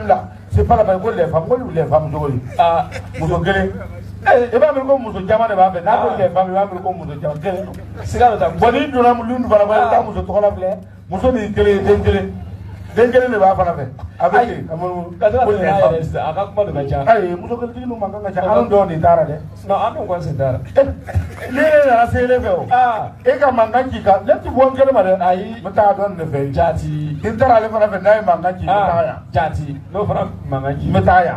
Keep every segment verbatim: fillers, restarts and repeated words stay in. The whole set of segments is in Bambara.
problème là. C'est pas la peine que les femmes, les femmes jolies. Ah, muso kelen. Eh, eba mi ko muso jama de b'a fɛ. N'a ko les femmes, eba mi ko muso jama kelen. Siga bɛ taa. Bon ni donna lundu fana fɛ, i bɛ taa muso tɔgɔ la filɛ. Muso ni kelen, den kelen. Den kelen de b'a fana fɛ. A bɛ ten. Ka to ka tɛmɛ n'a yɛrɛ sisan, a ka kuma de ka ca. Ayi, muso kelen tigi ninnu man kan ka ca. An dɔw de taara dɛ. Non, an dun kɔni sen taara. Ni ne nana se ne fɛ o. E ka mankan ci kan, ne ti bɔ n kelen ma dɛ. Ayi, n bɛ taa dɔn nin de fɛ. Jaati. Ni n taara ale fana fɛ, n'a ye mankan ci, n bɛ taa yan. Jaati. N'o fana mankan ci, n bɛ taa yan.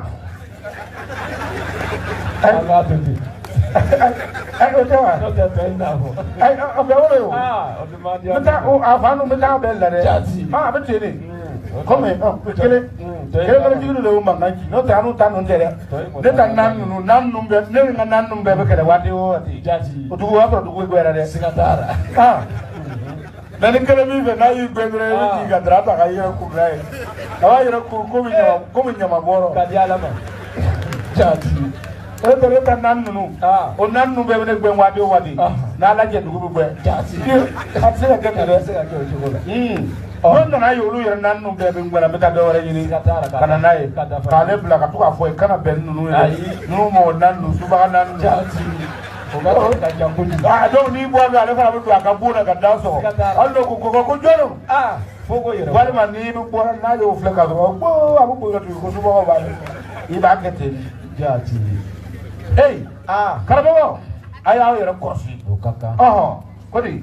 An k'a to ten. Ayi, o tɛ wa? N'o tɛ tɔ in n'a fɔ. Ayi, a bɛ wolo ye o. Aa, o tɛ maa diya. N bɛ taa, a fa ninnu bɛ taa bɛɛ la dɛ. Jaati. Aa, a bɛ ten de. Comme kelen kelen fana jigi de y'o mankan ci n'o tɛ an n'u ta ninnu tɛ dɛ ne ta naani ninnu naani ninnu bɛɛ ne ni n ka naani ninnu bɛɛ bɛ kɛlɛ waati o waati jaati o dugu o y'a sɔrɔ dugu bɛ yɛrɛ dɛ siga t'a la ah mɛ ni kelen min fɛ n'a y'i gɛn dɔrɔn i bɛ jigin ka dara ta ka yɛrɛ kuru n'a ye a b'a yɛrɛ kuru komi ɲama komi ɲama bɔrɔ ka di ala ma jaati o tɛ ne ta naani ninnu o naani ninnu bɛɛ bɛ ne gɛn waati o waati n'a lajɛ dugu bɛ gɛn jaati a tɛ se ka kɛ ten dɛ a tɛ se ka kɛ o cogo la. N'o nana ye olu yɛrɛ naani ninnu bɛɛ bɛ n gbɛra n bɛ taa dɔ wɛrɛ ɲini ka na n'a ye k'ale bila ka to k'a fɔ ye kana bɛn ni ninnu ye ninnu ma o naani ninnu subaga naani jaati o ka sɔrɔ ka jan kojugu. Ah donc n'i bɔra ale fana bɛ don a ka bon na ka da sɔgɔ hali n'o ko ko ko jɔn ah fo ko yɛrɛ walima n'i bɛ bɔra n'a y'o filɛ ka sɔrɔ ko a bɛ bɔ ka tugu ko subagaw b'ale i b'a kɛ ten jaati. Hey ah karamɔgɔ a y'aw yɛrɛ kɔlɔsi o ka kan ɔhɔn ko di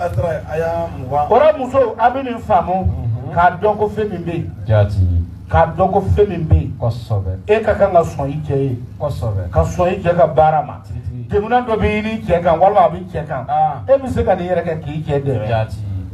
ora muso a bɛ nin faamu k'a dɔn ko fɛn min bɛ yen jaati k'a dɔn ko fɛn min bɛ yen kosɛbɛ e ka kan ka sɔn i cɛ ye kosɛbɛ ka sɔn i cɛ ka baara ma degunna dɔ bɛ ɲini cɛ kan walima a bɛ cɛ kan e bɛ se ka nin yɛrɛ kɛ k'i cɛ dɛmɛ jaati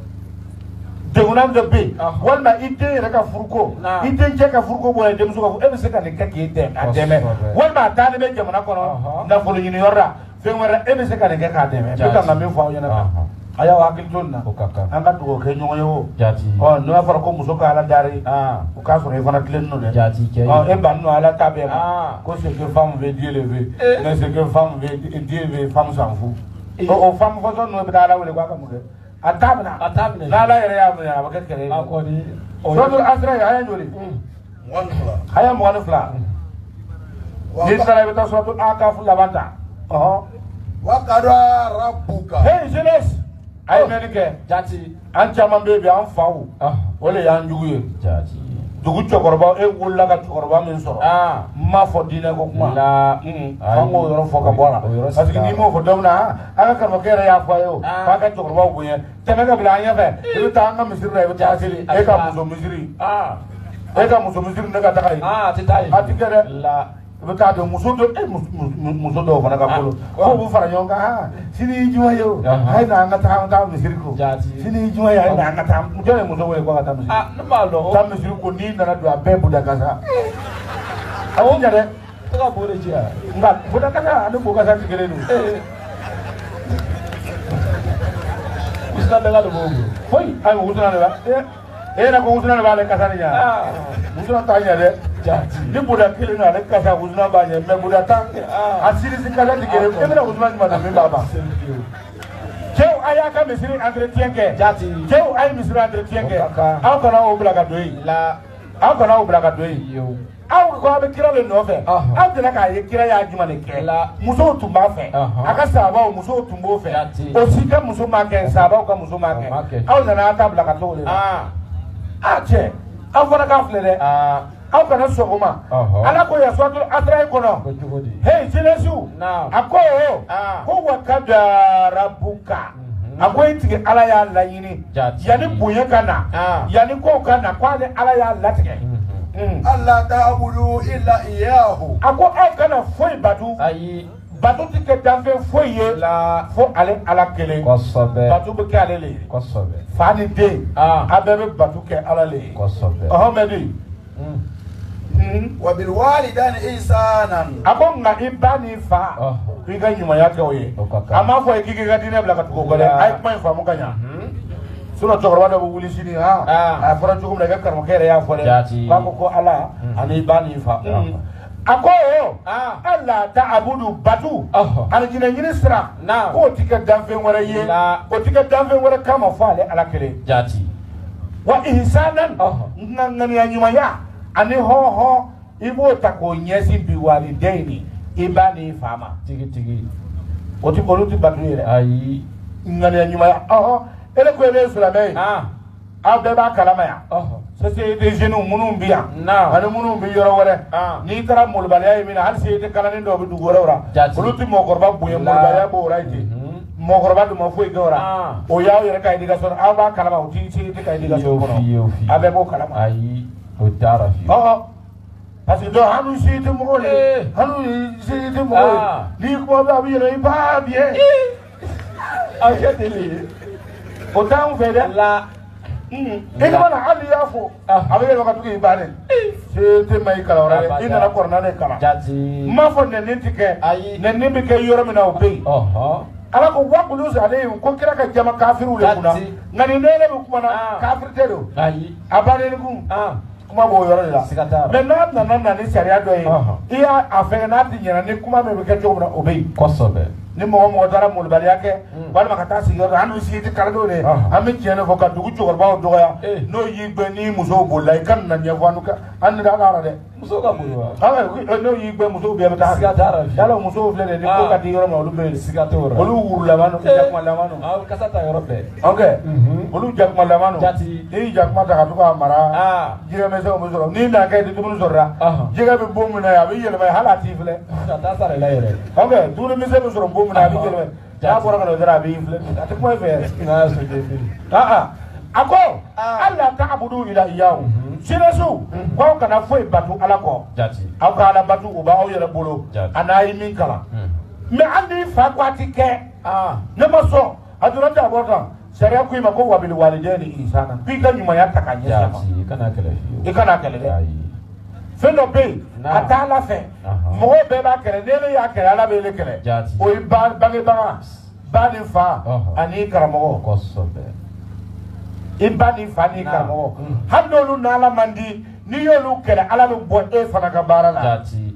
degunna dɔ bɛ yen walima i den yɛrɛ ka furuko i den cɛ ka furuko bɔra denmuso ka furu e bɛ se ka nin kɛ k'i dɛmɛ a dɛmɛ walima a taalen bɛ jamana kɔnɔ nafolo ɲini yɔrɔ la fɛn wɛrɛ e bɛ se ka nin kɛ k'a dɛmɛ n bɛ ka nka min fɔ aw ɲɛna a y'aw hakili to nin na an ka dugawu kɛ ɲɔgɔn ye o ɔ n'o y'a fɔra ko muso ka ala dari o k'a sɔrɔ i fana tilen n'o dɛ ɔ e ban n'o ala ta bɛɛ ma ko c'est que femme veut Dieu lever mais c'est que femme veut Dieu veut femme s'en fout o femme fɔsɔn ninnu bɛ taa ala wele k'a ka mun kɛ a t'a minɛ a t'a minɛ n'ala yɛrɛ y'a minɛ a bɛ kɛ kɛlɛ ye a kɔni sɔrɔ asira ye a ye joli a ye mugan ni fila n'i sara i bɛ taa sɔrɔ a ka laban ta ɔhɔn wakara rabuka hey jeunesse a ye mɛnni kɛ jaati an caman bɛ bi an faw o de y'an jugu ye jaati dugu cɛkɔrɔba e wolola ka cɛkɔrɔba min sɔrɔ n m'a fɔ diinɛ ko kuma an k'o yɔrɔ fɔ ka bɔ a la parce que n'i m'o fɔ don min na an ka karamɔgɔkɛ yɛrɛ y'a fɔ a ye o k'a ka cɛkɔrɔbaw bonya tɛmɛ ka bila an ɲɛfɛ i bɛ taa an ka misiri la i bɛ taa seli e ka muso misiri e ka muso misiri ne ka taga yen a tɛ taa yen a tɛ kɛ dɛ i bɛ taa dɔn muso dɔ e muso dɔw fana ka bolo fo b'u fara ɲɔgɔn kan sini y'i juma ye o a ye na an ka taa an ka taa misiri ko sini y'i juma ye a ye na an ka taa jɔn ye muso wele ko ka taa misiri ne b'a dɔn taa misiri ko n'i nana don a bɛɛ budakasa a y'o ɲɛ dɛ e ka bo de ci yan nka budakasa ani bokasa tɛ kelen don usina bɛɛ ka de b'o bolo foyi ayi usina de b'a e yɛrɛ ko usina de b'ale kasa ni ɲɛ usina t'a ɲɛ dɛ ni buda kelen na ale kasa usina b'a ɲɛ mɛ buda tan a sirisi kasa tɛ kelen e bɛna usina jumɛn na min b'a ban cɛw a y'a ka misiri entretien kɛ cɛw a ye misiri entretien kɛ aw kana o bila ka don yen aw kana o bila ka don yen aw ko aw bɛ kira de nɔfɛ aw delila k'a ye kira y'a jumɛn de kɛ musow tun b'a fɛ a ka sababaw musow tun b'o fɛ o si ka muso m'a kɛ sababaw ka muso m'a kɛ aw nana aw ta bila ka t'o de la a cɛ aw fana k'a filɛ dɛ aw kana sɔn o ma ala ko yasɔtu asira in kɔnɔ hey jeunesse a ko ko wa kada rabuka a ko i tigi ala y'a laɲini yanni bonya ka na yanni kow ka na k'ale ala y'a latigɛ ala ta'budu illa iyyahu a ko aw kana foyi batu ayi batu tɛ kɛ danfɛn foyi ye fo ale ala kelen kosɛbɛ batu bɛ kɛ ale le ye kosɛbɛ fa ni den a bɛɛ bɛ batu kɛ ala le ye kosɛbɛ ɔhɔn mɛ bi wa bil walidani ihsanan a ko nka i ba ni fa i ka ɲumanya kɛ o ye a m'a fɔ k'i k'i ka diinɛ bila ka tugu o kɔ dɛ a ye kuma in faamu ka ɲa sinɔn cɛkɔrɔba dɔ bɛ wuli sini han a fɔra cogo min na i ka karamɔgɔkɛ yɛrɛ y'a fɔ dɛ k'a ko ko ala ani i ba ni fa a ko ala ta'budu batu alijinɛ ɲini sira k'o ti kɛ danfɛn wɛrɛ ye o ti kɛ danfɛn wɛrɛ kama fɔ ale ala kelen jaati wa ihsanan nka ŋaniya ɲumanya ani ho ho ibo ta ko nyesi bi walidaini ibani fama tigi tigi oti oluti badure ayi ngani nyuma ya oh ele ko ele sulamai ah abe ba kalama ya oh société jeune munum biya na ani munum bi yoro wore ah ni tara mulbaliya mina hal société kalani do bi dugora wora oluti mo gorba buye mulbaliya bo raiti mo gorba do mo foi gora o yaw yere kay diga son aba kalama o ti société kay diga son kono abe bo kalama ayi o tara fi oh parce que do hanu société mo le hanu société mo ni ko ba bi yere ba bien aketeli o tan fe de la ina mana hali yafo abe yele wakati ibane sete mai kala ora ina na korna ne kala jati ma fo ne nitike ne nimbe ke yoro mina obe oho ala ko wakulu zale ko kira ka jama kafiru le kuna ngani nele bu kuma na kafir tedo ayi abane ni kun ah kuma bo yoro la sikata mais na na na ni sharia do yi iya afega na ti nyana ni kuma me be ke to na obe kosobe ni mo mo dara mul bari yake wala makata si yoro anu si ti kala do ne ami tiene ko ka dugu jogor ba do ya no yigbe ni muso bolay kan na nyefu anu ka an da ala de muso ka bulwa ah no yigbe muso be ta sikata yalo muso flele ni ko ka di yoro ma lu be sikata wora olu wurla manu jakma la manu ah kasata yoro be okay olu jakma la manu jati e jakma ta ka to ka mara ah jire me so mo so ni na ka di dum zorra jige be bomu na ya be yele may halati fle ta sare la yere okay dulu mi se mo so bomu na bi yele ya bora ka dara bi fle ati ko fe na so de bi ah ah ako alla ta'budu ila iyahu sinasu ko kana foi batu ala ko jati aw ka ala batu uba aw yere bolo anayi min kala me andi fa kwati ke ah ne ma so adura ta bota sharia ku ma ko wabil walidaini insana bi ka nyuma ya takanye jati kana kele fi e kana kele de ayi fendo be atala fe mo be ba kele ne ya kele ala be le kele o ba bangi ba ba ni fa ani karamo ko sobe ibani fa ni karamo handolu na ala mandi ni yolu kele ala be bo e fana ka bara la jati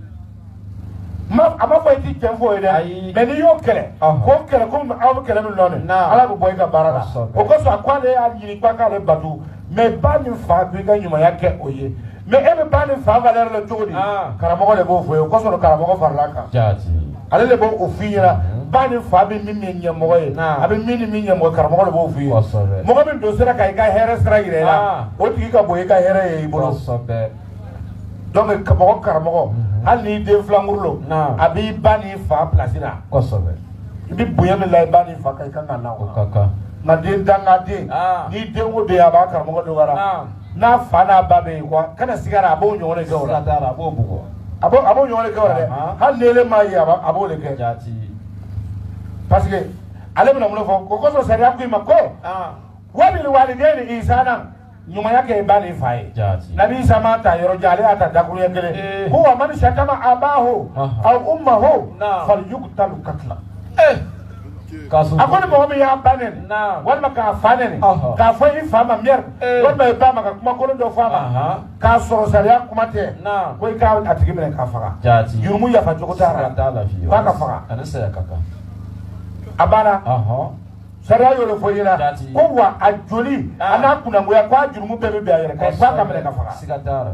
ma ama fo ti jemfo ide me ni yo kele ko kele ko aw kele mi lone ala be bo e ka bara la o ko so akwale ya yiri pa ka le batu me ba ni fa bi ga nyuma ya ke oye me ebe bani fa valeur le todi karamo le bo fo ko so karamo farlaka jati ale le bo ofira bani fa bi mimi nyamo ye abi mini mini nyamo karamo le bo ofira mo ko bin do sera kai ka here sera ire la o ti ka bo ka here ye ibolo sobe donc ka bo karamo hal ni de flangurlo abi bani fa placira ko sobe bi buya mi la bani fa kai ka na ko kaka na de danga de ni de wo de aba karamo do gara na fana babe kwa kana sigara abo nyone ke ora sigara abo bugo abo abo nyone ke ora de hal lele mai aba abo le ke jati parce que ale bina mulo fo ko ko so sari akui mako ah wabil walidaini ihsana nyuma yake bani fai jati nabi samata yoro jale ata dakuru yakele huwa man shatama abahu au ummuhu falyuqtal katla eh kasu akoni mo mi ya banen na wala ka fanen ka fa yi fama mer wala ba ma ka kuma ko do fama ka soro sariya kuma te na ko ka atigi mena ka faga jati yurumu ya fa jogotara ba ka faga anasa ya kaka abana aha sariya yo le foyina ko wa ajoli ana kuna ngoya kwa jurumu bebe be ayere ka fa ka mena ka faga sigatara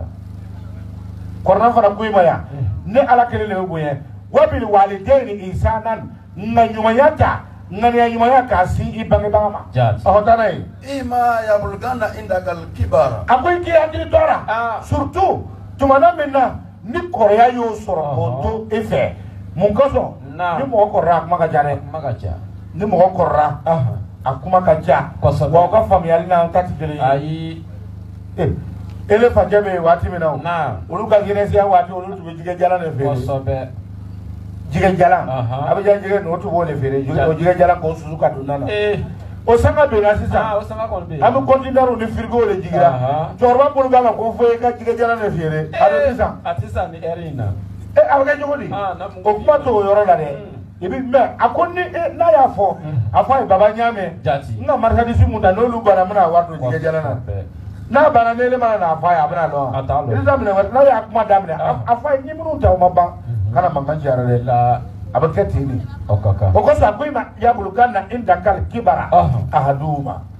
korna fara kuima ya ne ala kele le boye wabil walidaini ihsanan na nyuma yata ngani ya nyuma yaka si ibange bangama ahotana yi ima ya bulgana indakal kibara akoy ki andi dora surtout tumana minna ni korea yo soro bonto efe mun koso ni mo ko rak maka jare maka ja ni mo ko ra akuma ka ja wa ka famiyali na tati jeli ayi eh ele fajabe wati mina na uluka giresi ya wati ulu tube jige jala ne fe kosobe jige jalan abeja jige no to wole fere o jige jalan ko susu ka dunana eh o sanga be na sisa ah o sanga ko be am kontinaro ni frigo le jigira torba polu gama ko fo ka jige jalan ne fere ado sisa atisa ni erina eh abeja jogodi o kuma to yoro la de ibi me akonni na ya fo afa baba nyame nga marhadi simu da no lu bara mna wardo jige jalan na bana nele mana na afa ya bana lo ida mne na ya kuma damne afa ni munu ta mabba kana mangan jarare la abakati ni okaka okosa kuima ya bulukana inda kal kibara ahaduma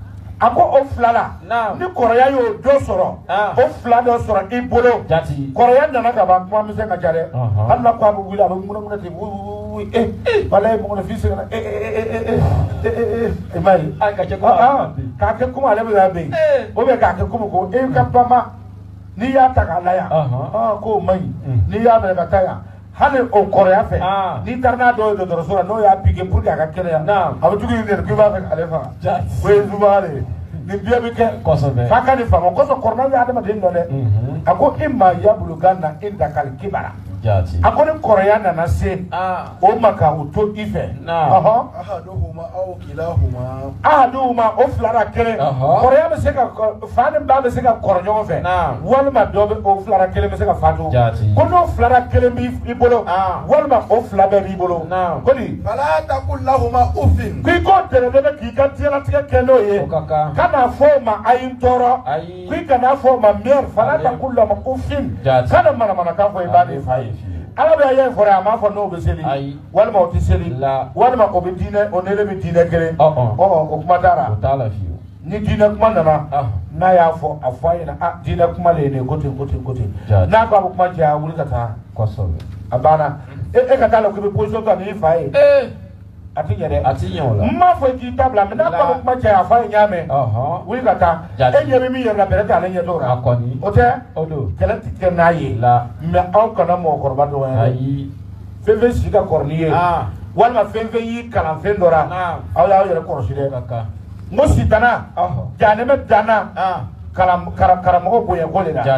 a ko o filala ni kɔrɔya y'o dɔ sɔrɔ o fila dɔ sɔrɔ i bolo kɔrɔya nana ka ban kuma misɛn ka ca dɛ hali na ko a bɛ wuli a bɛ ŋunanŋunan ten wuyi ee wala ye mɔgɔninfin sɛgɛnna ee ee ee ee ee i m'a ye k'a kɛ komi ale bɛ ka bɛn o bɛ k'a kɛ komi ko e ka bama n'i y'a ta k'a la yan k'o man ɲi n'i y'a minɛ ka taa yan hali o kɔrɔya fɛ n'i taara n'a dɔw ye dɔgɔtɔrɔso la n'o y'a piqué pour que a ka kɛnɛya a bɛ tugu nin de k'i b'a fɛ k'ale faga o ye zubaga de ye nin bɛɛ bɛ kɛ f'a ka nin faamu o kosɔn kɔrɔna bɛ adamaden dɔ dɛ a ko i ma yabulugan na i dakali kibara a ko ni kɔrɔya nana se o ma ka o to i fɛ ahaduhuma aw kilahuma ahaduhuma o fila la kelen kɔrɔya bɛ se ka fa ni ba bɛ se ka kɔrɔ ɲɔgɔn fɛ walima dɔ bɛ o fila la kelen bɛ se ka faatu ko n'o fila la kelen b'i bolo walima o fila bɛɛ b'i bolo ko nin fala taqul lahuma uffin k'i k'o dɛrɛ bɛ k'i ka diɲɛlatigɛ kɛ n'o ye kana fɔ o ma a y'i tɔɔrɔ k'i kana fɔ o ma mɛri fala taqul lahuma uffin kana manamanakan fɔ i b'a ni fa ye ala bɛ ye fɔra a m'a fɔ n'o bɛ seli walima o tɛ seli walima o bɛ diinɛ o n'ele bɛ diinɛ kelen ɔ o kuma taara ni diinɛ kuma nana n'a y'a fɔ a fɔ a ɲɛna a diinɛ kuma le ye nin ko ten ko ten ko ten n'a ko a bɛ kuma cɛ a wuli ka taa a banna e e ka taa la k'i bɛ position ta n'i fa ye a ti ɲɛ dɛ a ti ɲɛ o la n m'a fɔ k'i ta bila mɛ n'a ko a bɛ kuma cɛ a fa ye ɲa mɛn wuli ka taa e ɲɛ bɛ min yɛrɛ la bɛrɛ t'ale ɲɛ t'o la o tɛ kɛlɛ ti kɛ n'a ye mɛ aw kana mɔgɔkɔrɔba dɔgɔya ayi fɛn fɛn si ka kɔrɔ n'i ye walima fɛn fɛn y'i kalan fɛn dɔ la aw y'aw yɛrɛ kɔlɔsi dɛ n ko sitana janɛmɛ danna karamɔgɔ bonya ko de la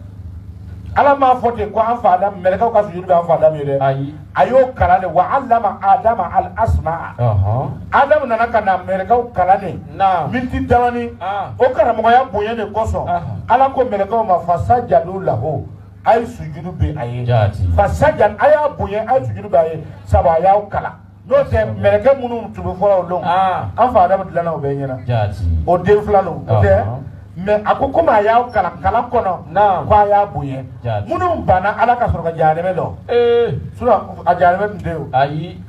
ala m'a fɔ ten ko an fa Adamu mɛlɛkɛw ka sujudi bɛ an fa Adamu ye dɛ ayi a y'o kalan de wa allama Adama al asmaa Adamu nana ka na mɛlɛkɛw kalan de miniti damani o karamɔgɔya bonya de kosɔn ala ko mɛlɛkɛw ma fasajadu lahu a ye sujudu bɛ a ye fasajadu a y'a bonya a ye sujudu bɛ a ye sabu a y'aw kalan n'o tɛ mɛlɛkɛ minnu tun bɛ fɔlɔ o don an fa Adamu dilanna o bɛɛ ɲɛna o den fila don o tɛ mɛ a ko komi a y'aw kalan kalan kɔnɔ ko a y'a bonya minnu banna ala ka sɔrɔ ka jahanɛmɛ lɔ sinon a jahanɛmɛ tun tɛ o ayi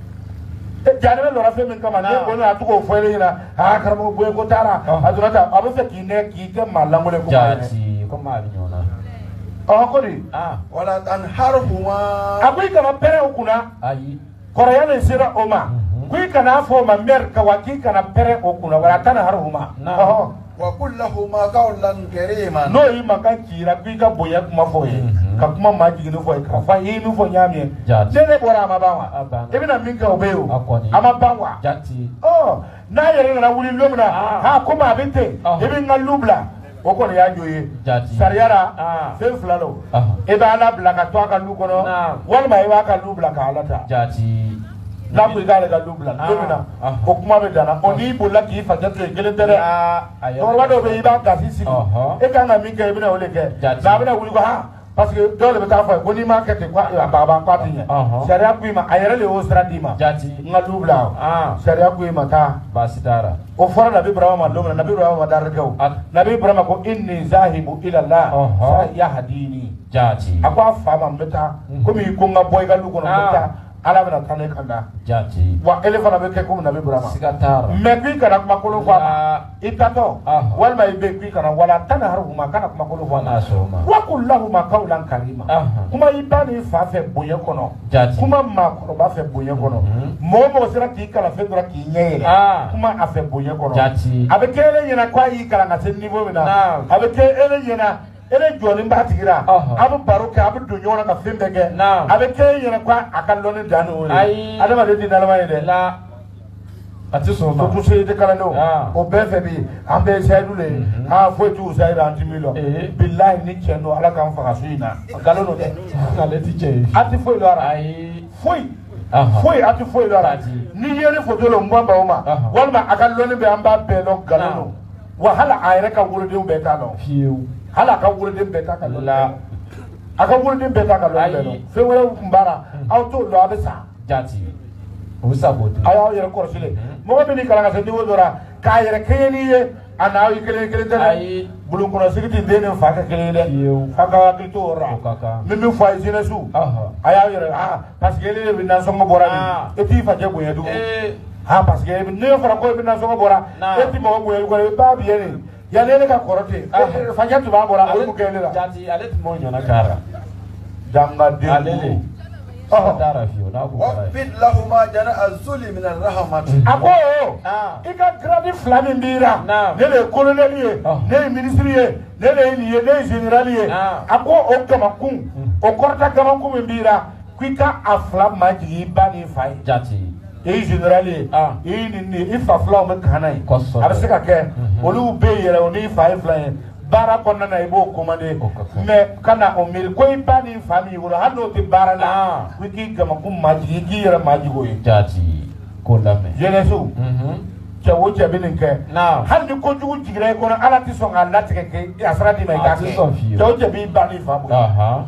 jahanɛmɛ lɔra fɛn min kama ne ko ne a tɔgɔ fɔ e ɲɛna aa karamɔgɔ bonya ko taara a donna tan a bɛ fɛ k'i nɛ k'i kɛ maa lankolon ko maa yɛrɛ ko maa bɛ ɲɔgɔn na ɔhɔ ko di wala tanharhuma a ko i kana pɛrɛn o kunna ayi kɔrɔya nin sera o ma ko i kana fɔ o ma mɛri ka wa k'i kana pɛrɛn o kunna wala tanharhuma ɔhɔ wa qul lahuma qawlan karima n'o y'i ma kan cira k'i ka bonya kuma fɔ ye ka kuma maa jiginni fɔ ye ka fa i ye min fɔ ɲa min ye ne ne bɔra a ma ban wa i bɛna min kɛ o bɛ ye o a ma ban wa ɔ n'a yɛrɛ nana wuli don min na ha komi a bɛ ten i bɛ n ka lu bila o kɔni y'a jo ye sariya la fɛn fila don i bɛ ala bila ka to a ka lu kɔnɔ walima i b'a ka lu bila ka ala ta n'a ko i k'ale ka lu bila don min na o kuma bɛ danna o n'i bolila k'i facɛ to yen kelen tɛ dɛ cɛkɔrɔba dɔw bɛ yen i b'a gasi sigi e kan ka min kɛ i bɛna o de kɛ nka a bɛna wuli ko ha parce que dɔw de bɛ taa fɔ ye ko n'i m'a kɛ ten ko a bagaban k'a tɛ ɲɛ sariya ko i ma a yɛrɛ de y'o sira d'i ma n ka lu bila sariya ko i ma taa baasi t'a o fɔra nabi Ibrahima ma don min na nabi Ibrahima ma darikɛw nabi Ibrahima ko inni zahibu ila Allah yahdini a ko a fa ma n bɛ taa komi i ko n ka bɔ i ka lu kɔnɔ n bɛ taa ala bɛna taa ne kan da wa ele fana bɛ kɛ komi nabi Ibrahima mɛ k'i kana kuma kolon fɔ a ma i tatɔ walima i bɛ k'i kana wala tanharhuma kana kuma kolon fɔ a ma wa qul lahuma qawlan karima kuma i ba n'i fa fɛ bonya kɔnɔ kuma maakɔrɔba fɛ bonya kɔnɔ mɔgɔ mɔgɔ sera k'i kalan fɛn dɔrɔn k'i ɲɛ yɛlɛ kuma a fɛ bonya kɔnɔ a bɛ kɛ ele ɲɛna k'a y'i kalan ka se niveau min na a bɛ kɛ ele ɲɛna ele jɔlen b'a tigi la a bɛ baro kɛ a bɛ don ɲɔgɔn na ka fɛn bɛɛ kɛ a bɛ kɛ e ɲɛna ko a ka lɔnni dan n'o ye adamaden tɛ nalama ye dɛ a tɛ sɔn o ma surtout société kalandenw o bɛɛ fɛ bi an bɛɛ ye sayidu de ye aa foyi t'u sayidu an ti min dɔn bilahi ni tiɲɛ don ala k'an faga so in na nkalon don dɛ ale ti tiɲɛ ye a ti foyi dɔn a la foyi foyi a ti foyi dɔn a la ni ye ne photo la n bɔ baw ma walima a ka lɔnni bɛ an b'a bɛɛ dɔn nkalon don wa hali a yɛrɛ ka wolodenw bɛɛ t'a dɔn fiyewu hali a ka woloden bɛɛ t'a ka lɔnni dɔn a ka woloden bɛɛ t'a ka lɔnni dɔn fɛn wɛrɛw tun b'a la aw t'o dɔn a bɛ sa jati o bɛ sa k'o to a y'aw yɛrɛ kɔlɔsilen mɔgɔ min ni kalan ka se niveau dɔ la k'a yɛrɛ kɛɲɛ n'i ye a n'aw ye kelen kelen tɛ dɛ bulunkɔnɔsigi tɛ den ni fa kɛ kelen ye dɛ f'a ka hakili to o yɔrɔ la min bɛ fɔ a ye jeunesse a y'aw yɛrɛ ah parce que ele de bɛ nasɔngɔ bɔra nin e t'i facɛ bonya tugun ah parce que ne fara ko bina so bora e ti mo mo ko ba bi yene ya ne ka korote fanya tu ba bora o ko kele la jati ale ti mo nyona kara danga de alele oh dara fiyo na ko wa fit lahuma jana azuli min arrahmat ako ika gradi flami mbira ne le colonel ye ne ministre ye ne le ni ye ne general ye ako o kama kun o korta kama kun mbira kwika afla maji bani fai jati e general ye e ni ni ifa fla mo kanai abse ka ke olu be yere oni fai fla bara konna na ibo komande me kana o mil ko ibani fami wala hado te bara na wiki kama kum maji gi yere maji go jati ko lame jenesu mhm chawo chabinin ke na handi ko jugu jigre ko na ala ti so ngala te ke asra di mai ka ke chawo chabi bani famu aha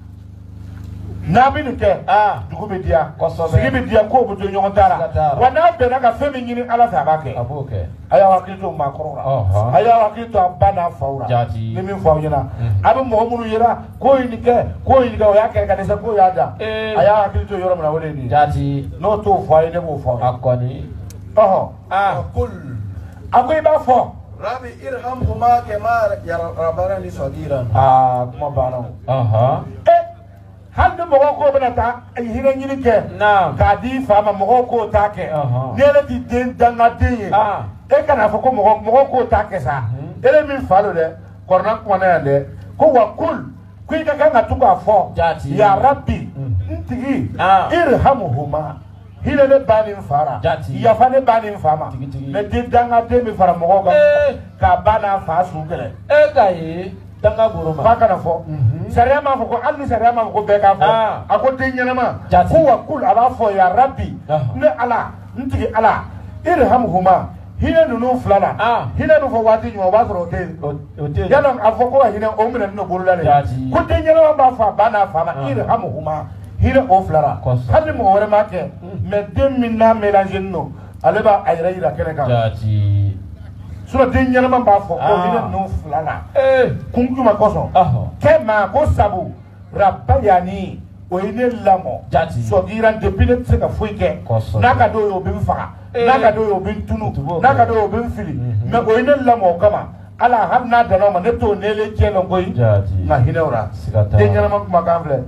na binu ke ah dugu be dia sigi be dia ko buto nyon dara wana be na ka femi nyini ala fa ba ke aboke aya wakito makoro aha aya wakito abana faura jati ni min fawo nyina abu mo munu yira ko ni ke ko ni ga ya ke ka desa ko ya da aya wakito yoro na wole ni jati no to fo ide mo fo akoni oho ah kul akoy ba fo rabbi irhamhuma kama yarabani sagiran ah kuma bana aha hande mo ko bana ta hira nyini ke na ka di fama mo ko ta ke ne le di den danga de ah e kana fo ko mo mo ko ta ke sa ele min falo de korna ko na de ko wa kul ku ka ka tu ka fo ya rabbi ntigi irhamuhuma hile le bani fara ya fa ne bani fama me di danga de mi fara mo ko ka bana fa su gele e ka yi danga buruma fa kana fo sariya ma fo ko alni sariya ma ko be ka fo ako te nyanama ko wa kul aba fo ya rabbi ne ala ntigi ala irhamhuma hina nunu flana hina nu fo wati nyu ba soro te yana afo ko hina o mina no burula le ko te nyanama ba fa bana fa ma irhamhuma hina o flara hali mo wore ma ke me dem minna mélanger no ale ba ayra ira kene ka jati sura den nyama ba fo ko hina no flana eh kunkuma koso kema ko sabu rabbayani o ine lamo so giran de pile se ka fuike naka do yo bin fa naka do yo bin tunu naka do yo bin fili me o ine lamo kama ala har na da no ma ne to ne le kelo koy na hinewra den nyama kuma kan fle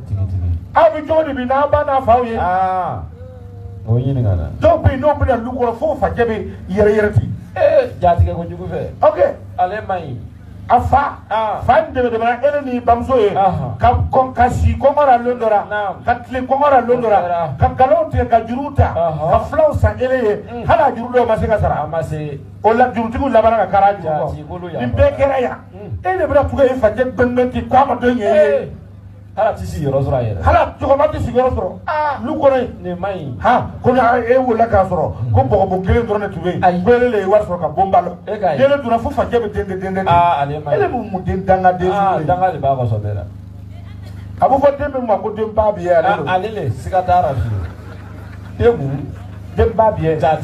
abi jodi bi na ba na fa ye ah o yini ngana do bi no bi na lu ko fo fa kebe yere yere ti eh jati ke ko jugu fe okay ale mai afa fan de de na ene ni bamso ye ka kon kasi ko mara londora ka tle ko mara londora ka galonte ka juruta ka flow sa ele ye hala jurudo ma se ka sara ma se o la juruti ko labara ka karaji ko ni be kera ya ele bra tuga e fa je benmenti ko ma do nye hala tisi yoro sura yere hala to ma tisi yoro soro ah lu ko ne mai ha ko na e wala ka soro ko bo bo gele ndoro ne tuwe ko le war soro ka bombalo gele dura fu fa jebe dende dende ah ale mai ele mu mu den danga de ah danga le ba ko so bela abu fo dembe mo ko dem ba biye ale ale le sikatara fi demu dem ba biye jat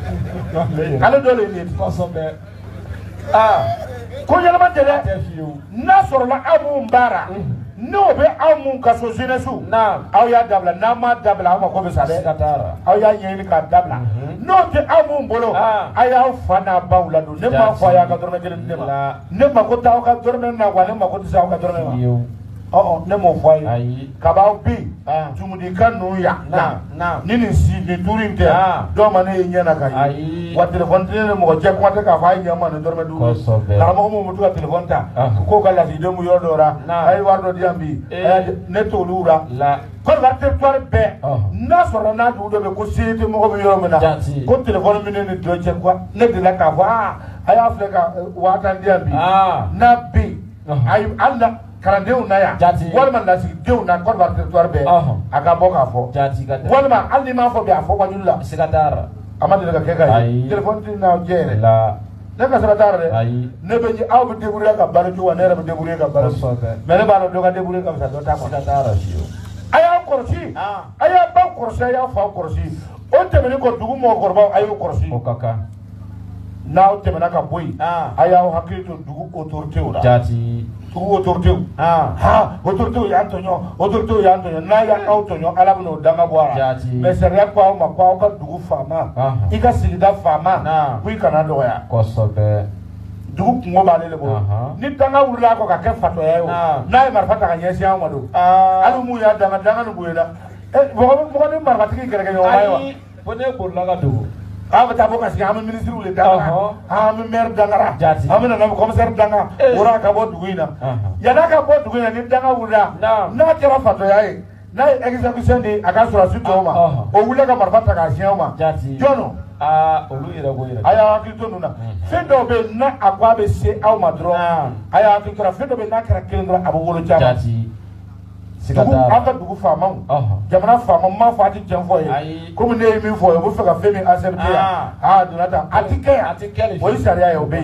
ale do le ni ko so be ah ko yala ma tere na soro la amu mbara no be amu ka so jenesu na aw ya dabla na ma dabla ma ko be sale sikatara aw ya nyeli ka dabla no te amu mbolo aya fana bawla do ne ma fo ya ka dorme gele ne ma ne ma ko taw ka dorme na wa ne ma ko taw ka dorme ma oh ne mo fo yi ka ba bi tumudi kan no ya na na ni ni si ni turin te do ma ne nyana ka yi wa telefon ne mo je ko ta ka fa yi ma ne dorme du la mo mo mutu ka telefon ta ko ka la video mu yodora ay wardo diambi ne to lura la ko war territoire be na so na du do be ko sete mo ko yoro mena ko telefon mi ne do je ko ne de la ka fa ay afrika wa tan diambi na bi ay alla karandeu na ya walma na sigi deu na ko war territoire be aga boka fo walma alli ma fo be afo ko nyulla sikatara amade daga ke kay telephone tin na jere la daga sara dara de ne be ji aw be debrouiller ka baro ci wona be debrouiller ka baro mais ne balo do ka debrouiller ka sa do ta ko sikatara fiyo aya korsi aya ba korsi aya fa korsi o temene ko dugu mo korba ayo korsi o kaka na o temena ka boy aya o hakito dugu autorité ora jati tugu autorité ha autorité ya Antonio autorité ya Antonio na ya Antonio ala bino danga boara mais sariya kwa ma kwa ka dugu fama ika sigida fama wi kana do ya kosobe dugu kungo ba lele bo ni danga wura ko ka ke fato ya yo na e marfata ka nyesi ya mado alu mu ya danga danga no buena e bo bo ni marfata ki gere yo mayo bone ko laga dugu aba tabo ka si am ministre ule danga am maire dangara am na na commissaire danga wura ka bo dugu ina ya na ka bo dugu ina ni danga wura na kera fato ya e na execution di aka sura su to ma o wule ka marfata ka si ma jono ah olu ira go ira aya akito nuna fedo be na akwa be se aw madro aya akito ra fedo be na kara kelendra abu wolo chama jati sikata aka dugu fama jamana fama ma fati jamfo ye comme ne mi fo ye bu fe ka femi accepter ah donata atike atike o isaria ye obey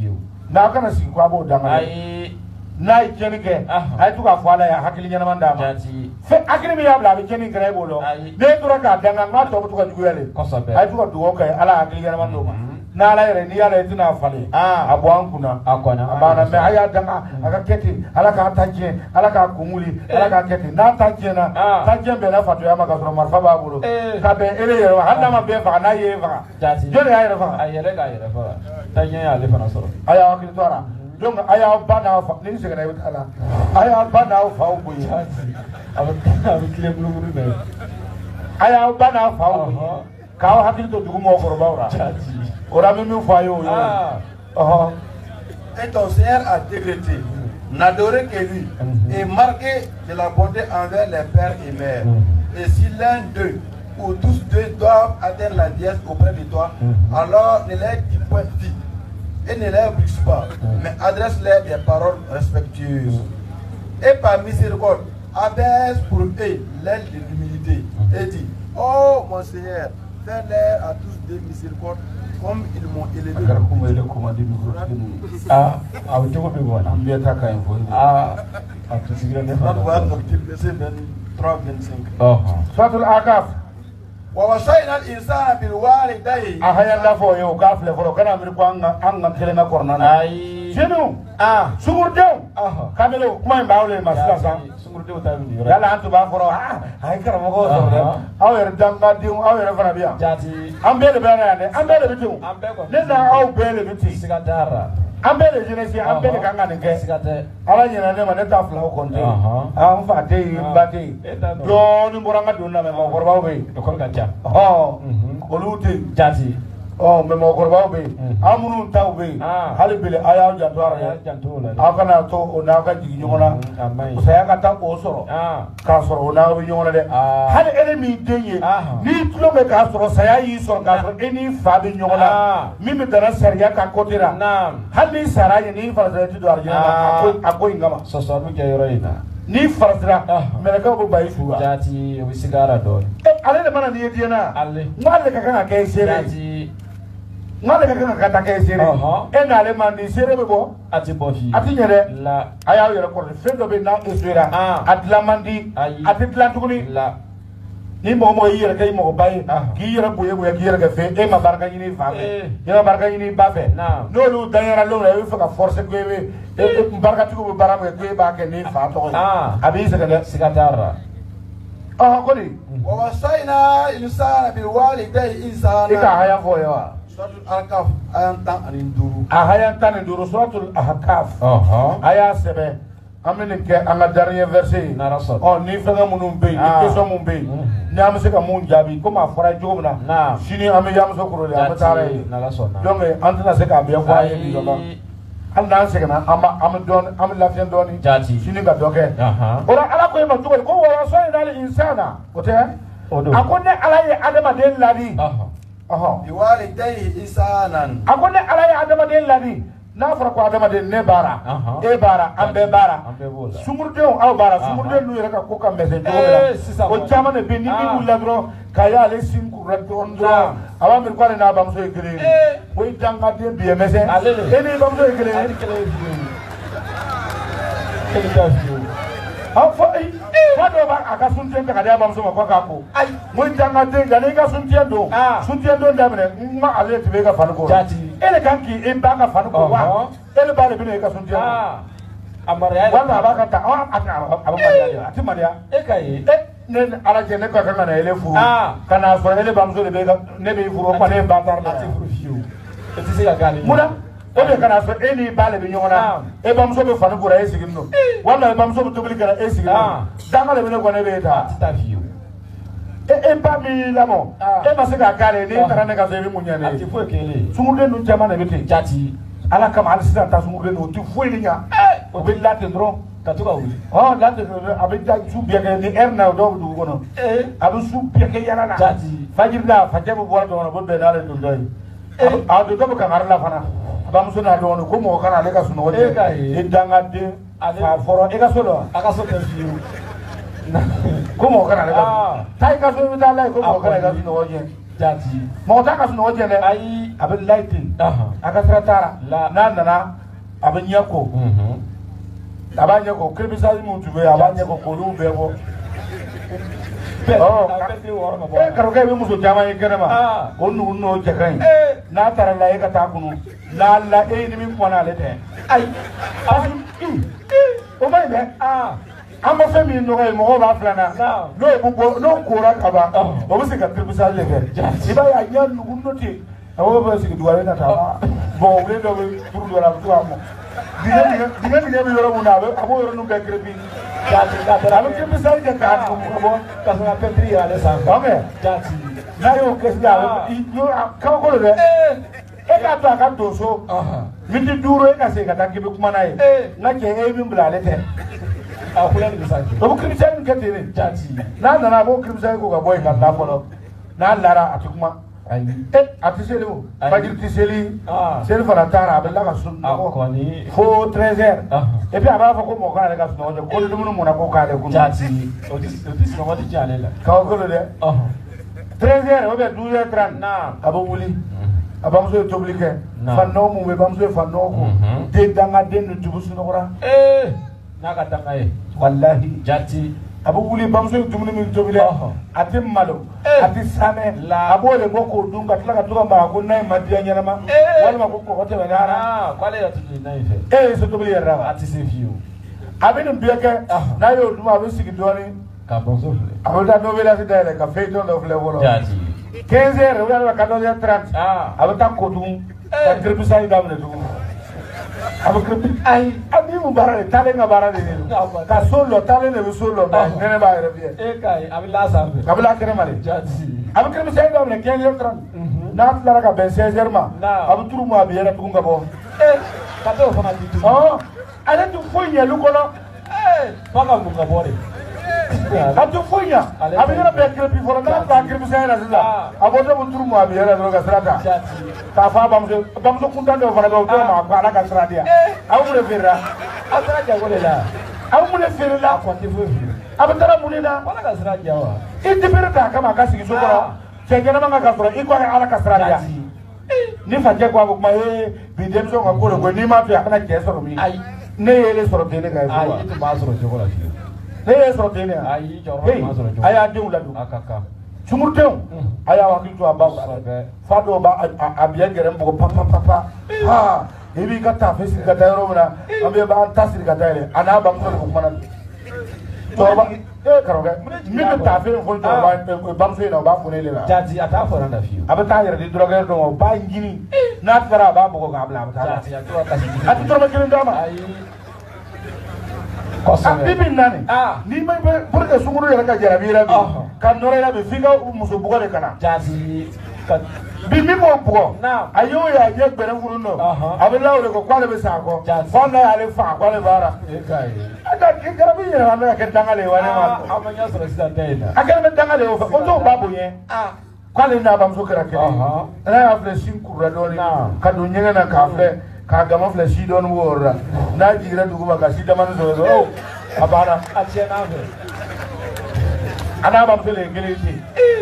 na kana si kwa bo dama ai na ikeni ke ay tuka fala ya hakili nyana manda ma fe akini mi yabla be keni ngere bolo ne tura ka danga ma to tuka juguyale ay tuka duwo kay ala hakili nyana mando ma na ala yere ni ala itina fale abo ankuna akona abana me aya danga aka keti ala ka taje ala ka kumuli ala ka keti na taje na taje be na fatu ya maka so marfa ba bolo ka be ele yere handa ma be fa na ye fa jone ya yere fa ayere ga yere fa taje ya le fa na soro aya akili tora donc aya bana fa ni segena yut ala aya bana fa bu ya aba aba kile bulu bulu be aya bana fa bu ka hakili to dugu mo ko bawra ora mi mi fa yo yo ah et ton Seigneur a décrété n'adorer que lui et marquer de la bonté envers les pères et mères et si l'un d'eux ou tous deux doivent atteindre la dièse auprès de toi alors ne leur dis point dit et ne les brusque pas, mais adresse-leur des paroles respectueuses. Et par miséricorde, abaisse pour eux l'aile de l'humilité et dit, oh mon Seigneur, fais-leur à tous des miséricordes comme ils m'ont élevé. Ah, ah, tu vois, bon, ah, ah, tu sais bien, trois vingt-cinq. Oh, soit le Akaf. ووصينا الإنسان بالوالدين أهيا لا فو يو كاف لا فو كنا من كون أن كلنا كورنا أي شنو آه سمور ديو آه كاملو كمان باولي مسلا سمور ديو تابني يلا أنتوا بافرو آه هاي كرام هو أو يردم قديم أو يرفع بيا جاتي أم بيل بيرنا أم بيل بيتو لنا أو بيل بيتي سكتارا أم بيل جنسي أم بيل كان عندك سكتة ala nyina ne ma ne ta fla ko konte am fa te mbate do ni boranga donna me mo korba be ko ka ja oh oluti jati oh me mo korba be amunu taw be hali bele aya janto ara ya janto la akana to ona ka jigi nyona usaya ka ta ko soro ka soro ona be nyona de hali enemy denye ni tulo me ka soro saya yi soro ka soro eni fa be nyona mimi dara sariya ka kotira hali saraya ni fa za ti do arjana ko akoy ngama so so mi ke yoroina ni farasira melaka bo bayi suwa jati wi sigara do e ale de mana ni yediena ale ngale ka kana ke sere jati ngale ka kana ka ta ke sere e na le mandi sere be bo ati bofi ati nyere la aya yere ko fedo be na esera atla mandi ati tla tuguni la ni mo mo yere kay mo bayi ki yere buye buye ki yere ka fe e ma barka ni fa fe yere barka ni ba fe no lu danyara lo la fa ka force ko be e barka tugo baram ko ba ke ni fa to abi sega sigatara ah ko ni ووصينا الإنسان بالوالدين إحسانا ika haya fo yawa سورة الأحقاف آية تنين ahaya tan nduru suratul ahqaf aha aya sebe amene ke anga dernier verset na rasul oh ni fanga munum be ni keso mun be ni am se ka mun jabi ko ma fora jogna na sini am yam so kuro ya matare na rasul na donc antana se ka be fo aye bi do am dan se kana am am don am lafiya doni jati sini ga doke aha ora ala ko ma to ko wala so ina al insana ote akonne ala ye adama den ladi aha aha بوالديه إحسانا akonne ala ye adama den ladi na fara ko adama den ne bara e bara ambe bara sumurdenw aw bara sumurden nu yɛrɛ ka ko ka mɛsɛ cogo o caman de bɛ ni min wulila dɔrɔn ka y'ale sin kurula dɔrɔn dɔrɔn a b'a miiri k'ale n'a bamuso ye kelen ye o ye dangaden bi ye mɛsɛ e n'i bamuso ye kelen ye aw fɔ ayi fa dɔw b'a a ka suntiɲɛ ta ka di a bamuso ma ko k'a ko ayi mo dangaden nka n'i ka suntiɲɛ don suntiɲɛ don daminɛ n ma ale tun bɛ ka fani ko e de kan k'i ba ka fani ko wa e de b'ale bɛna e ka suntiɲɛ ko amariya wala ba ka ta a a mariya ati mariya e kai e ne ala je ne ka kana na ele furu kana so ele bamso le be ne be furu ko ne ba tar ati furu fiu e ti se ga gani muna o be kana so e ni ba le be nyona e bamso be fanu bura e sigin no wala e bamso be tobili kana e sigin no danga le be ne ko ne be ta ta fiu e e ba mi la mo e ma se ga kale ni tara ne ka so e mu nyane ati fo kele sumude nu jama ne be te jati ala kama ala sida ta sumude no ti fo ni nya o be la te ndro ka to ka wuli oh la te abe ja su biya ke ni erna do du gono eh abe su biya ke yana na jati fajir da fajabu bo do no bo be dale do doy a do do ka marla fana ba muso na do no ko mo kana le ka su no de e danga de fa foro e ka so do aka so te fiu ko mo kana le ka tai ka so da lai ko mo kana ka su no je jati mo ta ka su no je ne ai abe lighting aha aka tratara na na na abe nyako mhm abanye ko kribisa mu tube abanye ko ko lu bebo oh e karo ke mu so jama e kerema onu no je kan na tara la e ka ta kunu la la e ni mi pona le te ai asu o mai be ah amo femi no e mo ba flana no e bu no ko ra ka ba o bu se ka kribisa le ke iba ya nyan nu no ti o ba se ki duare na ta bo we do turu do la tu amo diga diga diga mi yoro muna abo yoro nu be krebi jati ka tara lu kebi sai ka ka abo ka so petri ale sa ame jati na yo kesda yo ka ko le e ka ta ka do so mi di duro e ka se ka ta ke be kuma na e na ke e mi mbulale te a kula ni sa to bu krebi sai ka te ne jati na na na bo krebi sai ko ga boy ka la folo na lara atukuma ai e atiseli mo fajir tiseli ah sel fara tara abella ka sunna ko ni fo treize heures e puis aba fa ko mo kana ka sunna ko ko dum mo na ko ka le kun jati o dis o dis no wadi jale la ka ko le de ah treize heures o be douze heures trente na aba wuli aba mo so toblike fa no mo be ba mo so fa no ko de danga de no tubu sunna ko ra eh na ka danga e wallahi jati abu wuli bamso tumuni min tobile ati malo ati same abole ngoko dunga tlaka tuka ma ko nay madiya nyama wala ma ko ko hote banara kwale ya tuni nay fe eh so tobile yara ati se fiu abin bieke na yo duma be sigi doni ka bonso abu da no vela sidele ka feito no fle wolo jati quinze heures wala quatorze heures trente ah abu ta ko dum ka gripisa ida mne dum abu krepi ai abi mu barale tale nga barale ni ka solo tale ne solo ba nene ba rebe e kai abi la sambe abi la kene male jati abi krepi sai do ne quinze heures trente na la ka ben seize heures ma abi turu mu abi era tunga bo e ka do fana di tu oh ala tu fonya lu kono e paka mu ka bore atu fonya abi era be krepi fora na la krepi sai na sila abodo mu turu mu abi era do ka strata jati ta fa bamso bamso kuntando fana do ma ko ala ka stradia awu le ferra asra ja wole la awu le ferra la ko ti fu abandara munina wala ka stradia wa indi ferta kama ka sigi sokoro cengena manga ka sura iko ala ka stradia ni fa je ko ma e bi dem so ko ko ni ma fi akana ke soro mi ai ne yele soro tene ga ai ai to ba soro jokola fi ne yele soro tene ai joro ma soro jokola aya de uladu akaka sumurtew aya wakil to aba fado ba abiya gerem bugo papa papa ha ebi kata fesi kata yoro muna ambe ba antasir kata ile ana ba mko ko mana to ba e karoga mi to ta fe fo to ba ba mso ina ba fo ne le ba jati ata fo randa fiu aba ta yere di droger do ba ngini na tara ba bugo ga abla ta jati ya to ka ati to ma kirin dama ai Bibi nani ni mai pour que sunguru yara ka jarabi rabi kan nore rabi figa muso bugo de kana jasi bi mi mo bugo ayo ya je gbere furu no abela o le ko kwale be sa ko fa na ya le fa kwale bara e kai ada ki jarabi yara na ka dangale wale ma amanya so sita tena aga na dangale o fa o to babu ye kwale na ba muso kara kele na ya fle sinkuru do ni ka do nyenge na ka fle ka gama fle shi don wora na jira dugu ba ka shi da man so so abana atia na fe ana ba fle ngeli ti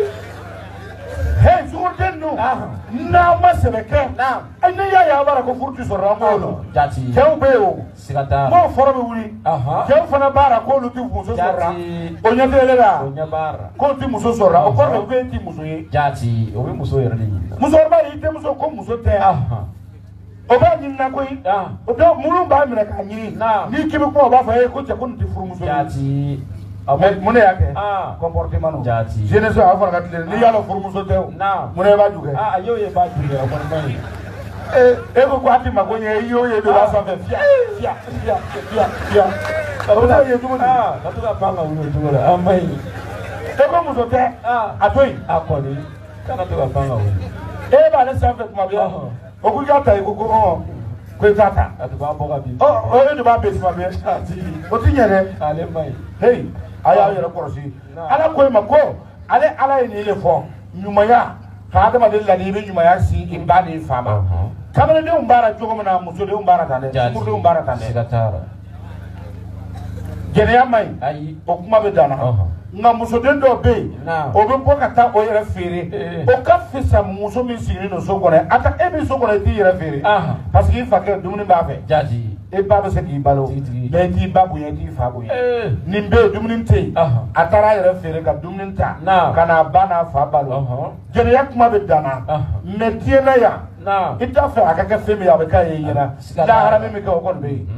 hey sugurden no na ma sebeke na anya ya ya bara ko furtu so rango jati kew beo sigata mo forobe wuri aha kew fana bara ko lu ti muso so ra onya tele la onya bara ko ti muso so ra o ko be ti muso yi jati o be muso yere ni muso ba yi te muso ko muso te aha Oba ni na ko yi. O do mulu ba mi na ka ni. Ni kimi ko ba fa e ko te ko nti furu muso. Jati. Mune yake. Ah, comportement no. Jati. Jeunesse a fa ka tile ni yalo furu muso te. Na. Mune ba juge. Ah, yo ye ba juge o kon ba. Eh, e ko kwati magonye yo ye do ba sa fe. Fia, fia, fia, fia, fia. O do ye jugo. Ah, ka to ka panga ulo jugo la. Amai. E ko muso te. Ah, atoi. Akoni. Kana to ka panga ulo. E ba le sa fe kuma bia. O ku ya ta e ko ko o. Ko tata. Atu ba boga bi. Oh, o e do ba be kuma bia. O ti nyere. Ale mai. Hey, aya yere korosi. Ala ko ma ko, ale ala ni le fo. Nyumaya. Ka adama de la ni be nyumaya si ibani fama. Kamene de umbara jogo na muso de umbara tane. Muso de umbara tane. Sigatara. Gene ya mai. Ayi. O kuma be dana. Nga muso den do be. O be bo ka ta o yere fere. O ka fisa muso min sigiri no so gone. Ata e bi so gone ti yere fere. Parce que il fa que dumuni ba fe. Jaji. E ba be se ki balo. Mais ti ba bu ye ti fa bu ye. Nimbe dumuni te. Atara yere fere ka dumuni ta. Kana bana fa balo. Gene ya kuma be dana. Mais ti na ya. Ita fe aka ka fe mi ya be ka ye yena. La harame mi ka o kon be.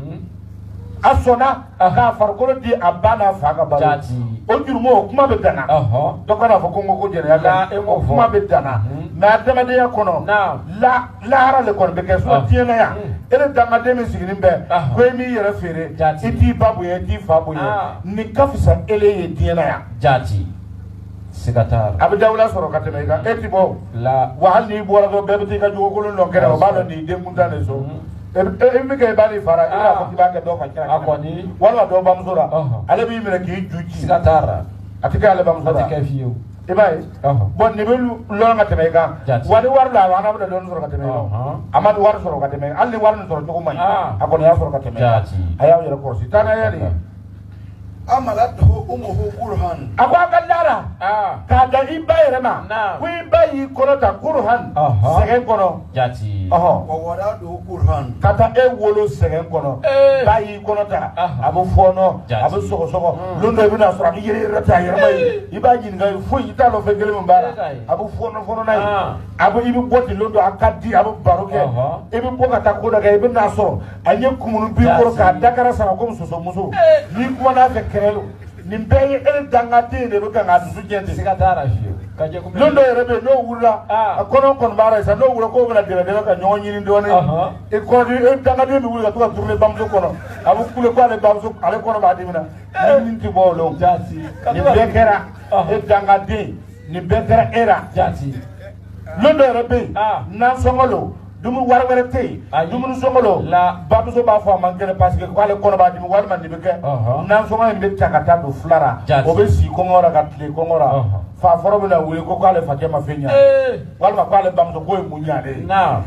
Asona ka farkolo di abana fa ka balo. O jurumo kuma be dana. To kana fo ko ngoko jere ya la e mo kuma be dana. Na dama de ya kono. La la hara le kon be ke so tiena ya. Ele dama de mi sigini be. Ko mi yere fere. Iti babu ye ti fa bu ye. Ni kafisa ele ye tiena ya. Jati. Sigatar. Abi dawla soro kateme ka eti bo. La wa hal ni bo do be be ka jogo ko lo kera ba do ni de mundane so. E mi ke bali fara ila ko tiba ke do fa kira. Akoni. Wala do bam sura. Ale bi mi ki juji. Sigatara. Atika ale bam sura. Atika fiyo. E bai. Bon ni be lo ngateme ka. Wadi war la wana be do soro kateme. Amad war soro kateme. Ali war no soro ko mai. Akoni ya soro kateme. Jati. Aya yere ko si tana yari. Amalat ho umuhu kurhan. Akwa kallara. Ah. Ka da ibayre ma. Ku ibayi kono ta kurhan. Segen kono. Jati. Aha. Wa wada do kurhan. Kata e wolo segen kono. Bayi kono ta. Abu fono, abu soko soko. Lundo ibina sura yere rata yere mai. Ibayi ngai fu ita lo fe gele mbara. Abu fono fono nai. Abu ibi boti lundo akadi abu baroke. Ibi boka ta ko daga ibina so. Anye kumunu bi ko ka dakara sa ko muso muso. Ni kuma na fe kerelo. Nimbeye ele dangati ne buka ngadu jende sigatara fiyo kaje ko londo rebe no wura akono kon bara sa no wura ko wala dira dira ka nyonyi ni ndone e ko di e dangati mi wura to tourner bamso kono abu kule ko ale bamso ale kono ba dimina ni nti bolo jati ni bekera e dangati ni bekera era jati londo rebe na songolo dumu warware te dumu songolo la babuso ba fo mangere parce que ko ale kono ba dimu wal man dibeke nan songolo ni takata do flara o be si ko ngora gatle ko ngora fa foro bela wuri ko ko ale fatema fenya wal ma ko ale bamso ko e munyade na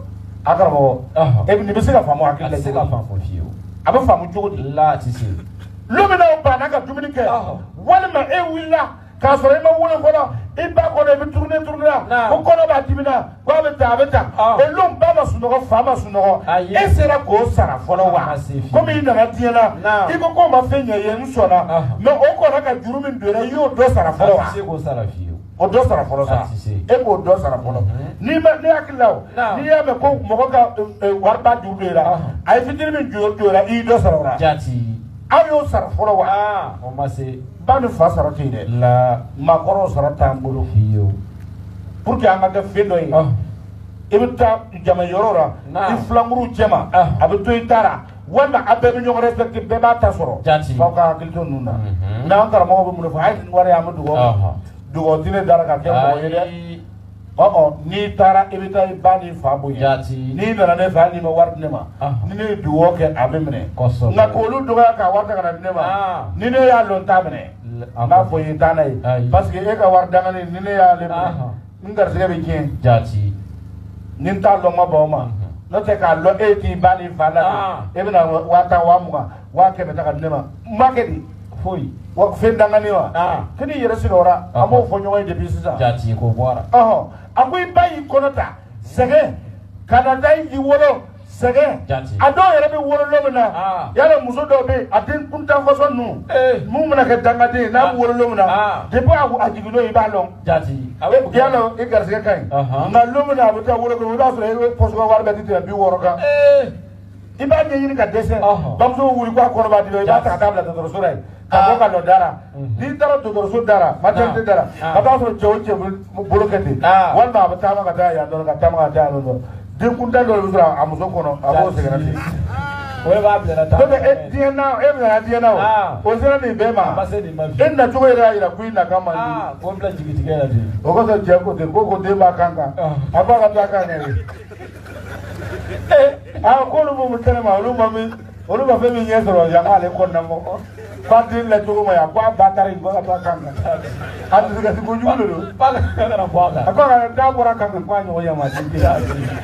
akarbo e ni be sika famo akile sika famo fiyo aba famo jogodi la tisi lumina o ba na ka dumini ke wal ma e willa ka soro e ma wule ko la e ba ko ne be tourner tourner ko ko ba dimina ko be ta be ta e lum ba ma sunogo fa ma sunogo e sera ko sara folo wa ko mi na tiena e ko ko ma fenya ye nsona me o ko na ka juru min dore yo do sara folo wa se ko sara fiyo o do sara folo sa e ko do sara folo ni ma ni akilaw ni ya me ko mo ko ka warba juru dera ay fitiri min juru dera i do sara wa jati ayo sara folo wa ah o ma se banu fa sara ti de la ma koro sara tambulu fiyo pour que anga ga fendo yi ibita jama yorora iflanguru jema abito itara wanda abebe nyo respecte be ba tasoro fa ka kilto nuna na ngara mo be mun fa ay wara ya mudu go dugo tine dara ka ke mo yede o o ni tara ibita ibani fa bo yati ni na ne fa ni mo war ne ma ni ne duwo ke abemne na ko lu dugo ka warta kana ne ma ni ne ya lon tamne na fo yitana parce que e ka war danga ni ne ya le ngar sege be kin jati nin ta lo ma ba ma no te ka lo e ti bani fala e bina wata wa mu wa ke be ta ka nema makedi foi wa fenda ngani wa kini yere sigora amo fo nyoy de bisisa jati ko bora aho akui bayi konota sege kada dai yi wolo sɛgɛn a dɔw yɛrɛ bɛ wolo don min na yala muso dɔw bɛ yen a den kuntan fɔsɔn ninnu mun bɛna kɛ dangaden ye n'a bɛ wolo don min na depuis a jiginn'o i b'a dɔn yala i garisɛgɛ ka ɲi nka don min na a bɛ taa wolo kɛ i b'a sɔrɔ i bɛ pɔsɔn wari bɛɛ di tɛmɛ bi wɔɔrɔ kan i b'a ɲɛɲini ka dɛsɛ bamuso wuli k'a kɔnɔ b'a di i b'a ta ka taa bila dɔgɔtɔrɔso la yen ka bɔ ka dɔ dara n'i taara dɔgɔtɔrɔso dara maternité dara a b'a sɔrɔ cɛ o cɛ bolo kɛ ten walima a bɛ taama ka taa yan dɔrɔn ka taama ka taa yan dɔrɔn den kuntan dɔ bɛ sɔrɔ a muso kɔnɔ a b'o sɛgɛnna ten o b'a bila tan donc e diɲɛ na e bɛ na diɲɛ na o o sera nin bɛɛ ma e na cogo yɛrɛ y'a yira ko i na kan man di ko bila jigitigɛ la ten o kɔsɔn cɛ ko ten ko ko den b'a kan kan a b'a ka taa kan yɛrɛ aa k'olu b'u kɛnɛ ma olu ma min olu ma fɛn min ɲɛ sɔrɔ yan k'ale kɔnɔna mɔ k'a den la cogo ma yan k'a ba taara yen ko ka taa kan kan a dusukasi kojugu de don a ko a n'a bɔra kan kan k'a ɲɔgɔn yɛ ma den kelen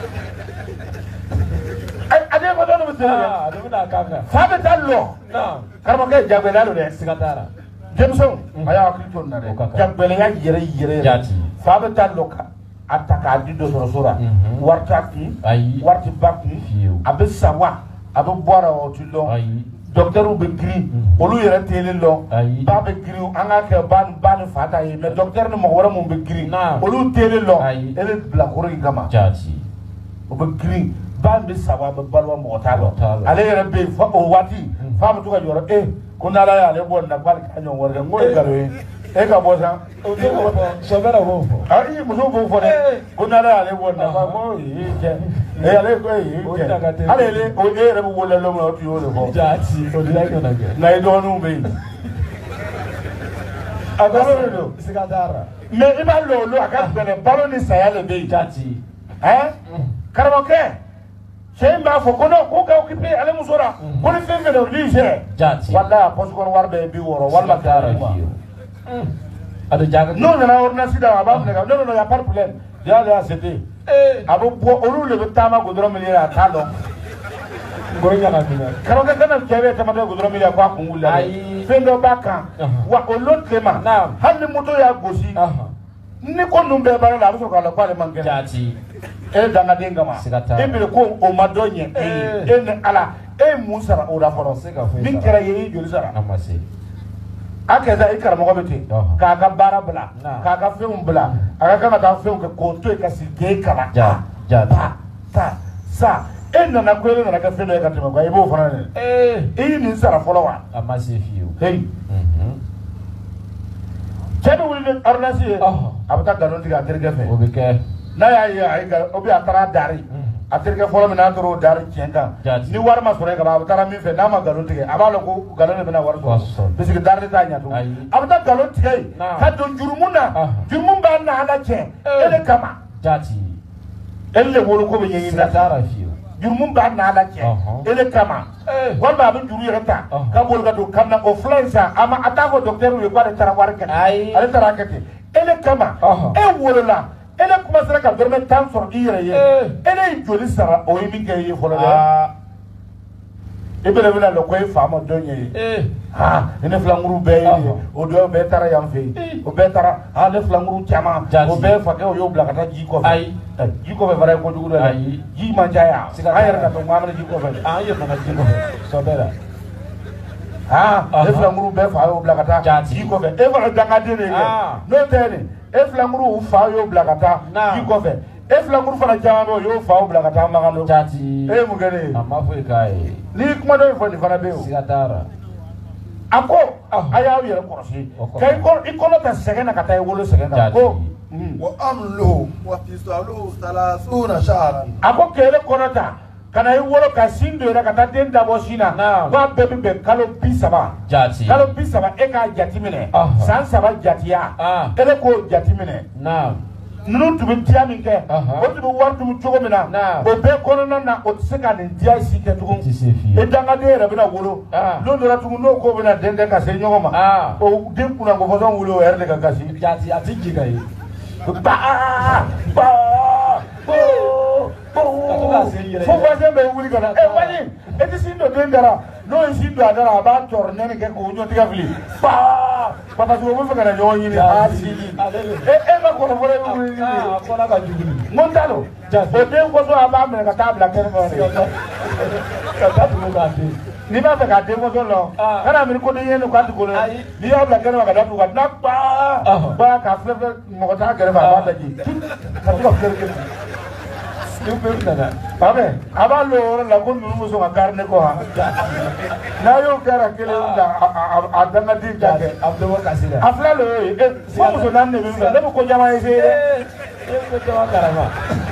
a den ko dɔɔni bɛ se dɛ fa bɛ taa lɔ karamɔgɔkɛ jagbɛlɛya don dɛ siga t'a la denmisɛnw a y'a hakili to nin na dɛ jagbɛlɛya yɛrɛ yɛrɛ yɛrɛ fa bɛ taa lɔ kan a ta k'a di dɔgɔtɔrɔso la wari t'a kun wari tɛ ba kun a bɛ sa wa a bɛ bɔ a la o tɛ dɔn docteurs bɛ girin olu yɛrɛ tɛlen dɔn ba bɛ girin an k'a kɛ ba ni ba ni fa ta ye mais docteur ni mɔgɔ wɛrɛ mun bɛ girin olu tɛlen dɔn e bɛ bilakoro in kama o bɛ girin ba bɛ sa wa a bɛ balo mɔgɔ t'a dɔn ale yɛrɛ bɛ yen fo o waati fa bɛ to ka jɔrɔ e ko n'ala y'ale bɔ nin na k'ale ka ɲɔgɔn wɛrɛ kɛ n ko ye nkalon ye e ka bɔ san sɔbɛrɛ b'o fɔ a i muso b'o fɔ dɛ ko n'ala y'ale bɔ nin na ko ee cɛ ee ale ko ee cɛ hali ele o e yɛrɛ bɛ wolo la min na o tun y'o de fɔ jaati o de la kana kɛ na i dɔgɔninw bɛ yen a balo de don siga t'a la mais i b'a lɔ olu a ka gɛlɛn balo ni saya de bɛ yen jaati ɛn karamɔgɔkɛ cɛ in b'a fɔ ko non ko ka occupé ale muso la ko ni fɛn fɛn de olu gère jaati walayi a poche kɔnɔ wari bɛɛ ye bi wɔɔrɔ walima kɛmɛ n'o nana ordonnance d'a ma a b'a minɛ ka non non non y a pas de problème déjà déjà c'était a bɛ bɔ olu de bɛ taama goudron min yɛrɛ a t'a dɔn karamɔgɔkɛ kana cɛ bɛ taama tɛ goudron min yɛrɛ k'a kun wulila dɛ fɛn dɔ b'a kan wa o l'autre tilema hali ni moto y'a gosi ni ko ninnu bɛɛ baara la a bɛ sɔrɔ k'a lɔ k'ale man kɛnɛ e ye dangaden kama e bɛ ko o ma dɔ ɲɛ e ye e ni ala e ye mun sara o la fɔlɔ min kɛra ye i joli sara a kɛ sa i karamɔgɔ bɛ ten k'a ka baara bila k'a ka fɛnw bila a ka kan ka taa fɛnw kɛ k'o to yen ka sigi k'e kalan ta ta sa e nana ko e nana kɛ fɛn dɔ ye ka tɛmɛ quoi i b'o fana dɛ i ye nin sara fɔlɔ wa a ma se fiyewu heyi cɛ bɛ wuli ni ordonnance ye a bɛ taa nkalon tigɛ a terikɛ fɛ o bɛ kɛ n'a y'a ye a ye o bɛ a taara dari a terikɛ fɔlɔ min n'a tora o dari tiɲɛ kan ni wari ma sɔrɔ yen ka ban a bɛ taara min fɛ n'a ma nkalon tigɛ a b'a dɔn ko nkalon de bɛna wari sɔrɔ parce que dari t'a ɲɛ tugun a bɛ taa nkalon tigɛ yen ka don jurumu na jurumu b'a na ala tiɲɛ e de kama e de wolo ko bɛ ɲɛɲini na jurumu b'a na ala tiɲɛ e de kama walima a bɛ juru yɛrɛ ta ka boli ka don kam na o fila in san a ma a t'a fɔ docteur ye k'ale taara wari kɛ ten ale taara kɛ ten e de kama e wolola e ne commencera ka dɔrɔmɛ tan sɔrɔ i yɛrɛ ye e ne ye joli sara o ye min kɛ i ye fɔlɔ dɛ i bɛna bɛna lɔ ko e fa ma dɔn ye ha ne filankuru bɛɛ ye o dɔ bɛɛ taara yan fɛ yen o bɛɛ taara ha ne filankuru caman o bɛɛ fakɛ o y'o bila ka taa ji kɔfɛ ji kɔfɛ fara ye kojugu dɛ ayi ji man ca yan an yɛrɛ ka to ko an bɛna ji kɔfɛ an yɛrɛ nana ji kɔfɛ sɔbɛ la ha ne filankuru bɛɛ fa y'o bila ka taa ji kɔfɛ e fana dangaden de ye n'o tɛ nin e filankuru fa y'o bila ka taa ji kɔfɛ e filankuru fana caman bɛ o y'o fa bila ka taa Magalo jaati e ye mun kɛ ne ye a ma foyi k'a ye n'i kuma dɔ in fɔ nin fana bɛ yen o siga t'a la a ko a y'aw yɛrɛ kɔlɔsi ka i kɔnɔ ta sɛgɛn na ka taa i wolo sɛgɛn kan ko wa amluhu wa fisaluhu salasuna shahran a ko k'e kɔnɔ ta ka na i wolo ka sin don yɛrɛ ka taa den dabɔ sin na k'a bɛɛ bɛ bɛn kalo bi saba jaati kalo bi saba e k'a jati minɛ san saba jatiya e de k'o jati minɛ ninnu tun bɛ diya min kɛ o tun bɛ wari dun cogo min na o bɛɛ kɔnɔna na o tɛ se ka nin diya si kɛ tugun e dangaden yɛrɛ bɛna wolo n'o donna tugun n'o ko bɛna den den ka se ɲɔgɔn ma o den kunna ko fɔsɔn wuli o yɛrɛ de ka kasi jaati a tɛ jigin ka ye ba ba fo voisin bɛ wuli ka na ɛ wali e tɛ sin don den dara n'o ye sin don a dara a b'a cɔrɔ nɛni kɛ k'o ɲɔtigɛ fili ba papa tu mo fagara yo yini a sidi e e ma ko fore wi ah ko na ka jugu mon talo o den ko so aba me ka tabla kene ko ka ta tu ga ti ni ba fe ka den ko so lo kana mi ko ni yene ko ati ko ni ya bla kene ka datu ka na ba ba ka fe mo ko ta kere ba ba ji ka ko kere kere you pe na abe aba lo la ko mi mo so ka karne ko ha na yo kara kele da a danga di da ke abdo ka sila afla lo e ko mo so nan ne mi le ko jama e se e ko jama karama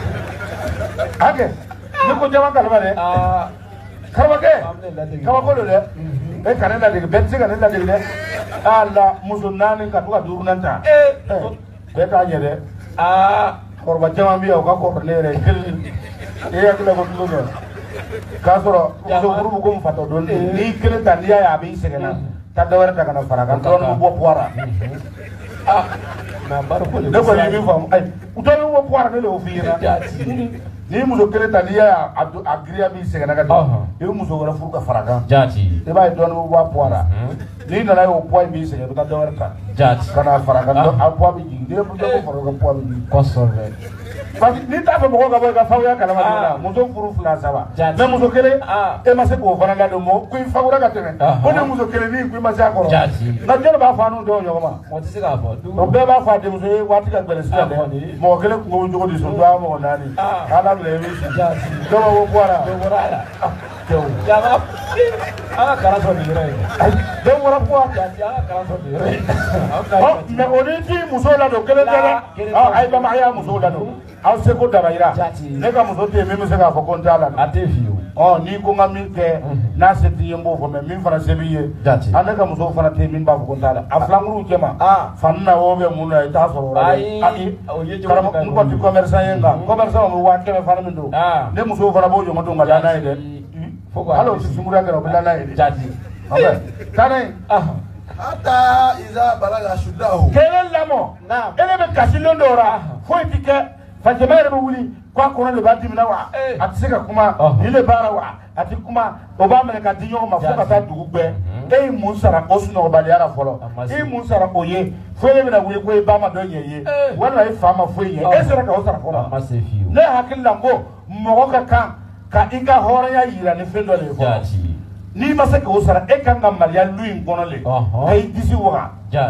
ake ni ko jama kalma de ah karma ke kama ko lo de e kan la de bet se kan la de de ala muso nan ka to ka duru nan ta eh be ta nye de ah korba jama bi o ka ko le re kel e ya kila ko tulo ka soro so guru ko mu fato don ni kele tan ya ya bi segena ta do wara ta kana fara kan don mu bo poara ah na bar ko le ko ni mi fam ay uto yo bo poara ne le o fi na ni muso kele tan ya agria bi segena ka do e muso wara furu ka fara kan jati e ba don mu bo poara ni na la yo po bi segena ka do wara ta jati kana fara kan do a po bi ji de bu do ko fara ka po bi ko so ve parce que ni ta fa mo ka boy ka fawya kala ma dina muso furu fula saba mais muso kele e ma se ko fana la do mo ku fawura ka teme ko ne muso kele ni ku ma se akoro na jero ba fa nu do yo ma mo ti se ka fo du o be ba fa de muso e wati ka gbele sila de mo kele ko jogo di so do mo nani ala le wi jati do wo bora do bora la do ya ba ala kara so ni re do wora po jati ala kara so ni re oh mais on dit muso la do kele de ah ay ba ma ya muso la do aw se ko dabayira ne ka muso te mi se ka fo ko ntala ate fiu oh ni ko ngami ke na se ti yembo fo me min fara se biye ane ka muso fara te min ba fo ko ntala aflamuru jema fanna wo be mun ay ta so ra ai o ye jogo ko ko ti commerçant yenga commerçant mo wa ke me fara min do ne muso fara bo jo mo do ngala na ide fo ko halo si sumura ka ro bela na ide jati okay tanai ah Ata iza balaga shudahu kele lamo na ele be kasilo ndora fo itike Fatima yɛrɛ bɛ wuli k'a kɔnɔ de b'a dimina wa a tɛ se ka kuma ni le baara wa a tɛ kuma o b'a minɛ ka di ɲɔgɔn ma fo ka taa dugu bɛɛ e ye mun sara o sunɔgɔbaliya la fɔlɔ e ye mun sara o ye fo e bɛna wuli ko e ba ma dɔ ɲɛ ye walima e fa ma foyi ye e sera ka o sara fɔlɔ ne hakili la ko mɔgɔ ka kan ka i ka hɔrɔnya yira ni fɛn dɔ de ye fɔlɔ n'i ma se k'o sara e kan ka maloya lu in kɔnɔ le ka i disi waga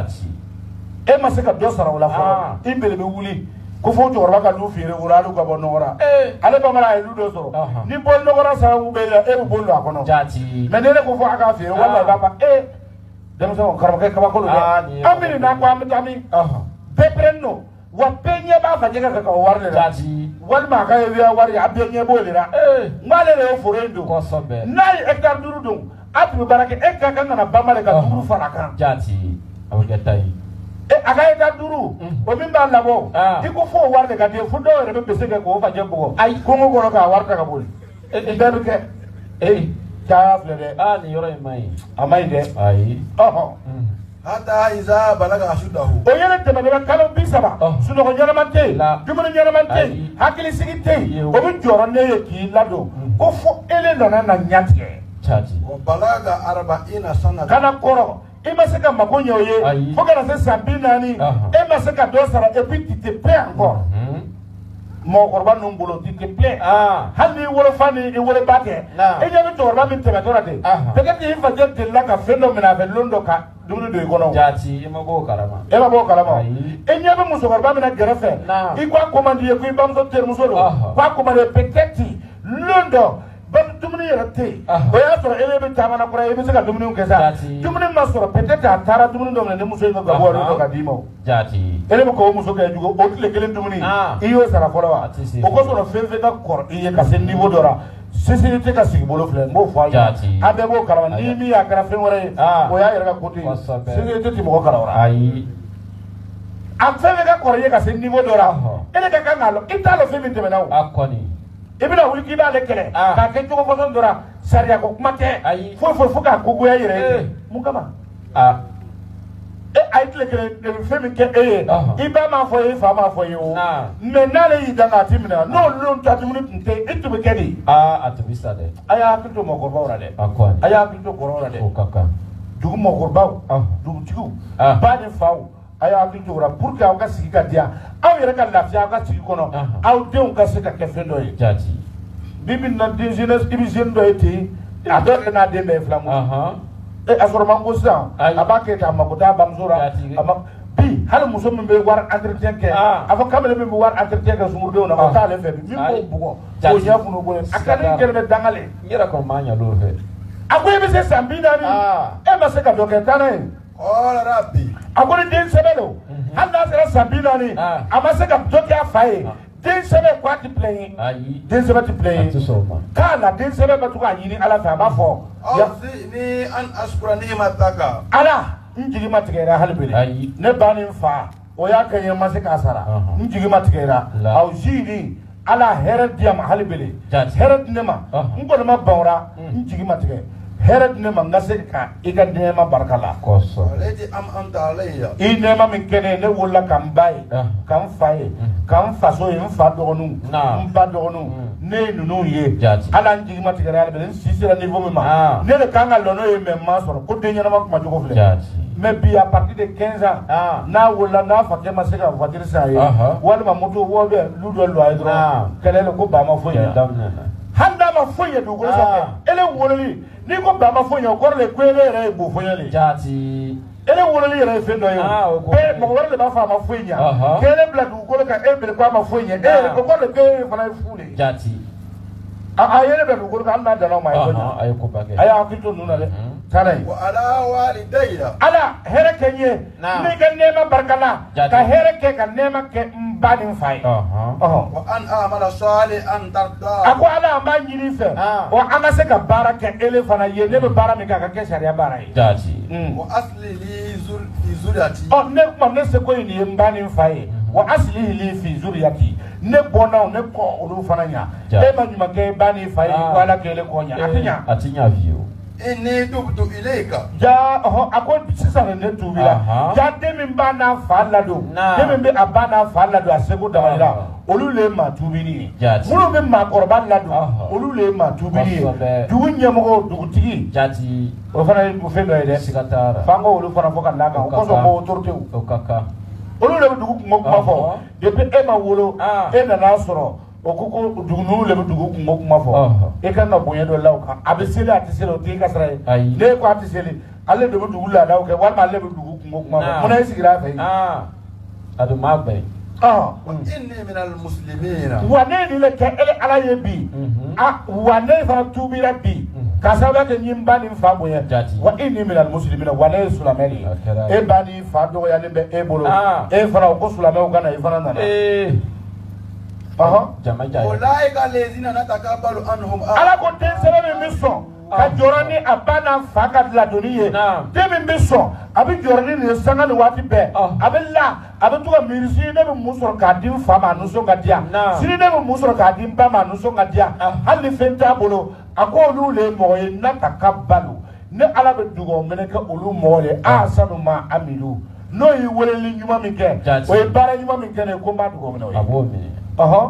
e ma se ka dɔ sara o la fɔlɔ i bele bɛ wuli ko fo cɛkɔrɔba ka lu feere woro alu ka bɔ nɔgɔra ale bamanan a ye lu dɔ sɔrɔ ni bɔ nɔgɔra sababu bɛ la e bɛ bolo a kɔnɔ mais ne ne ko fo a k'a feere walima a b'a fɔ e denmisɛnw karamɔgɔkɛ kabako don dɛ an bɛ nin na ko an bɛ taa min bɛɛ pɛrɛnnen don wa bɛɛ ɲɛ b'a fɛ jɛgɛ fɛ ka o wari de la walima a ka ye wari a bɛɛ ɲɛ b'o de la n k'ale de ye foro in don n'a ye hectare duuru don a tun bɛ baara kɛ e ka kan ka na bama de ka duuru fara a kan a bɛ kɛ ta ye a ka hectare duuru o min b'a labɔ i ko fo o wari de ka di ye fo dɔw yɛrɛ bɛ bese kɛ k'o fajɛ bugɔ ayi kongo kɔnɔ k'a wari ta ka boli nin bɛɛ bɛ kɛ ee caya filɛ dɛ aa nin yɔrɔ in ma ɲi a ma ɲi dɛ ayi ɔhɔn Ata iza balaga shudahu o yɛrɛ tɛmɛnen bɛ kalo bi saba sunɔgɔ ɲɛnama tɛ yen dumuni ɲɛnama tɛ yen hakilisigi tɛ yen o bɛ jɔrɔ ne ye k'i ladon ko fo ele nana na ɲɛ tigɛ wa balaga arba'ina sana kana kɔrɔ i ma se ka mako ɲɛ o ye fo kana se san bi naani e ma se ka dɔ sara et puis tu te plains encore mɔgɔkɔrɔba ninnu bolo tu te plains hali n'i wolofa ni i woloba tɛ e ɲɛ bɛ cɛkɔrɔba min tɛmɛtɔ la ten peut-être i fajɛ delila ka fɛn dɔ minɛ a fɛ lon dɔ ka dumuni don i kɔnɔ jaati i ma bɔ o kalama e ma bɔ o kalama e ɲɛ bɛ musokɔrɔba min na gɛrɛfɛ i ko a ko man di ye ko i bamuso terimuso don ko a ko man di ye peut-être lon dɔ dumuni yɛrɛ tɛ yen o y'a sɔrɔ e bɛ taama na kura i bɛ se ka dumuni kɛ sa dumuni ma sɔrɔ peut-être a taara dumuni dɔ minɛ ni muso in ka gabuwa dɔ ka d'i ma o jaati e bɛ k'o muso kɛ jugu o tile kelen dumuni i y'o sara fɔlɔ wa o kosɔn fɛn fɛn ka kɔrɔ i ye ka se niveau dɔ la sinsinni ka sigi bolo filɛ n b'o fɔ a ye a bɛɛ b'o kalama ni min y'a kɛra fɛn wɛrɛ ye o y'a yɛrɛ ka kote ye sinsinni tɛ mɔgɔ kalama ayi a fɛn fɛn ka kɔrɔ i ye ka se niveau dɔ la e de ka kan k'a lɔn i t'a lɔn fɛn min tɛmɛna o a kɔni i bɛna wuli k'i b'ale kɛlɛ k'a kɛ cogo fɔsɔn dɔ la sariya ko kuma tɛ foyi foyi fo k'a kogoya yɛrɛ ye mun kama e a ye tile kelen fɛn min kɛ e ye i ba m'a fɔ ye i fa m'a fɔ ye o mɛ n'ale y'i dan k'a ti minɛ n'olu ta dumuni tun tɛ i tun bɛ kɛ de aa a tun bɛ sa dɛ a y'a hakili to mɔgɔkɔrɔbaw la dɛ a kɔni a y'a hakili to kɔrɔw la dɛ o ka kan dugu mɔgɔkɔrɔbaw dugutigiw ba ni faw a y'a hakili to o la pour que aw ka sigi ka diya aw yɛrɛ ka lafiya aw ka sigi kɔnɔ aw denw ka se ka kɛ fɛn dɔ ye bi bi na den jeunesse i bɛ jeune dɔ ye ten a dɔw yɛrɛ n'a den bɛɛ ye filamu ee a sɔrɔ man ko sisan a b'a kɛ k'a mako t'a bamuso la a ma bi hali muso min bɛ wari entretien kɛ a fɔ kamalen min bɛ wari entretien kɛ sungurudonw na o t'ale fɛ bi min b'o bugɔ k'o ɲɛ funu bolo a ka di kɛlɛ bɛ dangale n yɛrɛ kɔni b'a ɲɛ l'o fɛ a ko i bɛ se san bi naani e ma se ka dɔ kɛ taa n'a ye a ko ni den sɛbɛn don hali n'a sera san bi naani a ma se ka dɔ kɛ a fa ye den sɛbɛn ko a ti bilen ye den sɛbɛn ti bilen ye k'a la den sɛbɛn bɛ to k'a ɲini ala fɛ a b'a fɔ ni an asukura ni ma ta kan ala n jigi ma tigɛra hali bi ne ba ni n fa o y'a kɛ n ye n ma se k'a sara n jigi ma tigɛra aw ziiri ala hɛrɛ di a ma hali bi hɛrɛ di ne ma n kɔni ma ban o la n jigi ma tigɛ hɛrɛ di ne ma n ka se ka i ka nɛɛma barika la i nɛɛma min kɛ ne ye ne wolola ka n ba ye ka n fa ye ka n faso ye n fa dɔgɔninw n ba dɔgɔninw ne ye ninnu ye ala n jigi ma tigɛra hali bi n si sera niveau min ma ne de kan ka lɔnɔ ye mɛ n ma sɔrɔ ko den ɲɛnama kuma cogo filɛ mais bi à partir de quinze ans n'a wolola n'a fakɛ ma se ka voiture san ye walima moto wɔ bɛ lu dɔ lɔ a ye dɔrɔn kɛlɛ le ko ba ma foyi ɲɛ hali n'a ma foyi ɲɛ dugukolo sanfɛ ele wololi n'i ko ba ma foyi ɲɛ o kɔrɔ de ko ele yɛrɛ ye bofoɲɛ le ele wololi yɛrɛ ye fɛn dɔ ye o bɛɛ mɔgɔ wɛrɛ de b'a fɔ a ma foyi ɲɛ k'ele bila dugukolo kan e bere ko a ma foyi ɲɛ e yɛrɛ o kɔrɔ de ko e fana ye fu de a ye ne bila dugukolo kan hali n'a danna o ma a ye ko ɲɛ a y'a hakili to ninnu na dɛ kana ye ala hɛrɛ kɛ n ye n'i ka nɛɛma barika la ka hɛrɛ kɛ ka nɛɛma kɛ n ba ni n fa ye a ko ala an b'a ɲini i fɛ wa an ka se ka baara kɛ ele fana ye ne bɛ baara min kɛ a ka kɛ sariya baara ye ɔ ne kuma ne seko ye nin ye n ba ni n fa ye wa asili li fi zuriyati ne bɔnnaw ne kɔ olu fana ɲa e ma ɲuman kɛ i ba ni fa ye ko ala kɛlen kɔ ɲa a tɛ ɲa a tɛ ɲa fiyewu inni tubtu ilayka ja ɔhɔ a ko sisan ne tubila ja den min b'a n'a fa ladon den min bɛ a ba n'a fa ladon a seko dama la olu le ye maa tubili ye minnu bɛ maakɔrɔba ladon olu le ye maa tubili ye dugu ɲɛmɔgɔ dugutigi jati o fana ye fɛn dɔ ye dɛ siga t'a la f'an ka olu fana fɔ ka d'a kan o kɔsɔn ko autorité o ka kan olu le bɛ dugu kungo kuma fɔ depuis e ma wolo e nana sɔrɔ o ko ko dugu le bɛ dugu kungo kuma fɔ e kan ka bonya dɔ la o kan a bɛ seli a tɛ seli o tɛ i ka sira ye ne ko a tɛ seli ale de bɛ dugu laadaw kɛ walima ale bɛ dugu kungo kuma fɔ munna e sigira a fɛ yen a dun m'a bɛn inni minal muslimina wa ne ni le kɛ ele ala ye bi a wa ne fana tubira bi ka sababu kɛ n ba ni n fa bonya wa inni minal muslimina wa ne ye silamɛ de ye e ba ni fa dɔgɔyalen bɛ e bolo e fana o ko silamɛw ka na i fana nana ala ko den sɛbɛn min bɛ sɔn ka jɔrɔ ni a ba n'a fa ka ladonni ye den min bɛ sɔn a bɛ jɔrɔ ni nin ye sanga ni waati bɛɛ a bɛ la a bɛ to ka miiri sini ne bɛ mun sɔrɔ k'a di n fa ma a nisɔn ka diya sini ne bɛ mun sɔrɔ k'a di n ba ma a nisɔn ka diya hali ni fɛn t'a bolo a ko olu le ye mɔgɔ ye n'a ta ka balo ne ala bɛ dugawu minɛ kɛ olu mɔgɔ ye a sanu ma amilu n'o ye weleli ɲuman min kɛ o ye baara ɲuman min kɛ ne ko n b'a dugawu minɛ o ye a b'o minɛ ɔhɔn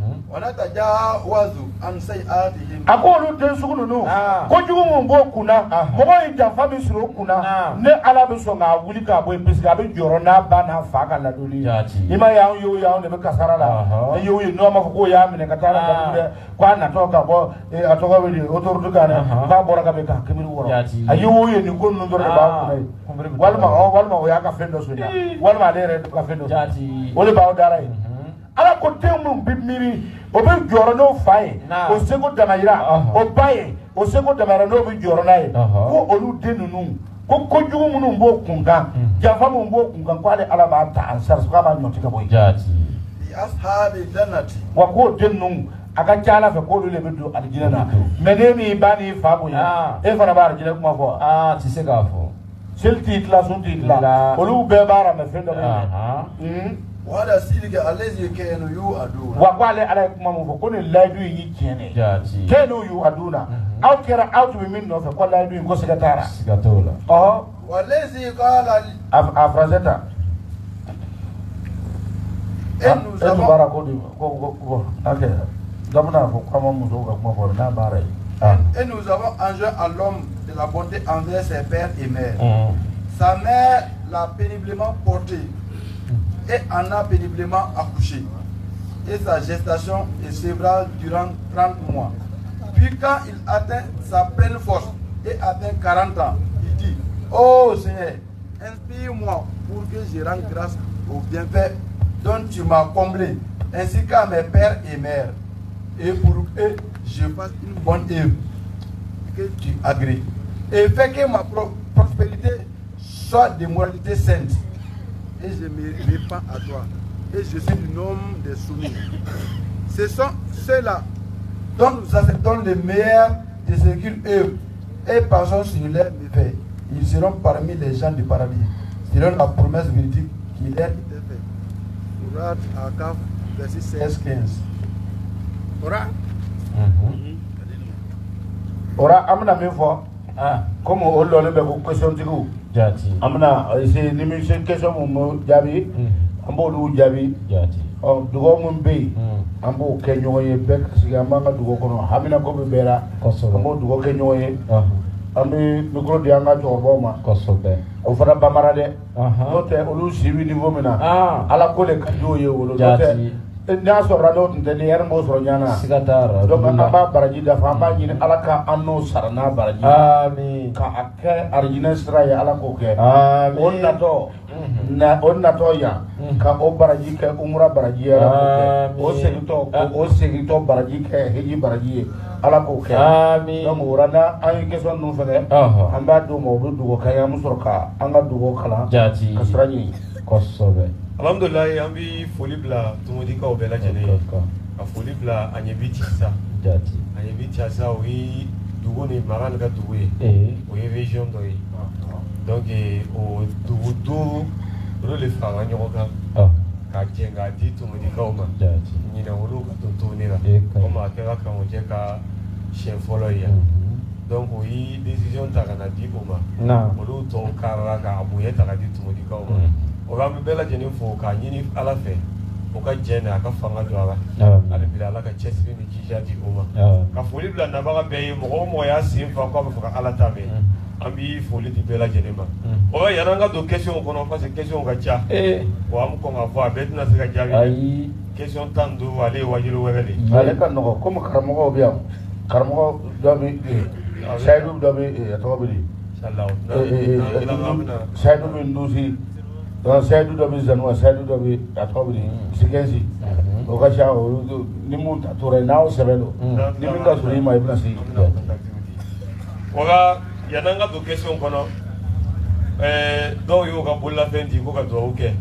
a ko olu den sugu ninnu kojugu min b'o kunna mɔgɔ ye janfa min sɔrɔ o kunna ne ala bɛ sɔn k'a wuli k'a bɔ yen parce que a bɛ jɔrɔ n'a ba n'a fa ka ladonni ye i ma ye anw ye o ye anw de bɛ kasara la e ye o ye n'o ma fɔ k'o y'a minɛ ka taa la dɛ ko a natɔ ka bɔ a tɔgɔ bɛ di autorité kan dɛ k'a bɔra ka bɛn k'a kibiri wɔrɔ a ye o ye nin ko ninnu dɔrɔn de b'aw kunna ye walima walima o y'a ka fɛn dɔ sonya walima ale yɛrɛ ka fɛn dɔ sonya o de b'aw dara ye ala ko den minnu bɛ miiri o bɛ jɔrɔ n'o fa ye o seko damayira o ba ye o seko damayira n'o bɛ jɔrɔ n'a ye ko olu den ninnu ko kojugu minnu b'o kunkan janfa minnu b'o kunkan ko ale ala b'a ta an sarisi k'a b'a ɲɔti ka bɔ yen wa k'o den ninnu a ka ca ala fɛ k'olu de bɛ don alijinɛ na mɛ ne min ba n'i fa bonya e fana b'a alijinɛ kuma fɔ aa ti se k'a fɔ seli t'i tila sun t'i tila olu bɛɛ b'a la mɛ fɛn dɔ bɛ yen wala silike alezi kenu yu aduna wa ko ale ala ye kuma min fɔ ko nin layidu in ye tiɲɛ de kenu yu aduna aw kɛra aw tun bɛ min nɔfɛ ko layidu in ko siga t'a la siga t'o la ɔhɔ walezi kala a français ta e tun baara ko de ko ko ko ok gamuna fɔ k'an ma musow ka kuma fɔ n'a baara ye Ah. Et, et nous avons enjoint à l'homme de la bonté envers ses pères et mères. Mmh. Sa mère l'a péniblement porté et en a péniblement accouché. Et sa gestation est sévrale durant trente mois. Puis quand il atteint sa pleine force et atteint quarante ans, il dit, oh Seigneur, inspire-moi pour que je rende grâce au bienfait dont tu m'as comblé, ainsi qu'à mes pères et mères, et pour que je fasse une bonne œuvre que tu agrées. Et fais que ma pro prospérité soit de moralité sainte, et je me répands à toi, et je suis du nombre des soumis. Ce sont ceux-là dont nous acceptons le meilleur de ce qu'ils œuvrent, et passons sur leurs méfaits. Ils seront parmi les gens du paradis, selon la promesse véridique qui leur était faite. Surat Al-Kahf, verset seize quinze. Ora Ora amna min fɔ comme o lɔle bɛ ko question tigiw an bɛna essayer ni min se question mun jaabi an b'olu jaabi ɔ dugawu min bɛ yen an b'o kɛ ɲɔgɔn ye bɛɛ ka sigi an b'an ka dugawu kɔnɔ hamina ko bɛ bɛɛ la an b'o dugawu kɛ ɲɔgɔn ye an bɛ micro di an ka cɛkɔrɔbaw ma o fana bamara dɛ n'o tɛ olu si bɛ niveau min na ala ko de ka di o ye wolo n'o tɛ n'a sɔrɔ n'o tun tɛ ni yɛrɛ m'o sɔrɔ ɲana donc an b'a baraji dafa an b'a ɲini ala ka an n'o sara n'a baraji ka a kɛ arijinɛ sira ye ala k'o kɛ o natɔ na o natɔ yan ka o baraji kɛ umura baraji ye ala k'o kɛ o segintɔ o segintɔ baraji kɛ heji baraji ye ala k'o kɛ donc o la n'an ye question ninnu fɛnɛ an b'a d'o ma o bɛ dugawu kɛ an bɛ sɔrɔ ka an ka dugawu kalan ka sira ɲini kosɛbɛ. Alhamdulillah, an bɛ foli bila tumudikaw bɛɛ lajɛlen ka foli bila a ɲɛbi Cisa a ɲɛbi Cisa o ye dugu ni Makan ka dugu ye o ye région dɔ ye donc o dugu duuru olu de farala ɲɔgɔn kan ka jɛ k'a di tumudikaw ma ɲinɛ olu ka to tuguni la komi a kɛra Karamɔgɔjɛ ka siɲɛ fɔlɔ ye yan donc o ye décision ta ka na di o ma olu tɔw karila k'a bonya ta ka di tumudikaw ma. O ka bɛɛ lajɛlen fo k'a ɲini ala fɛ o ka jɛn a ka fanga don a la ale bila ala ka cɛsiri ni jija di o ma ka foli bila nabaga bɛɛ ye mɔgɔ o mɔgɔ y'a sen fa k'a bɛ fɛ ka ala ta mɛn an b'i foli di bɛɛ lajɛlen ma o bɛ yan'an ka don question kɔnɔ parce que question ka ca wa an bɛ kɔn k'a fɔ a bɛɛ tɛna se ka jaabi question tan ni duuru ale ye wajibi wɛrɛ de ye ale ka nɔgɔ komi karamɔgɔw bɛ yan karamɔgɔ dɔ bɛ sayidu dɔ bɛ a tɔgɔ bɛ di sayidu bɛ ndusi donc Seydou dɔ bɛ Zanua Seydou dɔ bɛ a tɔgɔ bɛ Sikensi o ka ca o ni mun ta tora yen n'aw sɛbɛn don ni min ka surun i ma i bɛna se. o la yan'an ka don question kɔnɔ dɔw y'o ka bololafɛn di ko ka dugawu kɛ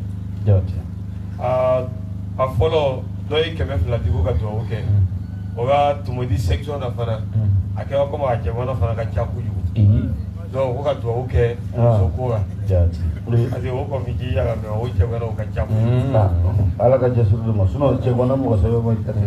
a fɔlɔ dɔ ye kɛmɛ fila di ko ka dugawu kɛ o ka tumudi section na fana a kɛra komi a jamana fana ka ca kojugu donc ko ka dugawu kɛ muso ko la. Parce que o kɔni ji yala mɛ o cɛ wɛrɛw ka ca ala ka cɛsiri d'u ma sinon cɛ kɔnɔ mɔgɔ sɛbɛn ma ca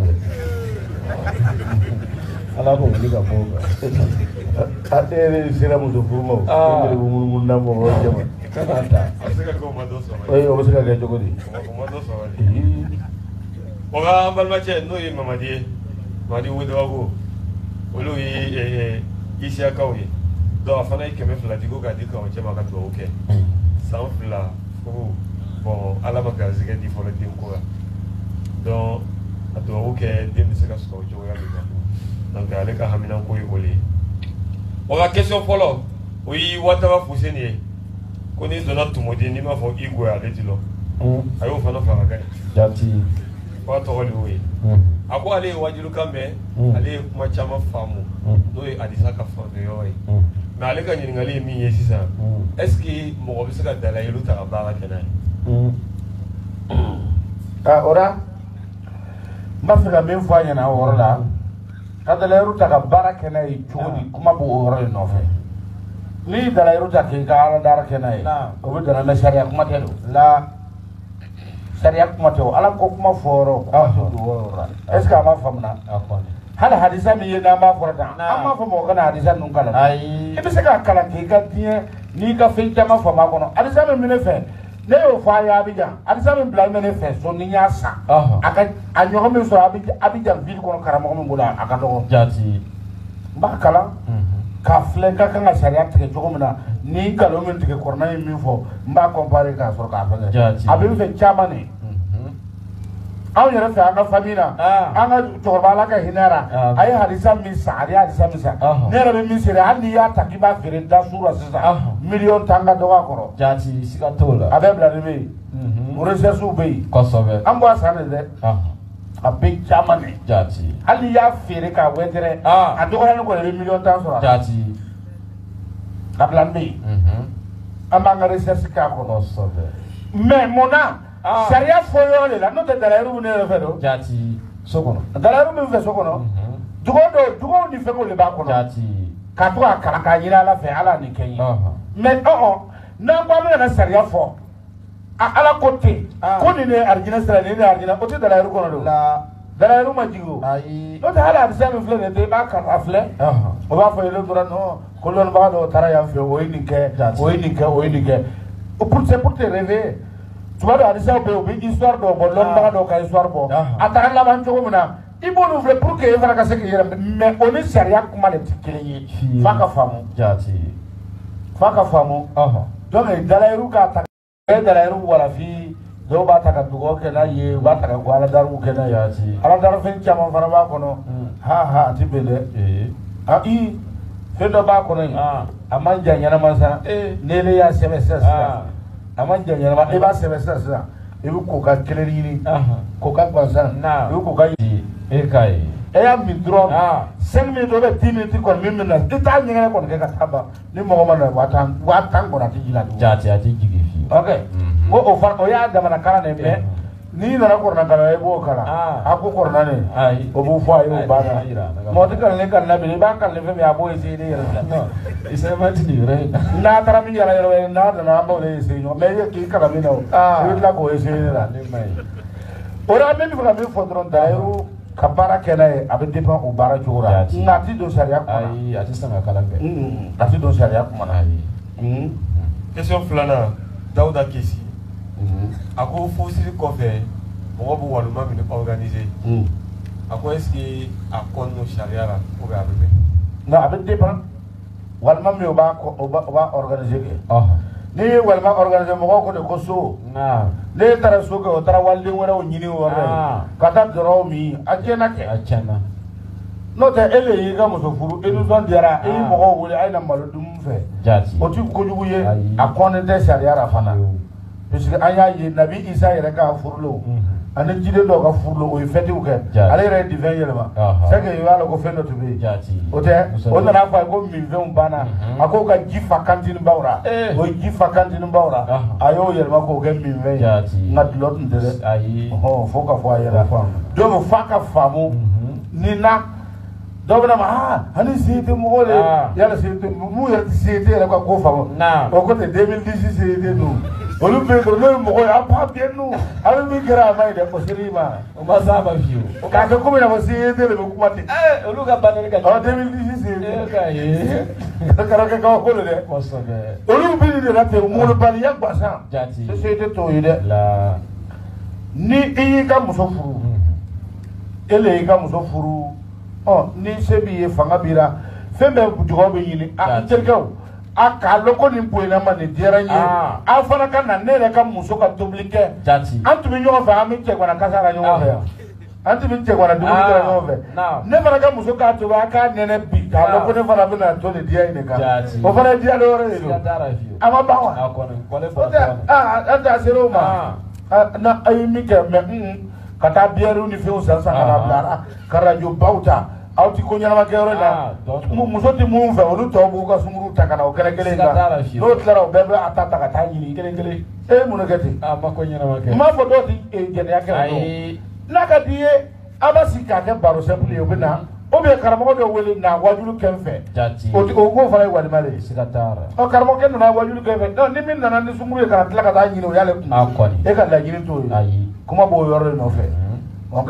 ala k'o wuli ka bɔ o kan a yɛrɛ sera muso furu ma o e yɛrɛ bɛ munumunu na mɔgɔ cɛ ma a bɛ se ka kɛ o ma dɔ sɔrɔ ye o bɛ se ka kɛ cogo di o ma dɔ sɔrɔ de o ka an balimacɛ n'o ye Mamadi ye Mamadi Wodawago olu ye Isiyakaw ye donc a fana ye kɛmɛ fila di ko k'a di Karamɔgɔcɛ ma ka dugawu kɛ san fila furu bon ala ma garizigɛ di fɔlɔ den ko la donc a dugawu kɛ den bɛ se ka sɔrɔ o cogoya min na donc ale ka haminanko ye o le ye o ka question fɔlɔ o ye Watara Fuseni ye ko n'i donna Tumodi n'i m'a fɔ Igwe ale ti lɔ a y'o fana fara kan ye k'a tɔgɔ de y'o ye a ko ale ye wajilukan mɛn ale ye kuma caman faamu n'o ye Adisa ka faamuya ye mais ale ka ɲininkali ye min ye sisan est ce que mɔgɔ bɛ se ka dalayiru ta ka baara kɛ n'a ye o la n b'a fɛ ka min fɔ a ɲɛna o yɔrɔ la ka dalayiru ta ka baara kɛ n'a ye cogo di kuma b'o yɔrɔ in nɔfɛ n'i dalayiru ta k'i ka ala baara kɛ n'a ye o bɛ dana mɛ sariya kuma tɛ don la sariya kuma tɛ o ala ko kuma fɔ yɔrɔ kuma tɛ don o yɔrɔ la est ce que a b'a faamuya hali hadisa min ye n'an b'a fɔra tan an b'a fɔ mɔgɔ kana hadisa ninnu kalan i bɛ se k'a kalan k'i ka diɲɛ n'i ka fɛn caman faamu a kɔnɔ hadisa min bɛ ne fɛ ne y'o fɔ a ye Abidjan hadisa min bila bɛ ne fɛ so ni n y'a san a ka a ɲɔgɔn min sɔrɔ Abidjan ville kɔnɔ karamɔgɔ min bolo a ka dɔgɔ jaati ba kala ka filɛ ka kan ka sariya tigɛ cogo min na ni nkalon min tigɛ kɔrɔna ye min fɔ n b'a comparer k'a sɔrɔ k'a fɛngɛ a bɛ n fɛ caman de anw yɛrɛ fɛ an ka famille na an ka cɛkɔrɔba Ala ka hinɛ ra a ye halisa min san a ye halisa min san ne yɛrɛ bɛ min seere hali n'i y'a ta k'i b'a feere dasu la sisan miliyɔn tan ka dɔgɔ a kɔrɔ jaati siga t'o la a bɛɛ bila de bɛ yen recherche bɛ yen kosɛbɛ an b'a san de dɛ a bɛ caman de jaati hali n'i y'a feere k'a wɛntɛrɛ a dɔgɔyalen kɔni i bɛ miliyɔn tan sɔrɔ jaati a bila n bɛ yen an b'an ka recherche k'a kɔnɔ kosɛbɛ mais mun na sariya fɔ yɔrɔ de la n'o tɛ dalayiru ne yɛrɛ fɛ don jaati so kɔnɔ dalayiru min fɛ so kɔnɔ dugawu dɔw dugawu ni fɛnw de b'a kɔnɔ jaati ka to k'a kalan k'a ɲini Ala fɛ Ala nin kɛ n ye mais ɔhɔn n'an ko an bɛna sariya fɔ a Ala ko ten ko nin de ye arijinɛ sira nin de ye arijinɛ o tɛ dalayiru kɔnɔ don dalayiru ma jigin o n'o tɛ hali hadisa min filɛ nin ye i b'a kalan a filɛ o b'a fɔ yɛlɛ dɔrɔn non ko lɔnnibaga dɔw taara yan fɛ o ye nin kɛ o ye nin kɛ o ye nin kɛ pour c'est pour te réveiller tuma dɔ hadisaw bɛ yen u bɛ histoire dɔw bɔ lɔnnibaga dɔw ka histoire bɔ a taara laban cogo min na i b'olu filɛ pour que e fana ka se k'i yɛrɛ mais o ni sariya kuma de tɛ kelen ye f'a ka faamu jaati f'a ka faamu donc dalayiru k'a ta e dalayiru walafin dɔw b'a ta ka dugawu kɛ n'a ye u b'a ta ka ko aladariw kɛ n'a ye aladarifɛn caman fana b'a kɔnɔ ha ha a ti bɛn dɛ a i fɛn dɔ b'a kɔnɔ yen a man jan ɲɛnama sa n'ele y'a sɛbɛn sisan sisan a man jan ɲɛnama e b'a sɛbɛn sisan sisan i bɛ ko ka kelen ɲini ko ka gansan i bɛ ko ka e k'a ye e y'a min dɔrɔn cinq minutes ou bien dix minutes kɔni min min na i t'a ɲɛgɛn kɔni kɛ ka taa ban ni mɔgɔ ma na waa tan waa tan kɔni a tɛ jigin a tugun jaati a tɛ jigin fiyewu ok ko o fana o y'a damana kalan de mais n'i nana kɔrɔna kalan i b'o kalan a ko kɔrɔna ne o b'o fɔ a ye o banna mɔgɔ tɛ kalan ne kalan na bi i b'a kalan fɛn min a b'o essayer de yɛrɛ la i sɛ ma ti nin yɔrɔ in n'a taara min yɛrɛ yɛrɛ ye n'a nana an b'o de essayer ɲɔgɔn mais i ye k'i kalan min na o i bɛ tila k'o essayer de la o la an bɛ min fɛ ka min fɔ dɔrɔn dalayiru ka baara kɛ n'a ye a bɛ dépend o baara cogo la nka a ti don sariya kuma na ayi a tɛ sɔn ka kalan kɛ a ti don sariya kuma na ayi question filanan Dawuda Kesi a ko furusiri kɔfɛ mɔgɔ bɛ walima min organiser a ko est ce que a kɔnɔ sariya la ou bien a bɛ bɛn non a bɛ dépend walima min o b'a o b'a organiser kɛ n'i ye walima organiser mɔgɔw ko de ko so ne taara so kɛ o taara waliden wɛrɛw ɲini o yɔrɔ ka taa dɔrɔnw min a tiɲɛna kɛ a tiɲɛna n'o tɛ e le y'i ka muso furu émission diyara e ye mɔgɔw wele a ye na malo dumuni fɛ jaati o ti kojugu ye a kɔnnen tɛ sariya la fana puisque an y'a ye nabi Isa yɛrɛ ka furulo ani jiden dɔw ka furulo o ye fêtiw kɛ ale yɛrɛ ye divin yɛlɛma c'est que i b'a dɔn ko fɛn dɔ tun bɛ yen o tɛ o nana fɔ a ye ko minfɛnw banna a k'o ka ji fa kantini baw la o ye ji fa kantini baw la a y'o yɛlɛma k'o kɛ minfɛn ye nka dulɔ tun tɛ dɛ ɔhɔn fo ka fɔ a yɛrɛ donc f'a ka faamu ni na dɔw bɛ na ma aa ani se tɛ mɔgɔ de yala se tɛ mun yɛrɛ tɛ se tɛ yɛrɛ ka ko faamu o ko tɛ deux mille dix se tɛ don olu bɛ yen dɔrɔn n'o ye mɔgɔ ye a b'a bien nu a bɛ min kɛra a ma ye dɛ o seri ma o ma s'a ma fiyewu k'a kɛ komi i n'a fɔ se tɛ de bɛ kuma ten olu ka banni ka ɔ deux mille dix se e k'a ye kɛra kɛ kabako de dɛ kosɛbɛ olu bɛ nin de la ten molobaliya gansan jaati se tɛ t'o ye dɛ la ni i y'i ka muso furu e le y'i ka muso furu ɔ ni se b'i ye fanga b'i la fɛn bɛɛ juguyaw bɛ ɲini a n terikɛw a k'a lɔn ko nin bonyana ma nin diyara n ye a fana ka na ne yɛrɛ ka muso ka tobili kɛ jaati an tun bɛ ɲɔgɔn fɛ an bɛ cɛgana kasa la ɲɔgɔn fɛ yan an tun bɛ cɛgana dumuni kɛ ɲɔgɔn fɛ ne fana ka muso k'a tobi a k'a nɛnɛ bi k'a lɔn ko ne fana bɛ na to nin diya in de kan o fana ye diya dɔ wɛrɛ de don a ma ban wa o tɛ an tɛ a sera o ma na a ye min kɛ mɛ ka taa biɛriw ni fɛnw san san ka na bila ka radio baw ta aw ti ko ɲɛnama kɛ yɔrɔ la muso tɛ mun fɛ olu tɔw b'u ka sunkuruw ta ka na o kɛnɛ kelen kan n'o tilara o bɛɛ bɛ a ta ta ka taa ɲini kelen kelen e ye mun kɛ ten a ma ko ɲɛnama kɛ n m'a fɔ dɔw tɛ jɛnɛya kɛ dɔn n'a ka di ye a b'a sigi k'a kɛ baro simple ye o bɛ na ou bien karamɔgɔ dɔ wele na wajulu kɛ n fɛ o k'o fana ye walima de ye ɔ karamɔgɔkɛ nana wajulu kɛ n fɛ ni min nana ni sunkuru ye ka na tila ka taa ɲini o y'ale kun e ka laɲini t'o ye kuma b'o yɔrɔ de nɔfɛ ok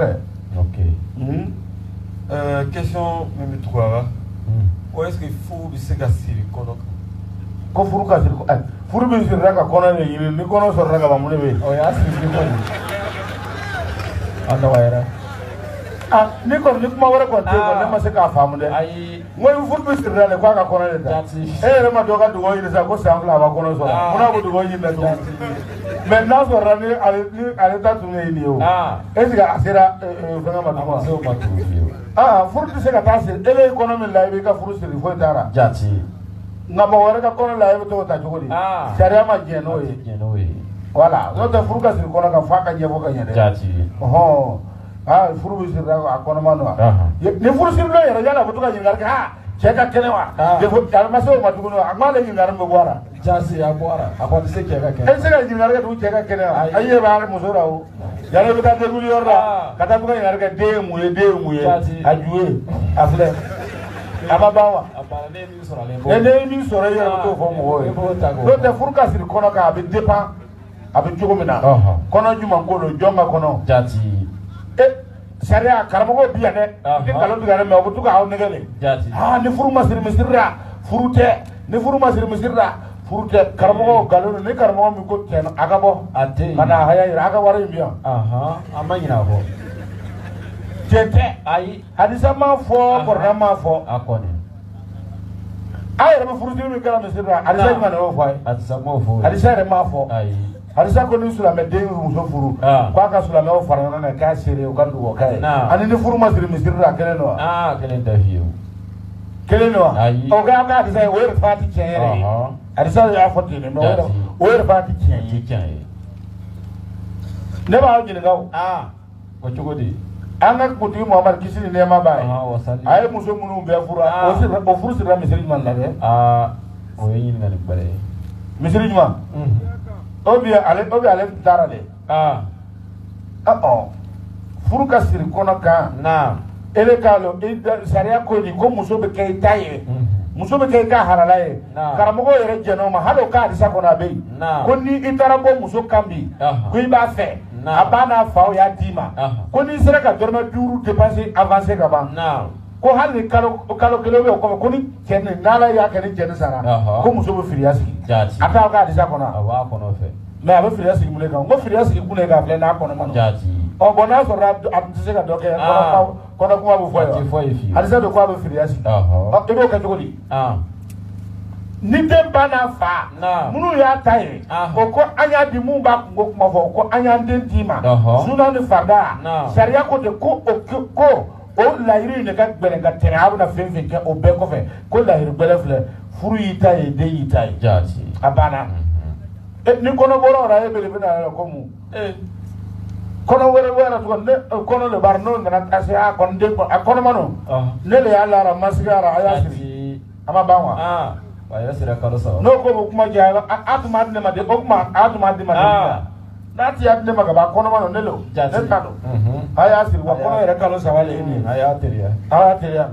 ok Euh, question même trois. Où est-ce que fou bi se ka siri kɔnɔ kan? Ko furu ka siri eh furu bi siri ka kɔnɔ de ɲini ni kɔnɔ sɔrɔ ka ban mun de bɛ yen? O y'a siri kɔnɔ. An dɔgɔyara. ah ni ko ni kuma wara ko te ko ne ma se ka faamu de ai moy fu bi sirra le ko ka kono de ta e re ma do ka dugo yi sa ko sangla ba kono so muna ko dugo yi na do mais na so rani ale ni ale ta tu ne ni o ah e siga asira e fanga ma do so ma tu ah furu ti se ka ta se ele economy la be ka furu sirri fo tara jati ngaba wara ka kono la be to ta jogodi ah sharia ma je no yi je no yi voilà no te furu ka sirri kono ka fa ka je bo ka nyede jati oh ah furu bi sirra a kono ma no ni furu sirri lo yara jana butuka nyingar ka ha cheka kene wa de fu kalma so ma tukuno amale nyingar mbe bora jasi ya bora akwa se cheka kene e se ga nyingar ka du cheka kene aye ba mo so rawo yara bi ta de guli yorra kata buka nyingar ka de mu ye de mu ye ajuwe afle ababawa abara ne mi soro le bo e ne mi soro yara to fo mo wo do te furu ka sirri kono ka bi depa abi jogomina kono juma ngolo jonga kono jati e sharia karamo biya de ke kala du gare me obutu ka hawo negele jati ha ni furu masir misirra furute ni furu masir misirra furute karamo galo ni karamo mi ko ten agabo ate kana haya ira aga wara biya aha amanyina bo tete ai hadisa ma fo porna ma fo akoni ai re furu mi kala misirra hadisa ma no fo hadisa ma fo hadisa re ma fo ai harisa ko ni sulame den muso furu kwa ka sulame o farana na ka sere o kan dugo kai ani ni furu masiri misirra kele no ah kele dafiyo kele no o ga ga disa o er fati chere harisa ya foti ne no o er fati chere chere ne ba o jini gaw ah ko chugodi anga kuti muhammad kisini ne ma bai ah wasali ay muso munu be fura o sir o furu sirra misiri man la de ah o yin ngani bare misiri man obi ale obi ale dara de ah ah oh furu ka siri kono ka na ele kalo e sharia ko ni ko muso be kay taye muso be kay ka harala ye karamogo yere jeno ma hado ka disa kona be ko ni itara bo muso kambi ko iba fe abana fa o ya dima ko ni sere ka dorma duru dépenser avancer ka ba ko hali kalo kalo kilo be ko ko ni kenne nala ya kenne jeno sara ko muso be firiasi ata ka disa kona wa kono fe mais abe firiasi mule ka ngo firiasi kule ka fle na kono mano jati o bona so rab atise ka doke kono kono kuma bu foyo alisa do ko abe firiasi ah e ko ka jogodi ah ni dem bana fa munu ya taye o ko anya di mu ba ngo kuma fo ko anya den dima suna ni fada sharia ko de ko ko o lahiri ne ka gbele ka tere abu na fen fen ke o be ko fe ko lahiri gbele fle furu yita e de yita jati abana ni kono boro ra e bele bina ko mu eh kono were were to ne kono le barno ngana tase a kon de ko kono mano ne le ala ra masgara aya siri ama bawa ah wa ya sira kalo sa no ko kuma ja atuma ne ma de ko kuma atuma de ma de na ti adne ma ba kono mano ne lo ne kalo aya siri wa kono yere kalo sa wale ni aya teriya aya teriya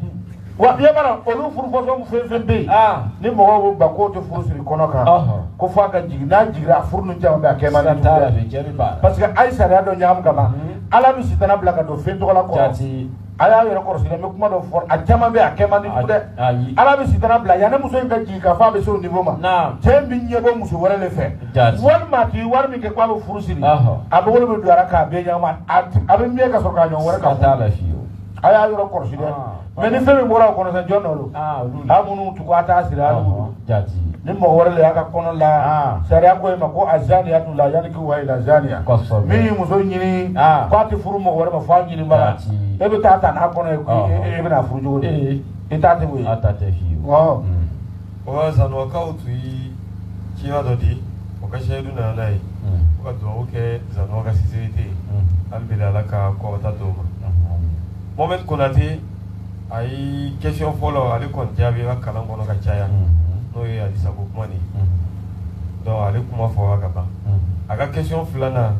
wa biya bara olu furu fo so fen fen be ah ni mo wo ba ko to furu siri kono kan ko fa ka jigna jigra furu nu jam ba ke ma na ta be jeri ba parce que aisha ya do nyam kama ala mi sitana blaka do fen to la ko jati aya yero ko sire me kuma do for a jama be a ke ma ni bude ala mi sitana bla ya na muso ga ji ka fa be so niveau ma na tembi nyebo muso wala le fe wal ma ti war mi ke kwa be furu siri abo wala be do ara ka be nyama abe mi ka so ka nyon wala ka ta la fiyo aya yero ko sire mais ni febe mora ko no sa jonno lo ah amunu to ko ata sira lu jati ni mo wore le aka kono la sharia ko ma ko azani atu la yani ko wa ila zania mi muso nyini ko ati furu mo wore ma fa nyini mara e be tata na kono e be na furu jogo e e tata we ata te fi wow o za no ka utu yi kiwa do di o ka shedu na nai o ka do o ke za no ka sisite albila la ka ko ta do moment konati ay question follow ali kon jabi wa kalan bono ka chaya no ye ali sako mani do ali kuma fo wa gaba aga question fulana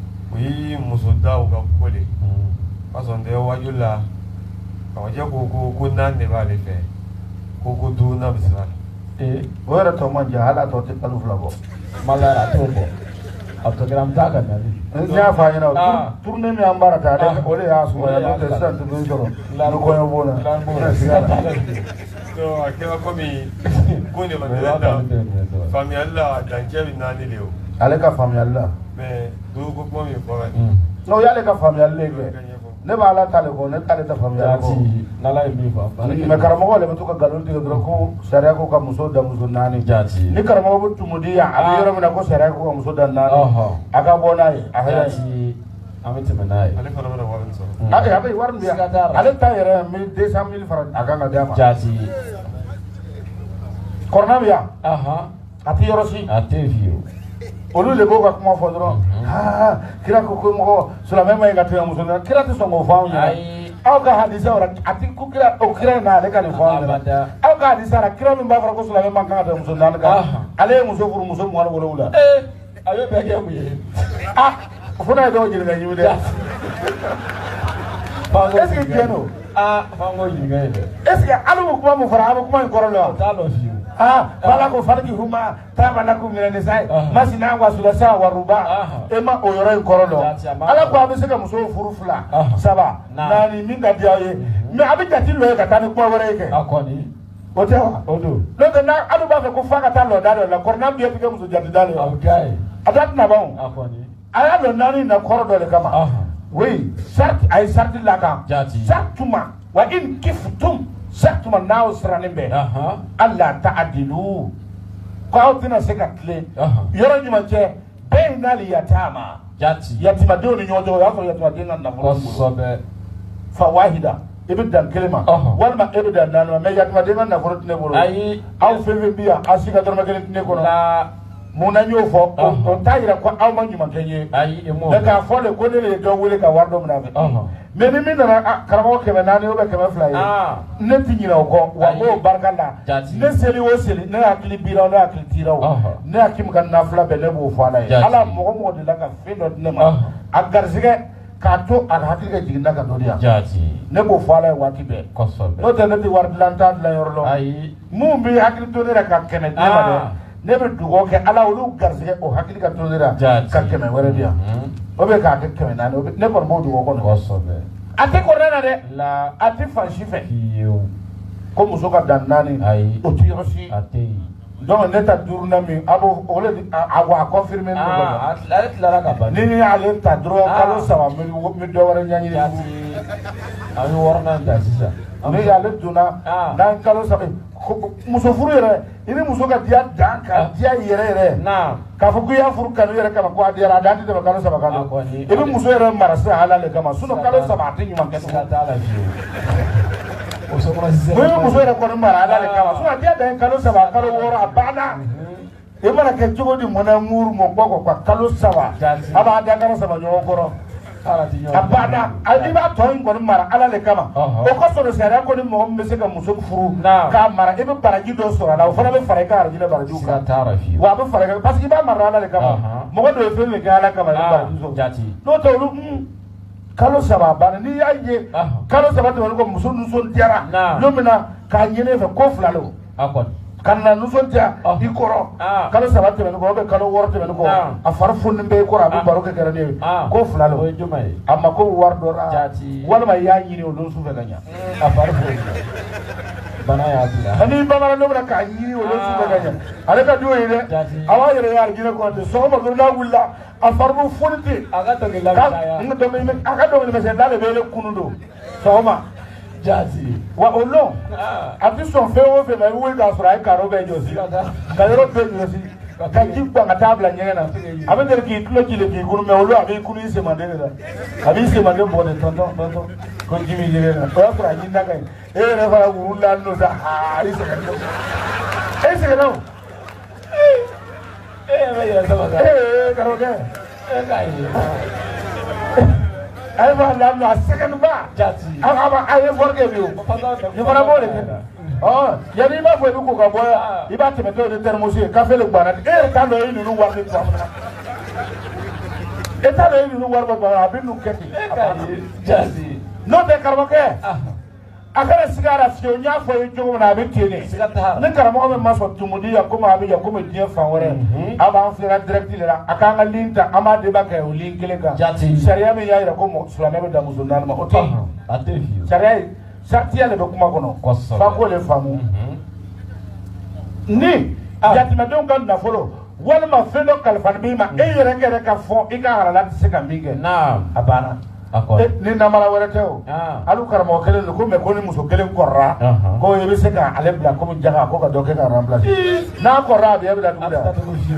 wi musoda o ga kole pason de wajula ka waje ko ko ko nan ne ba le fe ko ko du na bisala e wera to man jahala to te palu flago malara to bo autogram daga na ni ya fa yana tourne mi ambara ta da ole ya su ya do te san to do joro la ko yo bona to akema komi kone mandela famille Allah dan jebi nani leo ale ka famille Allah mais do ko mo mi ko no ya le ka famille Allah le ne b'a la t'ale ko ne t'ale ta faamuya ko n'ala ye min fɔ mais karamɔgɔ le bɛ to ka nkalon tigɛ dɔrɔn ko sariya ko ka muso da muso naani jaati ni karamɔgɔ bɛ tumudi yan a bɛ yɔrɔ min na ko sariya ko ka muso da naani a ka bɔ n'a ye a jaati an bɛ tɛmɛ n'a ye ale fana bɛna wari min sɔrɔ a bɛ wari min bɛ yan ale ta yɛrɛ mille deux cent mille fara a kan ka d'a ma jaati kɔrɔna bɛ yan a tɛ yɔrɔ si a tɛ fiyewu olu de b'o ka kuma fɔ dɔrɔn aa kira ko ko mɔgɔ silamɛ ma ɲi ka tɛmɛ muso na kira tɛ sɔn k'o fɔ anw ɲɛna aw ka hadisa o a ti ko kira o kira in na ale ka nin fɔ anw ɲɛna aw ka hadisa la kira min b'a fɔ ko silamɛ ma kan ka tɛmɛ muso naani kan ale ye muso furu muso mugan ni wolonwula a bɛ bɛɛ kɛ mun ye ah o fana ye dɔw ɲininka ɲimi dɛ est ce que tiɲɛ don aa f'an k'o ɲininka ye dɛ est ce que ale bɛ kuma mun fara a bɛ kuma in kɔrɔ dɔn o t'a dɔn fiyewu ah wala ko fariki huma tabana ku minɛ nisai masina wa sulasa wa ruba e ma o yɔrɔ in kɔrɔ dɔn ala ko a bɛ se ka muso furu fila saba naani min ka di aw ye mais a bɛ jate lɔ ye ka taa ni kuma wɛrɛ ye kɛ a kɔni o tɛ wa o don n'o tɛ n'a ale b'a fɛ ko f'a ka taa lɔ da dɔ la kɔrɔna bɛ tigɛ muso jate da de a bɛ k'a ye a da tɛna ban a kɔni a y'a lɔ naani na kɔrɔ dɔ de kama oui sarti a ye sarti la kan sartuma wa in kiftum sartuma n'aw sirannen bɛ ala ta adilu ko aw tɛna se ka tilen yɔrɔ ɲuman cɛ bɛɛ n'ale yatama yatimadenw ni ɲɔgɔn cɛ o y'a sɔrɔ yatimaden ka nafolo kosɛbɛ fa wahida i bɛ dan kelen ma walima e bɛ dan naani ma mais yatimaden ka nafolo tɛ ne bolo ayi aw fɛn fɛn bi yan aw si ka dɔrɔmɛ kelen tɛ ne kɔnɔ mun na n y'o fɔ o t'a yira ko aw ma ɲuman kɛ n ye mais k'a fɔ de ko ne de ye dɔ wele ka wari dɔ minɛ a fɛ mais ni min nana karamɔgɔ kɛmɛ naani ou bien kɛmɛ fila ye ne tɛ ɲinɛ o kɔ wa n b'o barika da ne seli o seli ne hakili bira o ne hakili tira o ne hakili ka nafila bɛɛ ne b'o fɔ ala ye ala mɔgɔ mɔgɔ de la ka fɛn dɔ di ne ma a garisɛgɛ k'a to a hakili ka jigin na ka dɔ di yan ne b'o fɔ ala ye waati bɛɛ n'o tɛ ne tɛ wari dilan t'a dilan yɔrɔ lɔ mun bɛ hakili to ne yɛrɛ ka kɛmɛ di ne ma dɛ ne bɛ dugawu kɛ ala olu garisɛgɛ o hakili ka to ne la ka kɛmɛ wɛrɛ di yan o bɛ k'a kɛ kɛmɛ naani ne kɔni b'o dugawu kɔnɔ a tɛ kɔrɔnɛ na dɛ a tɛ fan si fɛ ko muso ka dan naani o tɛ yɔrɔ si donc ne ta duurunan min a b'o o le a wa a confirmer ne ma ale tilara ka ban ni ni ale ta dɔrɔn kalo saba n bɛ dɔ wɛrɛ ɲɛɲini an bɛ wɔɔrɔnan ta sisan ni ale donna n'an kalo saba muso furu yɛrɛ i ni muso ka diya dan ka diya yɛrɛ yɛrɛ k'a fɔ k'i y'a furu kanu yɛrɛ kama ko a diyara a dan tɛ tɛmɛ kalo saba kan i bɛ muso yɛrɛ mara sisan ala le kama sinon kalo saba a tɛ ɲuman kɛ tugun n'i bɛ muso yɛrɛ kɔni mara ala le kama sinon a diya dan ye kalo saba kalo wɔɔrɔ a banna i mana kɛ cogo di mɔnɛ muru mɔ gbɔ ka kalo saba a b'a da kalo saba ɲɔgɔn kɔrɔ a banna i b'a tɔ in kɔni mara ala le kama o kosɔn sariya kɔni mɔgɔ min bɛ se ka muso furu k'a mara i bɛ baraji dɔ sɔrɔ a la o fana bɛ fara i ka arajinɛ barajiw kan wa a bɛ fara i kan parce que i b'a mara ala le kama mɔgɔ dɔ ye fɛn min kɛ ala kama i bɛ baraji sɔrɔ n'o tɛ olu kalo saba a banna n'i y'a ye kalo saba tɛmɛnen kɔ muso nisɔndiyara don min na k'a ɲini e fɛ ko fila le o ka na nisɔndiya i kɔrɔ kalo saba tɛmɛnen kɔ ou bien kalo wɔɔrɔ tɛmɛnen kɔ a fari fununen bɛ i kɔrɔ a bɛ baro kɛ kɛrɛ ne ye ko fila le o a ma ko wari dɔ la walima i y'a ɲini o don su fɛ ka ɲa a fari funu bana y'a bila ani bamanan dɔ bɛna k'a ɲini o don su fɛ ka ɲa ale ka di o ye dɛ a b'a yɛrɛ ye alijinɛ kɔnɔ ten sɔgɔma dɔrɔn n'a wulila a fari bɛ funu ten a ka dɔnkili lamɛn a ka dɔnkili lamɛn n'ale bɛ ele kunu don sɔgɔma jaati wa o lɔn a ti sɔn fɛn o fɛn ma i bɛ wuli k'a sɔrɔ a ye karo bɛɛ jɔsi ka yɔrɔ bɛɛ jɔsi ka ji gban ka taa bila ɲɛgɛn na a bɛ deli k'i tulo ci de k'i kunu mɛ olu a b'i kunu i semanden de la a b'i semanden bɔ de tɔntɔn tɔntɔn ko ji min ɲɛgɛn na o y'a sɔrɔ a ɲinina ka ɲi e yɛrɛ fana wuru la n'o sa aa i sɛgɛn o e sɛgɛnna o e yɛrɛ bɛ yɛrɛ sama kan ee karamɔgɔkɛ e k'a ye a ye maa laminɛ a sɛgɛnni ba jaati a a a ye fɔrikɛ bi o nin fana b'o de kɛ ɔ yanni i b'a fɔ i bɛ ko ka bɔ i b'a tɛmɛ dɔw de tɛrɛmusi ye kafe le gbanna e yɛrɛ t'a dɔn e ninnu wari bɛ tuma min na e t'a dɔn e ninnu wari bɛ tuma min na a bɛ ninnu kɛ ten e k'a ye jaati n'o tɛ karamɔgɔkɛ a kana sigi a la fiyewu n y'a fɔ i ye cogo min na a bɛ ten de ni karamɔgɔ min ma sɔn tumudi yan komi a bɛ yan komi diɲɛ fan wɛrɛ a b'an filɛ direct de la a k'an ka ligne ta an b'a débat kɛ o ligne kelen kan sariya min y'a jira ko silamɛ bɛ dan muso naani ma o tɛ yen sariya ye saritiya de bɛ kuma kɔnɔ f'a k'o de faamu ni yatimɛdenw ka nafolo walima fɛn dɔ kalifalen b'i ma e yɛrɛ yɛrɛ ka fɔ i ka halala tɛ se ka min kɛ a banna ni namara wɛrɛ tɛ o alu karamɔgɔ kelen don ko mɛ ko ni muso kelen kɔrɔra ko i bɛ se ka ale bila komi jaga ko ka dɔ kɛ ka remplacer n'a kɔrɔra a bɛ e bɛ da dugu da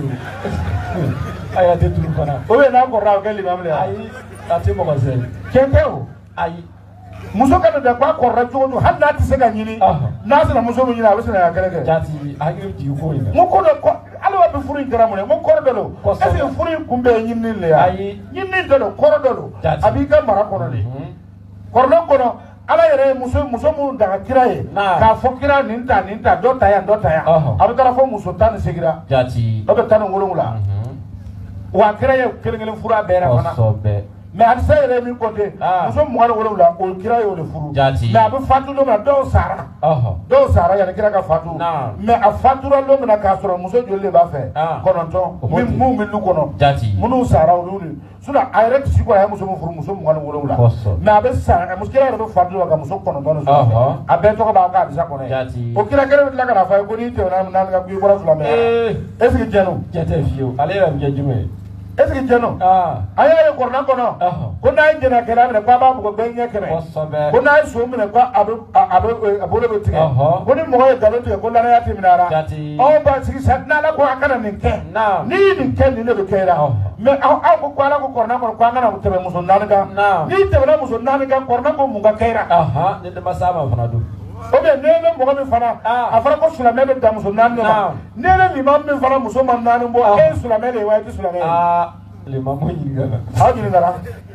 ayi a tɛ turu fana o bɛ n'a kɔrɔra o kɛ limami le ayi a tɛ mɔgɔ sɛbɛn tiɲɛ tɛ o ayi muso kana da k'a kɔrɔra cogo cogo hali n'a tɛ se ka ɲini n'a sera muso min ɲini a bɛ se ka kɛlɛ kɛ jati hakili jigin ko in na n ko ko dɔ ale b'a bɛ furu in kɛra mun ye n ko kɔrɔ dɔ don est ce que furu in kun bɛ ye ɲinini le ye ayi ɲinini tɛ don kɔrɔ dɔ don a b'i ka mara kɔnɔ de kɔrɔlen kɔnɔ ala yɛrɛ ye muso muso minnu daga kira ye k'a fɔ kira nin ta nin ta dɔ ta yan dɔ ta yan a bɛ taara fɔ muso tan ni segira jati dɔ bɛ tan ni wolonwula wa kira ye kelen kelen furu a bɛɛ la fana mais hadisa yɛrɛ min ko ten muso mugan ni wolonwula o kira y'o de furu mais a bɛ fatu don min na dɔw sara dɔw sara yanni kira ka fatu mais a fatura don min na k'a sɔrɔ muso joli de b'a fɛ kɔnɔntɔn min mun bɛ du kɔnɔ minnu sara olu de sinon a yɛrɛ tɛ se ko a ye muso min furu muso mugan ni wolonwula mais a bɛ sa muso kira yɛrɛ bɛ fatu la ka muso kɔnɔntɔn de sɔrɔ a bɛɛ tɔgɔ b'a ka hadisa kɔnɔ ye o kira kelen bɛ tila ka na fɔ a ye ko n'i tɛmɛna naani kan k'i bɔra filamɛya est ce que tiɲɛ don tiɲɛ tɛ fiyewu ale yɛrɛ bɛ kɛ jumɛn ye est ce que tiɲɛ don a y'a ye kɔrɔna kɔnɔ ko n'a ye jɛnɛ kɛlɛ minɛ k'a b'a bugɔ bɛɛ ɲɛ kɛmɛ ko n'a ye so minɛ ko a bɛ a bɛ a bolo bɛ tigɛ ko ni mɔgɔ ye nkalon tigɛ ko lanaya tɛ minɛ a la aw b'a sigi sa n'ala ko a kana nin kɛ n'i ye nin kɛ nin de bɛ kɛ i la mais aw aw ko ko ala ko kɔrɔna kɔnɔ ko an kana tɛmɛ muso naani kan n'i tɛmɛna muso naani kan kɔrɔna ko mun ka kɛ i la ne dama sa ma fana don o bɛ ne bɛ mɔgɔ min fana a fɔra ko silamɛ bɛ da muso naani de ma ne bɛ limam min fana muso ma naani bɔ e ye silamɛ de ye wa e tɛ silamɛ ye limamu ɲininkala aw ɲininkala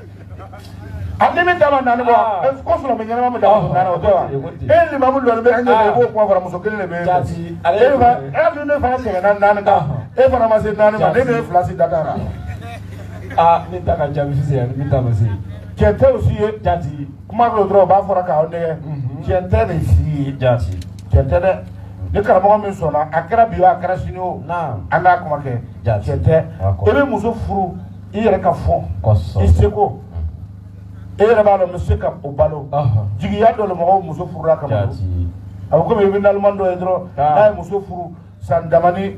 a ni min ta ma naani bɔ ko silamɛ ɲɛnama bɛ da muso naani o tɛ wa e ye limamu dɔɔni bɛ an ɲɛ i b'o kuma fara muso kelen de bɛ yen e fa e dun ne fana tɛmɛna naani kan e fana ma se naani ma ne de ye fila si da da la aa ne ta ka jaabi sisan ne ta ma se tiɲɛ tɛ o si ye jati kuma dɔ dɔrɔn o b'a fɔra k'aw nɛgɛ tiɲɛ tɛ de si ye jati tiɲɛ tɛ dɛ ni karamɔgɔ min sɔnna a kɛra bi o a kɛra sini o an k'a kuma kɛ tiɲɛ tɛ i bɛ muso furu i yɛrɛ ka fɔ i seko e yɛrɛ b'a dɔn n bɛ se ka o balo jigiya dɔ le mɔgɔw muso furula kama a bɛ komi i bɛ naliman dɔ ye dɔrɔn n'a ye muso furu san damani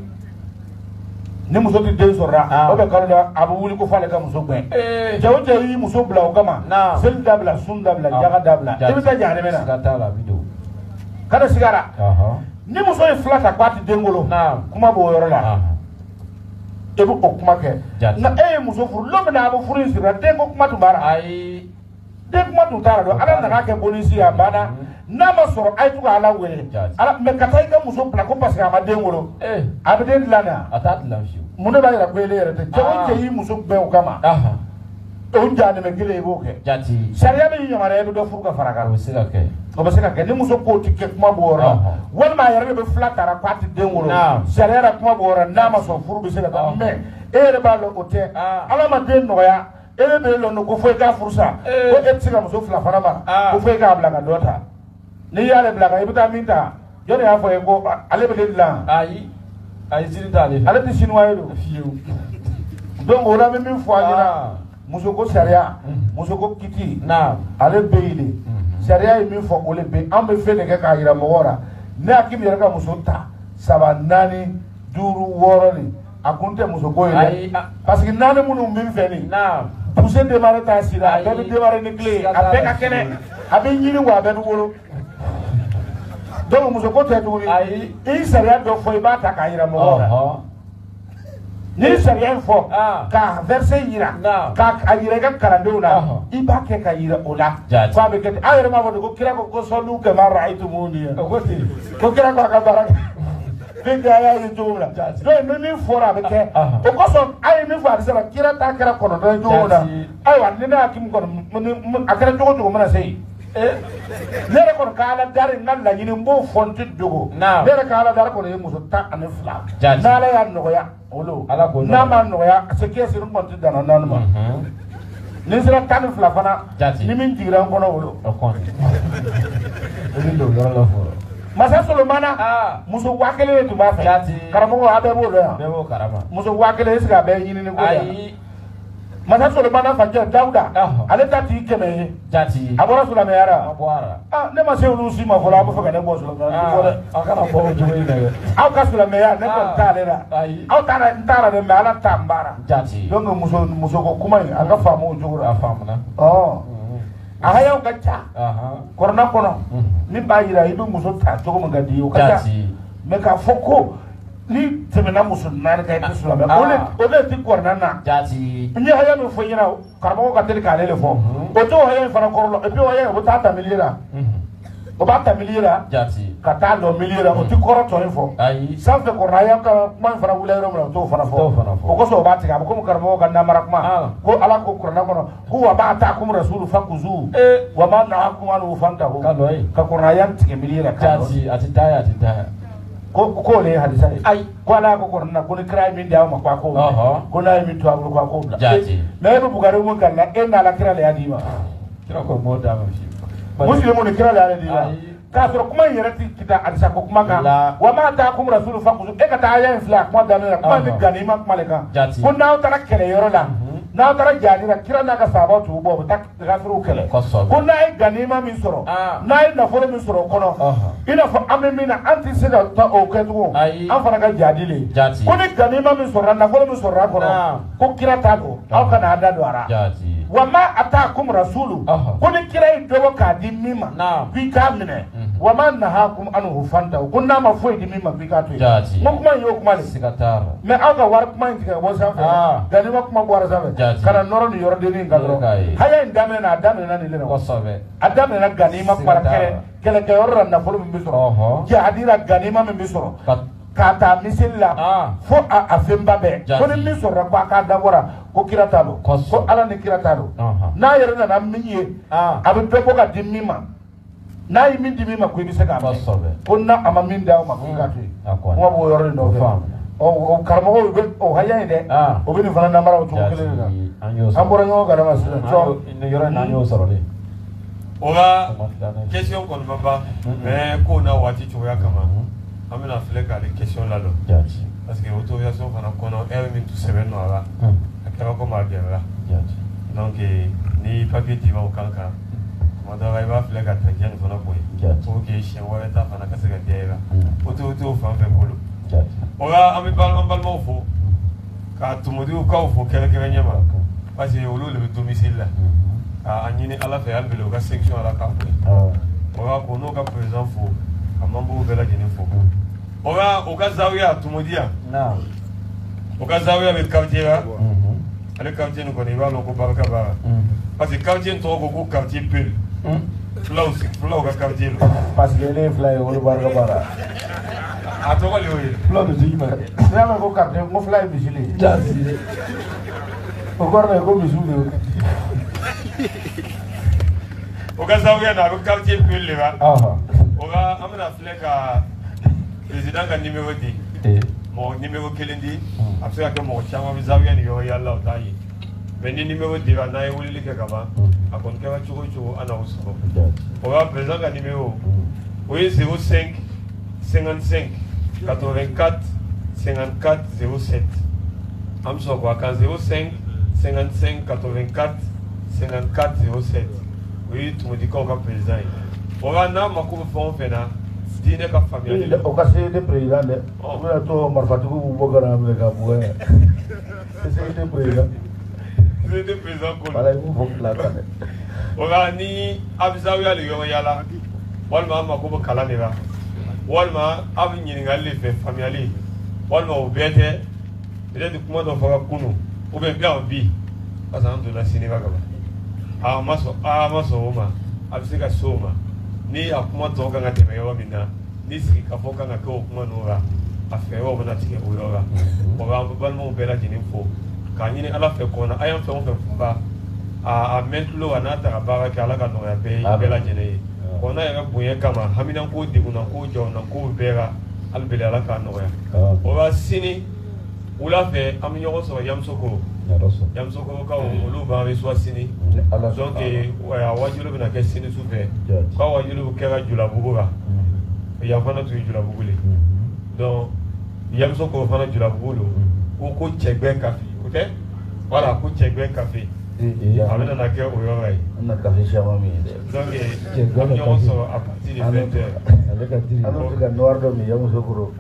ni muso tɛ den sɔrɔ o bɛ kalo la a bɛ wuli ko f'ale ka muso gɛn cɛ o cɛ y'i muso bila o kama seli dabila sun dabila jaga dabila i bɛ taa ɲaamɛ na kada sigara ni muso ye fila ta k'a tɛ den wolo kuma b'o yɔrɔ la e bɛ o kuma kɛ nka e ye muso furu don min na a bɛ furu in siri den ko kuma tun b'a la ayi den kuma tun t'a la dɔn ala nana kɛ bonisi a banna n'a ma sɔrɔ a ye to ka ala wele ala mɛ ka taa i ka muso bila ko parce que a ma den wolo a bɛ den dilan na a t'a dilan fiyewu mun de b'a yira ko ele yɛrɛ tɛ cɛ o cɛ y'i muso gɛn o kama o jaanimɛ kelen i b'o kɛ jati sariya bɛ yamaruya i bɛ dɔ furu ka fara kan o bɛ se ka kɛ o bɛ se ka kɛ ni muso k'o tɛ kɛ kuma b'o yɔrɔ la walima a yɛrɛ de bɛ fila taara k'a tɛ den wolo sariya la kuma b'o yɔrɔ n'a ma sɔn furu bɛ se ka taa mɛ e yɛrɛ b'a dɔn o tɛ ala ma den nɔgɔya e bɛ bɛ lɔn ko fo i k'a furu sa ko e tɛ se ka muso fila fana ma ko fo i k'a bila ka dɔ ta n'i y'ale bila kan i bɛ taa min ta jɔnni y'a fɔ ye ko ale bɛ den dilan ayi ayi sini t'ale fɛ ale tɛ sinuwa ye don fiyewu donc o la bɛ min fɔ a ɲɛna muso ko sariya muso ko kiti ale bɛ yen de sariya ye min fɔ o le bɛ an bɛ fɛn de kɛ k'a yira mɔgɔw la ne hakili yɛrɛ ka muso ta saba naani duuru wɔɔrɔ ni a kun tɛ muso ko ye dɛ parce que naani minnu bɛ fɛ nin poussé démarrer t'a si la a bɛɛ bɛ démarrer ni tile ye a bɛɛ ka kɛnɛ a bɛ ɲini wa a bɛɛ bɛ wolo donc muso ko tɛ tuguni i sariya dɔ fɔ i b'a ta k'a yira mɔgɔw la ni sariya in fɔ k'a verset yira k'a yira i ka kalandenw na i b'a kɛ ka yira o la ko a bɛ kɛ ten an yɛrɛ b'a fɔ de ko kira ko ko sɔliw kama ra'aytumuni ko kira ko a ka baara kɛ fɛn tɛ a y'a ye cogo min na donc ni min fɔra a bɛ kɛ o kosɔn a ye min fɔ hadisa la kira ta kɛra kɔnɔntɔn ye cogo min na ayiwa ni ne hakimu kɔni a kɛra cogo cogo mana se yen ne yɛrɛ kɔni ka ala dari n ka laɲini n b'o fɔ n tɛ dogo ne yɛrɛ ka ala dari kɔni ye muso tan ani fila n'ala y'a nɔgɔya olu n'a ma nɔgɔya c'est que c'est n kɔni tɛ danna naani ma ni n sera tan ni fila fana ni min jigira n kɔnɔ wolo masa solomana muso waa kelen de tun b'a fɛ karamɔgɔ a bɛɛ b'o dɔn yan muso waa kelen est ce que a bɛɛ ɲinini ko yan masa solomana facɛ dawuda ale ta t'i kɛmɛ ye a bɔra silamɛya la ne ma se olu si ma fɔlɔ a bɛ fɛ ka ne bɔ silamɛya a kana bɔ o cogo in na dɛ aw ka silamɛya ne kɔni t'ale la aw taara n taara dɛ mais ala ta n baara donc muso muso ko kuma in a ka faamu o cogo la a faamuna ɔ a hayaw ka ca korona kono min b'a yira i bɛ muso ta cogo min ka di o ka ca mais k'a fɔ ko ni tɛmɛna muso naani kan i tɛ silamɛ o de o de ti korona na n ye haya min fɔ ɲɛna karamɔgɔ ka teli k'ale de fɔ o t'o haya in fana kɔrɔ la et puis o haya o bɛ taa ta milieu la o b'a ta milieu la ka taa dɔn milieu la o ti kɔrɔ tɔ in fɔ sanfɛ korona haya ka kuma in fana wuli yɔrɔ min na o t'o fana fɔ o kosɔn o b'a tigɛ a bɛ komi karamɔgɔ ka namara kuma ko ala ko korona kɔnɔ ko wa b'a ta kum rasulu fakuzu wa ma nahakum anhu fantahu ka korona haya tigɛ milieu la ka a ti taa a ti taa ko ko le hadisa ai ko ala ko korona ko ni kira min da ma kwa ko ko na min to abulu kwa ko jati me be bugare mun kan na en ala kira le adima kira ko mo da ma shi muslimu ni kira le adima ka so kuma yere ti kita hadisa ko kuma kan wa ma ta kum rasul fa ko e ka ta aya infla kuma da na kuma ni ganima kuma le kan ko na tara kele yoro la na tara jani na kira na ka sabo tu bo ta ka furu kele ko na e ganima min soro na e na foro min soro kono ina fo amemina anti sida ta o ketu an fana ka jadi le ko ni ganima min soro na foro min soro kono ko kira ta do aw kana ada do ara wa ma atakum rasulu ko ni kira e do ka di mima bi ka mine wa ma nahakum anhu fanta ko na ma fo di mima bi ka to mo kuma yo kuma le sigatara me aga war kuma intika bo sa fa ganima kuma bo ara sa kana noro ni yoro de ni ngalo haya ndame na dame na ni le ko sobe adame na ganima kuma kele kele ke yoro na folo min bisoro jadira ganima min bisoro ka ta misilla fo a femba be ko ni misoro ko ka dabora ko kira talo ko ala ni kira talo na yere na minye abe be ko ka dimima na yi min dimima ko bi se ka ko sobe ko na ama min da ma ko ka to mo bo yoro no fam o karamɔgɔ bɛ o haya in dɛ o bɛ nin fana namara o cogo kelen de la an bɔra ɲɔgɔn kan ma sisan cɔ yɔrɔ in na an y'o sɔrɔ de o ka question kɔni ma ban mais ko na waati cogoya kama an bɛna filɛ k'ale question ladɔn parce que autorisation fana kɔnɔ heure min tun sɛbɛn nɔ a la a kɛra komi a gɛrɛla donc ni papier d'i ma o kan kan tuma dɔ la i b'a filɛ ka tankiya nin fana bɔ yen pour que siɲɛ wɛrɛ ta fana ka se ka diya i la autorité o fan fɛ bolo ola an bɛ an balimaw fo ka tumudiw kaw fo kɛrɛnkɛrɛn ɲɛma parce que olu de bɛ domicile la ka a ɲini ala fɛ hali bi u ka section ala k'a bonya ola ko n'o ka président fo ka membre bɛɛ lajɛlen fo ola o ka zawiya tumudi yan o ka zawiya bɛ quartier la ale quartier nin kɔni i b'a dɔn ko barika b'a la parce que quartier nin tɔgɔ ko ko quartier Pel fulaw fulaw ka quartier la parce que ne fila ye olu barika b'a la a tɔgɔ le y'o ye fula bɛ sigi ma n'i y'a mɛn ko quartier ko fila ye misi le ye o kɔrɔ ye ko misiw de y'o o ka zawiya na a bɛ quartier Pel de la o ka an bɛna filɛ ka président ka numéro di mɔgɔ numéro kelen di a bɛ se ka kɛ mɔgɔ caman bɛ zawiya ni yɔrɔ yala o t'a ye mais ni numéro dira n'a ye weleli kɛ ka ban a kɔni kɛra cogo o cogo an n'aw sɔrɔ o ka président ka numéro o ye zéro cinq cinquante-cinq quatre-vingt-quatre cinquante-quatre zéro sept an bɛ sɔrɔ k'a kan zéro cinq cinquante-cinq quatre-vingt-quatre cinquante-quatre zéro sept o ye tumudikaw ka président ye o ka n'a mako bɛ fɛn o fɛn na diinɛ ka faamuyali la o ka se de président dɛ o bɛna to marifatigiw b'u bɔ ka na minɛ ka bɔ yan se de président se de président ko wala i b'u fɔ tila kan dɛ o ka ni a bɛ zawiya de ɲɔgɔn yala walima a mako bɛ kalan de la walima a bɛ ɲininkali de fɛ faamuyali walima o bɛɛ tɛ peut-être kuma dɔ fɔra kunun ou bien bien bi parce que an donna sini ba ka ban a ma sɔn a ma sɔn o ma a bɛ se ka se o ma ni a kuma tɔ kan ka tɛmɛ yɔrɔ min na ni sigi ka fɔ kan ka kɛ o kuma ninnu la a fɛɛrɛw bɛna tigɛ o yɔrɔ la o ka an bɛ balimaw bɛɛ lajɛlen fo k'a ɲini ala fɛ kɔnɔ a y'an fɛn o fɛn funba a a mɛn tulo a n'a ta ka baara kɛ ala ka nɔgɔya bɛɛ bɛɛ lajɛlen ye kɔnɔ yɛrɛ bonya kama haminanko degunnanko jɔnnanko bɛɛ la hali bi ala k'a nɔgɔya o ka sini wula fɛ an bɛ ɲɔgɔn sɔrɔ yamusoko yamusoko kaw olu b'an reçoit sini donc a wajulu bɛna kɛ sini su fɛ k'a wajulu kɛra julabugu la yan fana tun ye julabugu le donc yamusoko fana julabugu lo ko ko cɛgbɛn kafe o tɛ voilà ko cɛgbɛn kafe a bɛna na kɛ o yɔrɔ ye an na kafe caman min ye dɛ donc an bɛ ɲɔgɔn sɔrɔ à partir de vingt heures ale ka diri an bɛ se ka noir dɔ min yamusokoro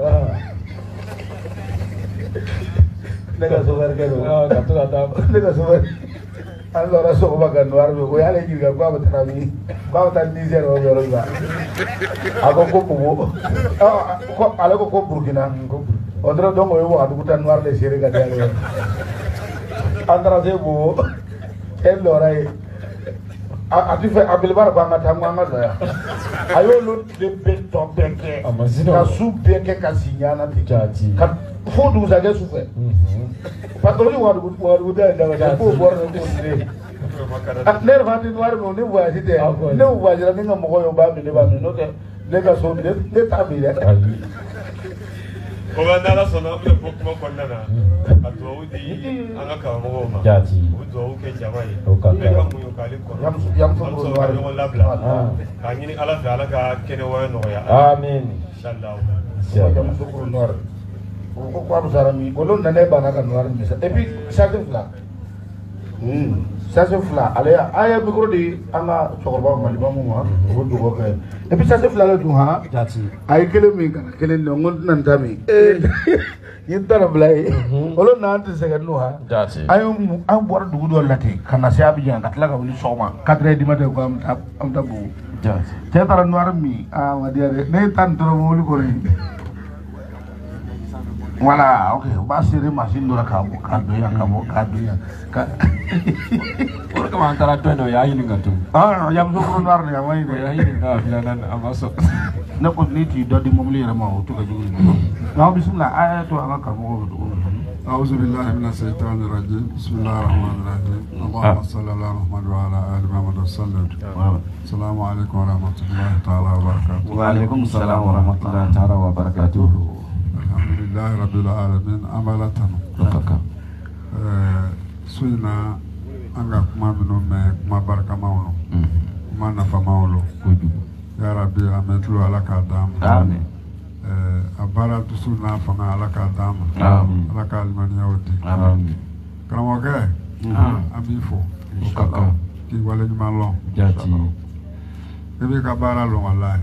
ne ka sofɛrikɛ don ka to ka taa ne ka sofɛri allora so ba ga noir be ko yale girga ko ba tarabi ko ba tan Niger o yoro ba ako ko ko ko ala ko ko Burkina ko odro dongo yo adu tan noir le sere ga dale andra se bo el loray ati fe abilbar ba ngata nganga do ya ayo lo de beton beke ka su beke ka sinyana tikati ka fodu za ge su fe patori wa du wa du da da ko bor no ko ne ner va di noir mo ne voyage de ne voyage la nga mo yo ba mi ne ba mi no te ne ka so de de ta mi de ko ganda la sona le pokmo kondana atwa udi anga ka mo ma jati uzo ke jamai o ka me ka mu yo kale ko yam yam so so noir yo labla ka ngini ala fa ala ka kene wa no ya amin inshallah yam so noir ko ko am sarami ko non nane bana ka noir mi sa et puis ça c'est là hmm ça c'est là allez aya micro di anga chokorba mali ba mo ma ko do ko et puis ça c'est là du ha jati ay kele mi kana kele no ngon nan tami eh yin tara blay olo nan te sega no ha jati ay am bor du do lati kana sa bi janga tla ka woni soma quatre heures du matin ko am am tabu jati te tara noir mi ah ma dia ne tan tro mo li ko re voilà ok ba sere machine do ka bo ka do ya ka bo ka do ya ka ora ka man tara to no ya yin ngatu ah yam so ko noir ne amai de ya yin ga filanan amaso na ko ni ti do di mom li rama o to ka jugu na bismillah aya to anga ka mo do أعوذ بالله من الشيطان الرجيم بسم الله الرحمن الرحيم اللهم صل على محمد وعلى آل محمد وسلم السلام عليكم ورحمة الله تعالى وبركاته وعليكم السلام ورحمة الله تعالى وبركاته الحمد لله رب العالمين أملة سوينا أنغا كما منو ما بركة مولو ما نفع مولو يا ربي أمتلو على كادام آمين abara tusu na fanga ala ka dama ala ka almaniya odi karamo ke ami fo kaka ki wale ni malo jati ebe ka bara lo wallahi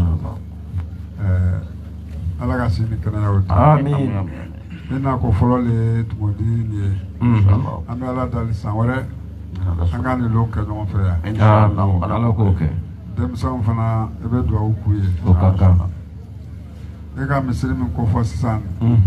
eh ala ka sini kana odi amin ina ko folo le tumodi ni ami ala dali sanware anga ni lo ke no fe ya inshallah ala ko ke dem sam fana ebe do akuye o kaka e ka misiri min ko fo sisan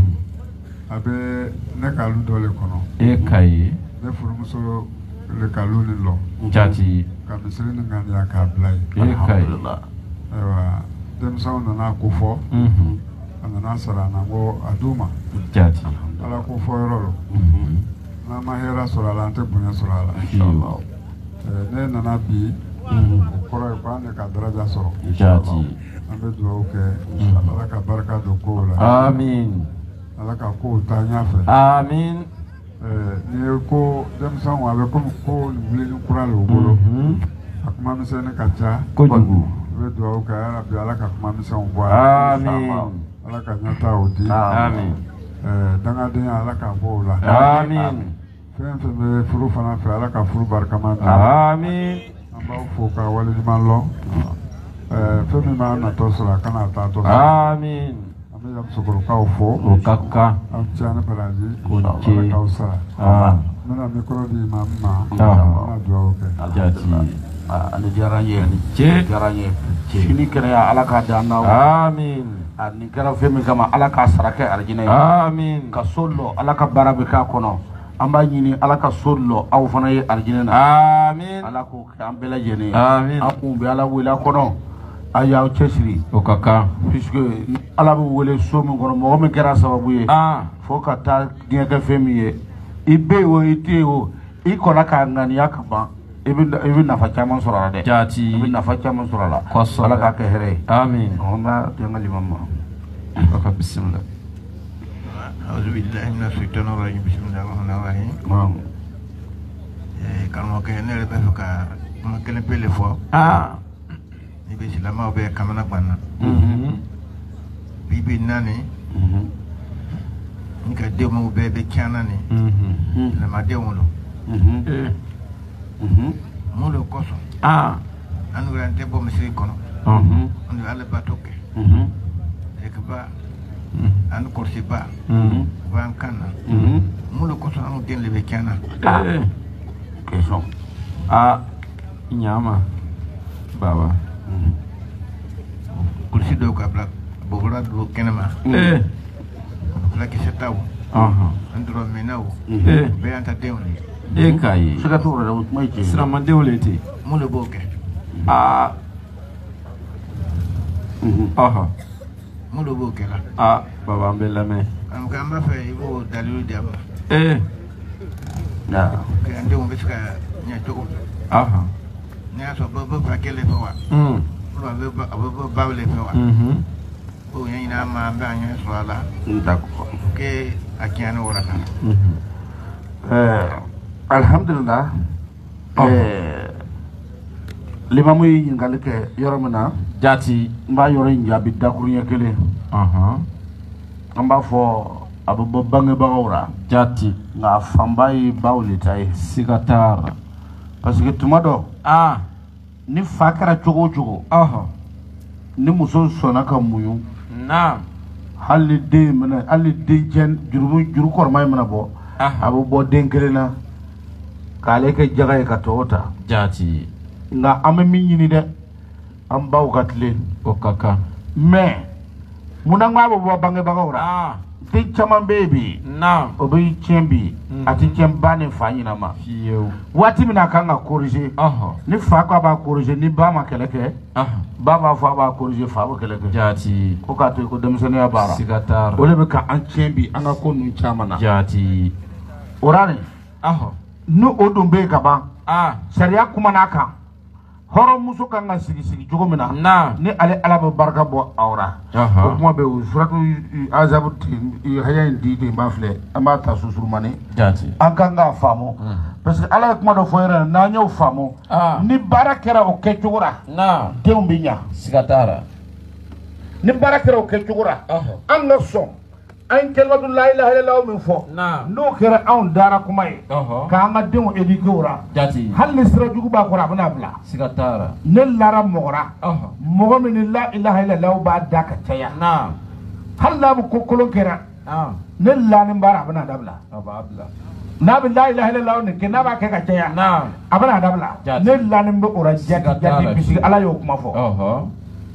abe ne ka lu dole kono e kai ne furumuso le ka lu ni lo jati ka misiri ni ngani ya ka blai e kai ewa dem sa na na ko fo ana na sara na go aduma jati ala ko fo rolo na ma hera sura la ante bunya sura la inshallah ne na na bi ko ro ko ne ka daraja soro jati ambe do ke ala ka baraka do ko la amin ala ka ko ta nya fe amin eh ni ko dem san wa be ko ko wuli ni kura lo bolo akuma mi se ne ka cha ko jugu be do ka ala bi ala ka kuma mi se on bo amin ala ka nya ta o di amin eh danga de ala ka bo la amin fen fen be furu fana fe ala ka furu barka ma amin amba fo ka wali di man lo eh femi ma na to sura kana ta to amin ame yam sukuru ka fo o kaka am chana balaji ko ka usa ah nana mikro di mamma ah na do ke jati ani jaranye je jaranye ini kene ya ala ka danna amin ani kera femi kama ala ka sarake arjina amin ka sollo ala ka barabe ka kono amba nyini ala ka sollo aw fana ye arjina amin ala ko ambela jeni amin akun be ala wela kono aya chesiri o kaka puisque ala bu wele so mun kono mo me kera sababu ye ah fo ka ta dinga ka femi ye ibe wo ite wo i kona ka ngani yakaba ibi ibi nafa chaman surala de jati ibi nafa chaman surala Kosso. ala ka ke here amin ona tenga limamma kaka bismillah أعوذ بالله من الشيطان الرجيم بسم الله الرحمن الرحيم كانوا كأنه يبقى ما كان بيلي فوا ah يبي سلامة وبيا كمان أبانا mhm بيبي ناني نكا ديو مو بيا بكياناني mhm لما ديو مولو eh مولو كوسو ah أنا قلت تبو مسيري كونو mhm أنا على باتوكي mhm إكبا أنا كورسي با mhm بان كانا mhm مولو كوسو أنا دين لبكيانا eh question. Ah, nyama. Baba. Kursi do ka black. Bogora do kenema. Eh. La ki setaw. Aha. Andro menaw. Eh. Be anta dewni. Eh kai. Sika to ra mai ce. Sira mande wolete. Mo le boke. Ah. Aha. Mo le boke la. Ah, baba mbela me. Am ka ma fe ibo dalilu diam. Eh. Na. Ke ande mo biska nya jogo. Aha. Nya so bo bo fa kele fo wa. Mm. Lo be ba bo ba le fo wa. Mhm. O nya ina ma ba nya so ala. D'accord. Ke akiano ora kana. Mhm. Eh, alhamdulillah. Eh, limamu yi ngal ke yoro mana Jati. mba yoro njabi dakurunya kele. Aha. Amba fo abubo bange bagawra Jati. nga fambai bawli tay Sikatara. parce que tumado Ah. ni fakara chogo chogo Aha. ni muso sona ka muyu Naam. halli de mana halli de jen juru juru kormay mana bo Aha. abu bo denkelena kale ke jagay ka tota Jati. nga ame minyini de am baw gatle Okaka. mais muna ngabo bo bange bagawra Ah. de chama baby Naam. obi chembi Mhm. ati chembane fanyina ma Fiyo. wati mina kanga corriger Aha. ni fa ko ba corriger ni ba ma keleke Aha. ba ba fa ba corriger fa ba keleke Jati. ko ka to ko demsene ya bara Sikatara. ole be ka an chembi an ga ko nun chamana Jati. orane Aha. no odon be ka ba Ah. sharia kuma naka horo musu kan ga sigi sigi jogo mina Naam. ni ale ala be barka bo awra Aha. ko kuma be suratu azabu hayan di de ba fle ama ta susurmani Jati. an kan ga famo parce que ala kuma do foyera na nyaw famo Ah. ni barakera o ke chugura Naam. deum binya Sikatara. ni barakera o ke chugura Aha. an ga som an kelmatu la ilaha illallah min fo Naam. no kera an dara kuma ye Aha. ka an ga deum edikura Jati. hal ni sira jugu ba kora bana bla Sikatara. ne lara mogora Aha. mogo min la ilaha illallah ba da ka taya Naam. hal la bu kokkolon kera Ah. ne la ni bara bana dabla Aba abla. na bi la ilaha illallah ne ke na ba ke ka taya Naam. abana dabla Jati. ne la ni be ora jati Sigatara. jati bisi ala yo kuma fo Aha.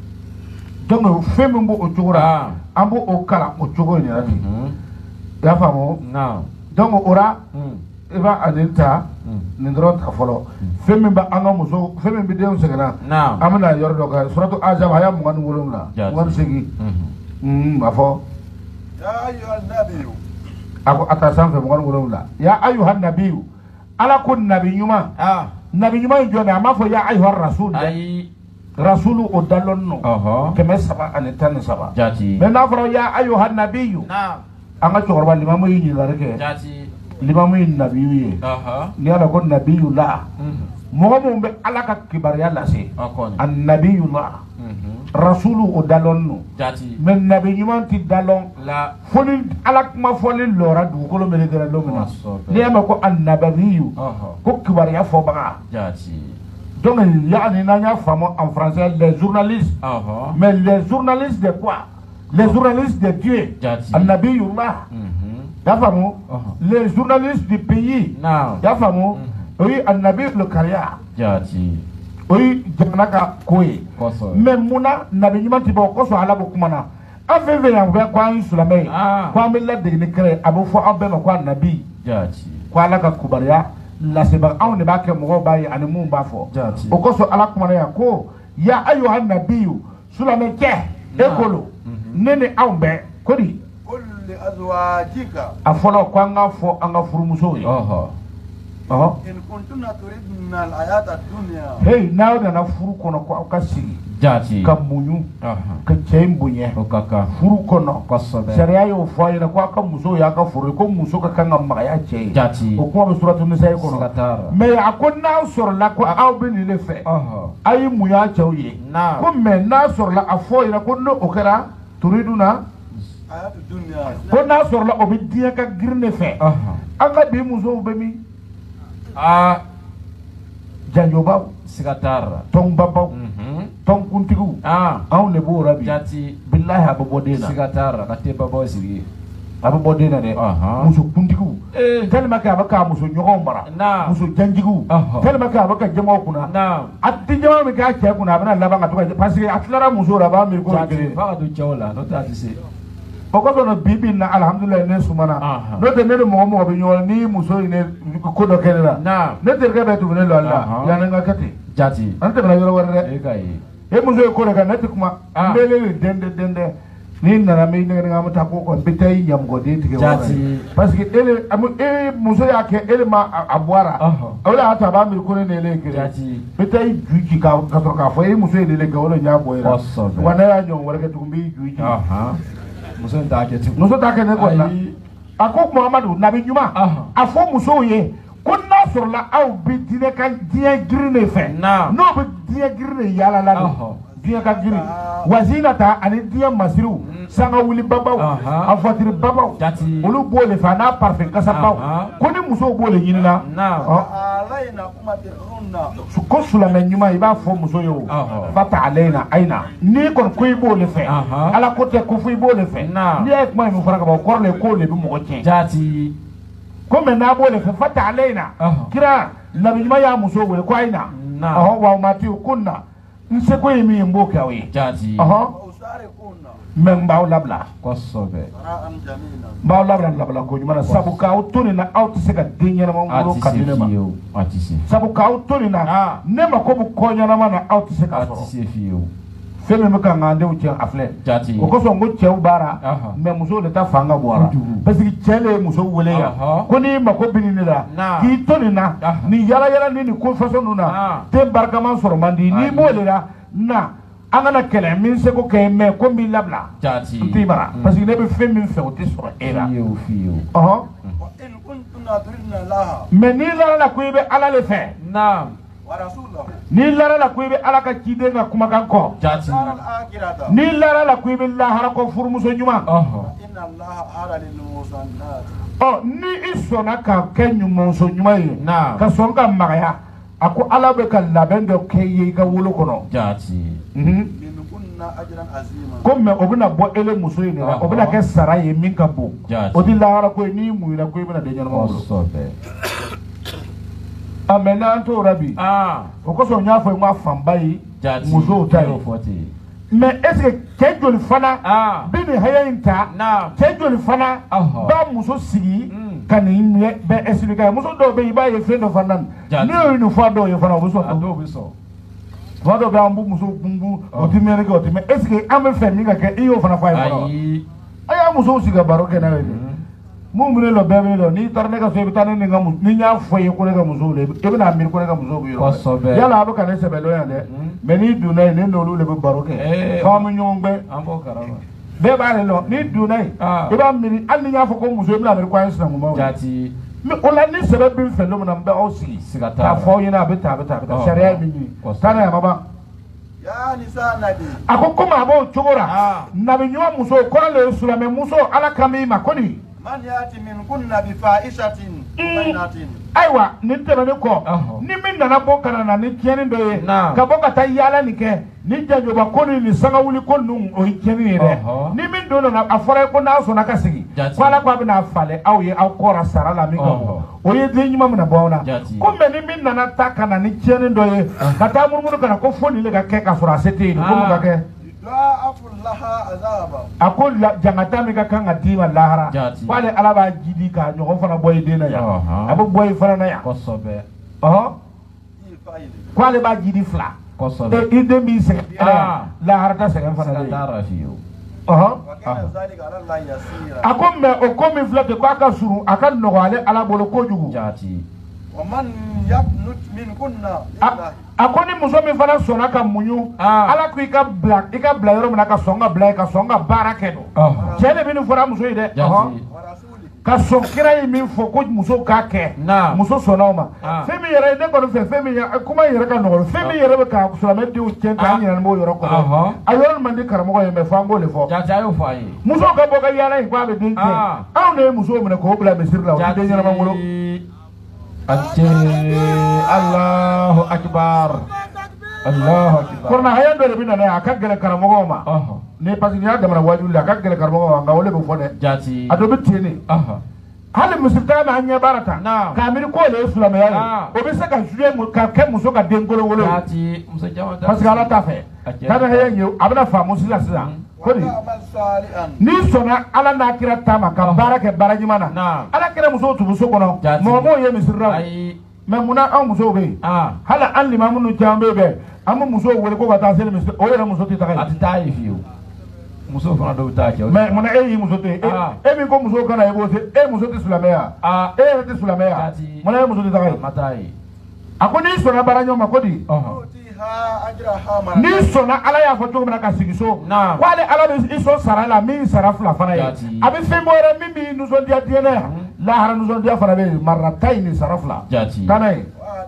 donc fɛn min b'o o cogo la Ah. an b'o o kalan o cogo in de la ten Mhm. i y'a faamu Naam. donc o la Mm. i b'a a nin ta Mm. nin dɔrɔn ta fɔlɔ fɛn min bɛ an ka muso fɛn min bɛ denw sɛgɛnna Naam. an bɛna yɔrɔ dɔ kɛ suratu azab a y'a mugan ni wolonwula Jati. mugan ni seegin Mhm. a fɔ Ya ayyuhan nabiyyu. a ko a ta sanfɛ mugan ni wolonwula ya ayyuhan nabiyu ala ko nabi ɲuman Ah. nabi ɲuman ye jɔn ye a m'a fɔ ya ayyuhan rasul dɛ Ayi. rasulu o dalɔn nɔ Aha. kɛmɛ saba ani tan ni saba Jati. mɛ n'a fɔra ya ayyuhan nabiyu Naam. an ka cɛkɔrɔba limamu ye ɲininkali kɛ Jati. limamu ye nabiyu ye Aha. n'i y'a dɔn ko nabiyu la Mhm. mɔgɔ min bɛ ala ka kibaruya lase Akoni. a nabiyu la Mhm. rasulu o dalɔn no Jati. mɛ nabi ɲuman ti dalɔn La. fo ni ala kuma fɔli lɔra dugukolo melekera don min na Kosɛbɛ. n'i y'a mɛn ko a nabiyu Aha. ko kibaruya fɔbaga Jati. donc yaani n'an y'a faamu en français les journalistes Aha. mais les journalistes de quoi les journalistes de Dieu Jati. a nabiyu la Mhm. y'a faamu Aha. les journalistes du pays Naam. y'a faamu o ye a nabi le kariya Jati. o ye jamana ka ko ye Kosɛbɛ. mais munna nabi ɲuman ti bɔ o kosɔn ala b'o kuma na an fɛn fɛn y'an fɛ ko an ye silamɛ ye Ah. ko an bɛ ladege ni kɛlɛ ye a bɛ fɔ an bɛɛ ma ko a nabi Jati. ko ala ka kubariya laseba anw de b'a kɛ mɔgɔw b'a ye ani mun b'a fɔ Jati. o kosɔn ala kumana yan ko ya ayyuhan nabiyu silamɛ cɛ e kolo ne ni anw bɛɛ ko di Qul li azwajika a fɔlɔ ko an ka fɔ an ka furumusow ye Aha. ɔhɔ in kuntunna turidna al-hayata ad-dunya. heyi n'aw nana furu kɔnɔ ko aw ka sigi Jati. ka muɲu Aha. ka cɛ in bonya Okaka. furu kɔnɔ Kosɛbɛ. sariya y'o fɔ a ɲɛna ko aw ka musow y'a ka furu ye ko muso ka kan ka magaya cɛ ye Jati. o kuma bɛ suratu nisa kɔnɔ Sigatara. mɛ a ko n'aw sɔrɔla ko aw bɛ nin de fɛ Aha. a ye mun y'a cɛw ye Naam. ko mɛ n'a sɔrɔla a fɔ yɛrɛ ko n'o kɛra turiduna Hayatu ad-dunya. ko n'a sɔrɔla o bɛ diɲɛ ka girin de fɛ Aha. an ka bi musow bɛ min Ah. janjobaw Sigatara. tɔnbabaw Mhm. tɔnkuntigiw Ah. anw de b'o la bi Jati. bilahi a bɛ bɔ den na Sigatara. Ka te babo sigi. a bɛ bɔ den na dɛ Aha. muso kuntigiw tellement que abaka muso ɲɔgɔn mara muso janjigiw tellement que abaka jamaw kunna a tɛ jama min k'a cɛ kunna a bɛna laban ka to ka parce que a tilara muso la a b'a miiri ko kelen fa ka don cɛw la n'o tɛ a tɛ se o kosɔn bi bi in na alihamudulilayi ne sumana n'o tɛ ne ni mɔgɔ mɔgɔ bɛ ɲɔgɔn ni muso ye ne ko dɔ kɛ ne la ne terikɛ bɛ tugu ne la la yanni n ka kɛ ten jati an tɛmɛna yɔrɔ wɛrɛ dɛ e ka ye e muso ye ko dɔ kɛ ne tɛ kuma n bɛ ne de dɛndɛn dɛndɛn ni nana mi ne nga mata ko ko bita yi nyamgodi tige wala parce que ele e muso ya ke ele ma abwara awla ata ba mi ko ne le kire bita yi juji ka ka to ka fo e muso ele le ga wala nya boyra wana ya nyon wala ke tumbi juji aha muso ta ke ti muso ta ke ne ko na akok muhammadu nabi nyuma afo muso ye ko na sur la aw bi dine kan die grine fe no bi die grine yala la dia ka giri wazina ta ani dia masiru sanga wuli babaw a fatiri babaw olu bole fa na parfait kasa baw ko ni muso bole nyinina alaina umatirunna su ko sulame nyuma iba fo muso yo fata alaina aina ni kon ko bole fe ala ko te ko fu bole fe ni ek mai mu faraka ba ko le ko le bi mo ko chen jati ko me na bole fe fata alaina kira nabi nyuma ya muso wole ko aina aho wa mati kunna nse ko yimi mboka we jati aha men baw labla ko sobe baw labla labla ko nyuma sabu ka utuni na out se ka dinya na mangoro kadine ma atisi sabu ka utuni na ne ma ko bu ko nyana ma na out se ka atisi fiyo feme me ka ngande u chen afle jati ko so ngo chew bara me muso le ta fanga boara parce que chele muso wole ya ko ni ma ko binini la ki toni na ni yala yala ni ni ko faso nuna te barka man soro mandi ni mole la na angana kele min se ko ke me ko mi labla jati ti bara parce que ne be feme fe o te soro era fiyo fiyo aha in kuntunna turidna laha me ni la la ko be ala le fe na ni lara la ko be ala ka kide nga kuma kan ko jati ni lara la ko be lahara ko furmuso nyuma inna allaha ara lil musannat oh ni isona ka kenyu monso nyuma yi na ka songa magaya ako ala be ka labendo keye ka wolo kono jati mhm min kunna ajran azima comme obuna bo ele muso yi na obuna ke saraye min ka bo o di lahara ko ni mu ina ko be na de nyama wolo sobe amena to rabi ah o ko so nya fo nwa famba yi jati muso ta yi mais est-ce que kejol fana ah bini hayinta na kejol fana ba muso sigi kani ne be expliquer muso do be ba ye friend of anan ne ni fo do ye fana o so do be so fo do be ambu muso bungu o ti mere ko ti me est-ce que am fe mi ka ke iyo fana fa yi aya muso siga baro ke na we mu mu ne lo be be lo ni tarne ka so be tane ni ngamu ni nya fo ye ko ne ka muso le e be na mi ko ne ka muso bi yo yala abu ka ne se be lo ya de me ni du na ne no lu le be baro ke fa mu nyongbe ambo karama be ba le lo ni du na e ba mi an ni nya fo ko muso bi na me ko an sina mu jati mi ola ni se be bi fe lo mu na be o si sigata ta fo yina be ta be ta be ta sharia mi ni tana ya baba ya nisa nabi akoko ma bo chogora nabi nywa muso ko le sulame muso ala kami makoni man yati min kunna bi faishatin bainatin aiwa ni tebe ni ko ni min nana bo kana na ni tieni do ye ka bo ka ta yala ni ke ni janjo ba ko ni sanga wuli ko nu o tieni ni de ni min do na afore ko na so na ka sigi ko ala ko bina fale aw ye aw kora sara la mi ko o ye de nyuma na bo na ko me ni min nana ta kana ni tieni do ye ka ta murmuru kana ko foni le ka ke ka sura sete ko mo ka ke laha azaba akol jangata mi ka kanga tima lahara wale alaba jidi ka nyogo fana boy dina ya abu boy fana na ya kosobe oh kwale ba jidi fla kosobe e ide mi se lahara ta se fana da rafiyo oh wakana zalika ala la yasira akom me o komi flate ko aka suru aka no wale ala bolo ko jugu jati wa man yaqnut min kunna lillahi akoni muso mi fana sona ka munyu ala ku ika black ika bla yoro na ka songa black ka songa barake do chele binu fora muso ide ka sokira yi min fo ko muso ka ke muso sona ma femi yere ne ko fe femi ya kuma yere ka no femi yere be ka sulame di u chenta ni na mo yoro ko ayoro man di karamo ye me fango le fo ja ja yo fa yi muso ka bo ka yala yi kwa be din ke aw ne muso me ko bla me sirla o de nyana mangolo Ante Allahu Akbar Allahu Akbar korna hayan do bina ne akagele karamogo ma ne pasi ya gamara wajuli akagele karamogo nga wole be fone jati ado bitini aha hali musita ma anya barata ka mi ko le sulama ya o be se ka juye mu ka ke muso ka den golo wolo ati muso jama ta parce que ala ta fe kana he nyu abna fa musila sila ko di ni sona ala na kira tama ka baraka barajimana ala kira muso tu muso kono mo mo ye misira mais muna an muso be hala an limamu nu jambe be am muso wole ko ta sel misira o yera muso ti ta ati ta ifiu muso fana do ta ke mais muna e yi muso te e mi ko muso kana e bo te e muso ti sulamea ah e ti sulamea muna e muso ti ta kai matai akoni sona baranyo makodi ni sona ala ya foto mina ka sigiso wale ala be iso sara la mi sara fula fana ye abi femore mi bi nous on dia diene la hara nous on dia fana be marataini sara fula tanay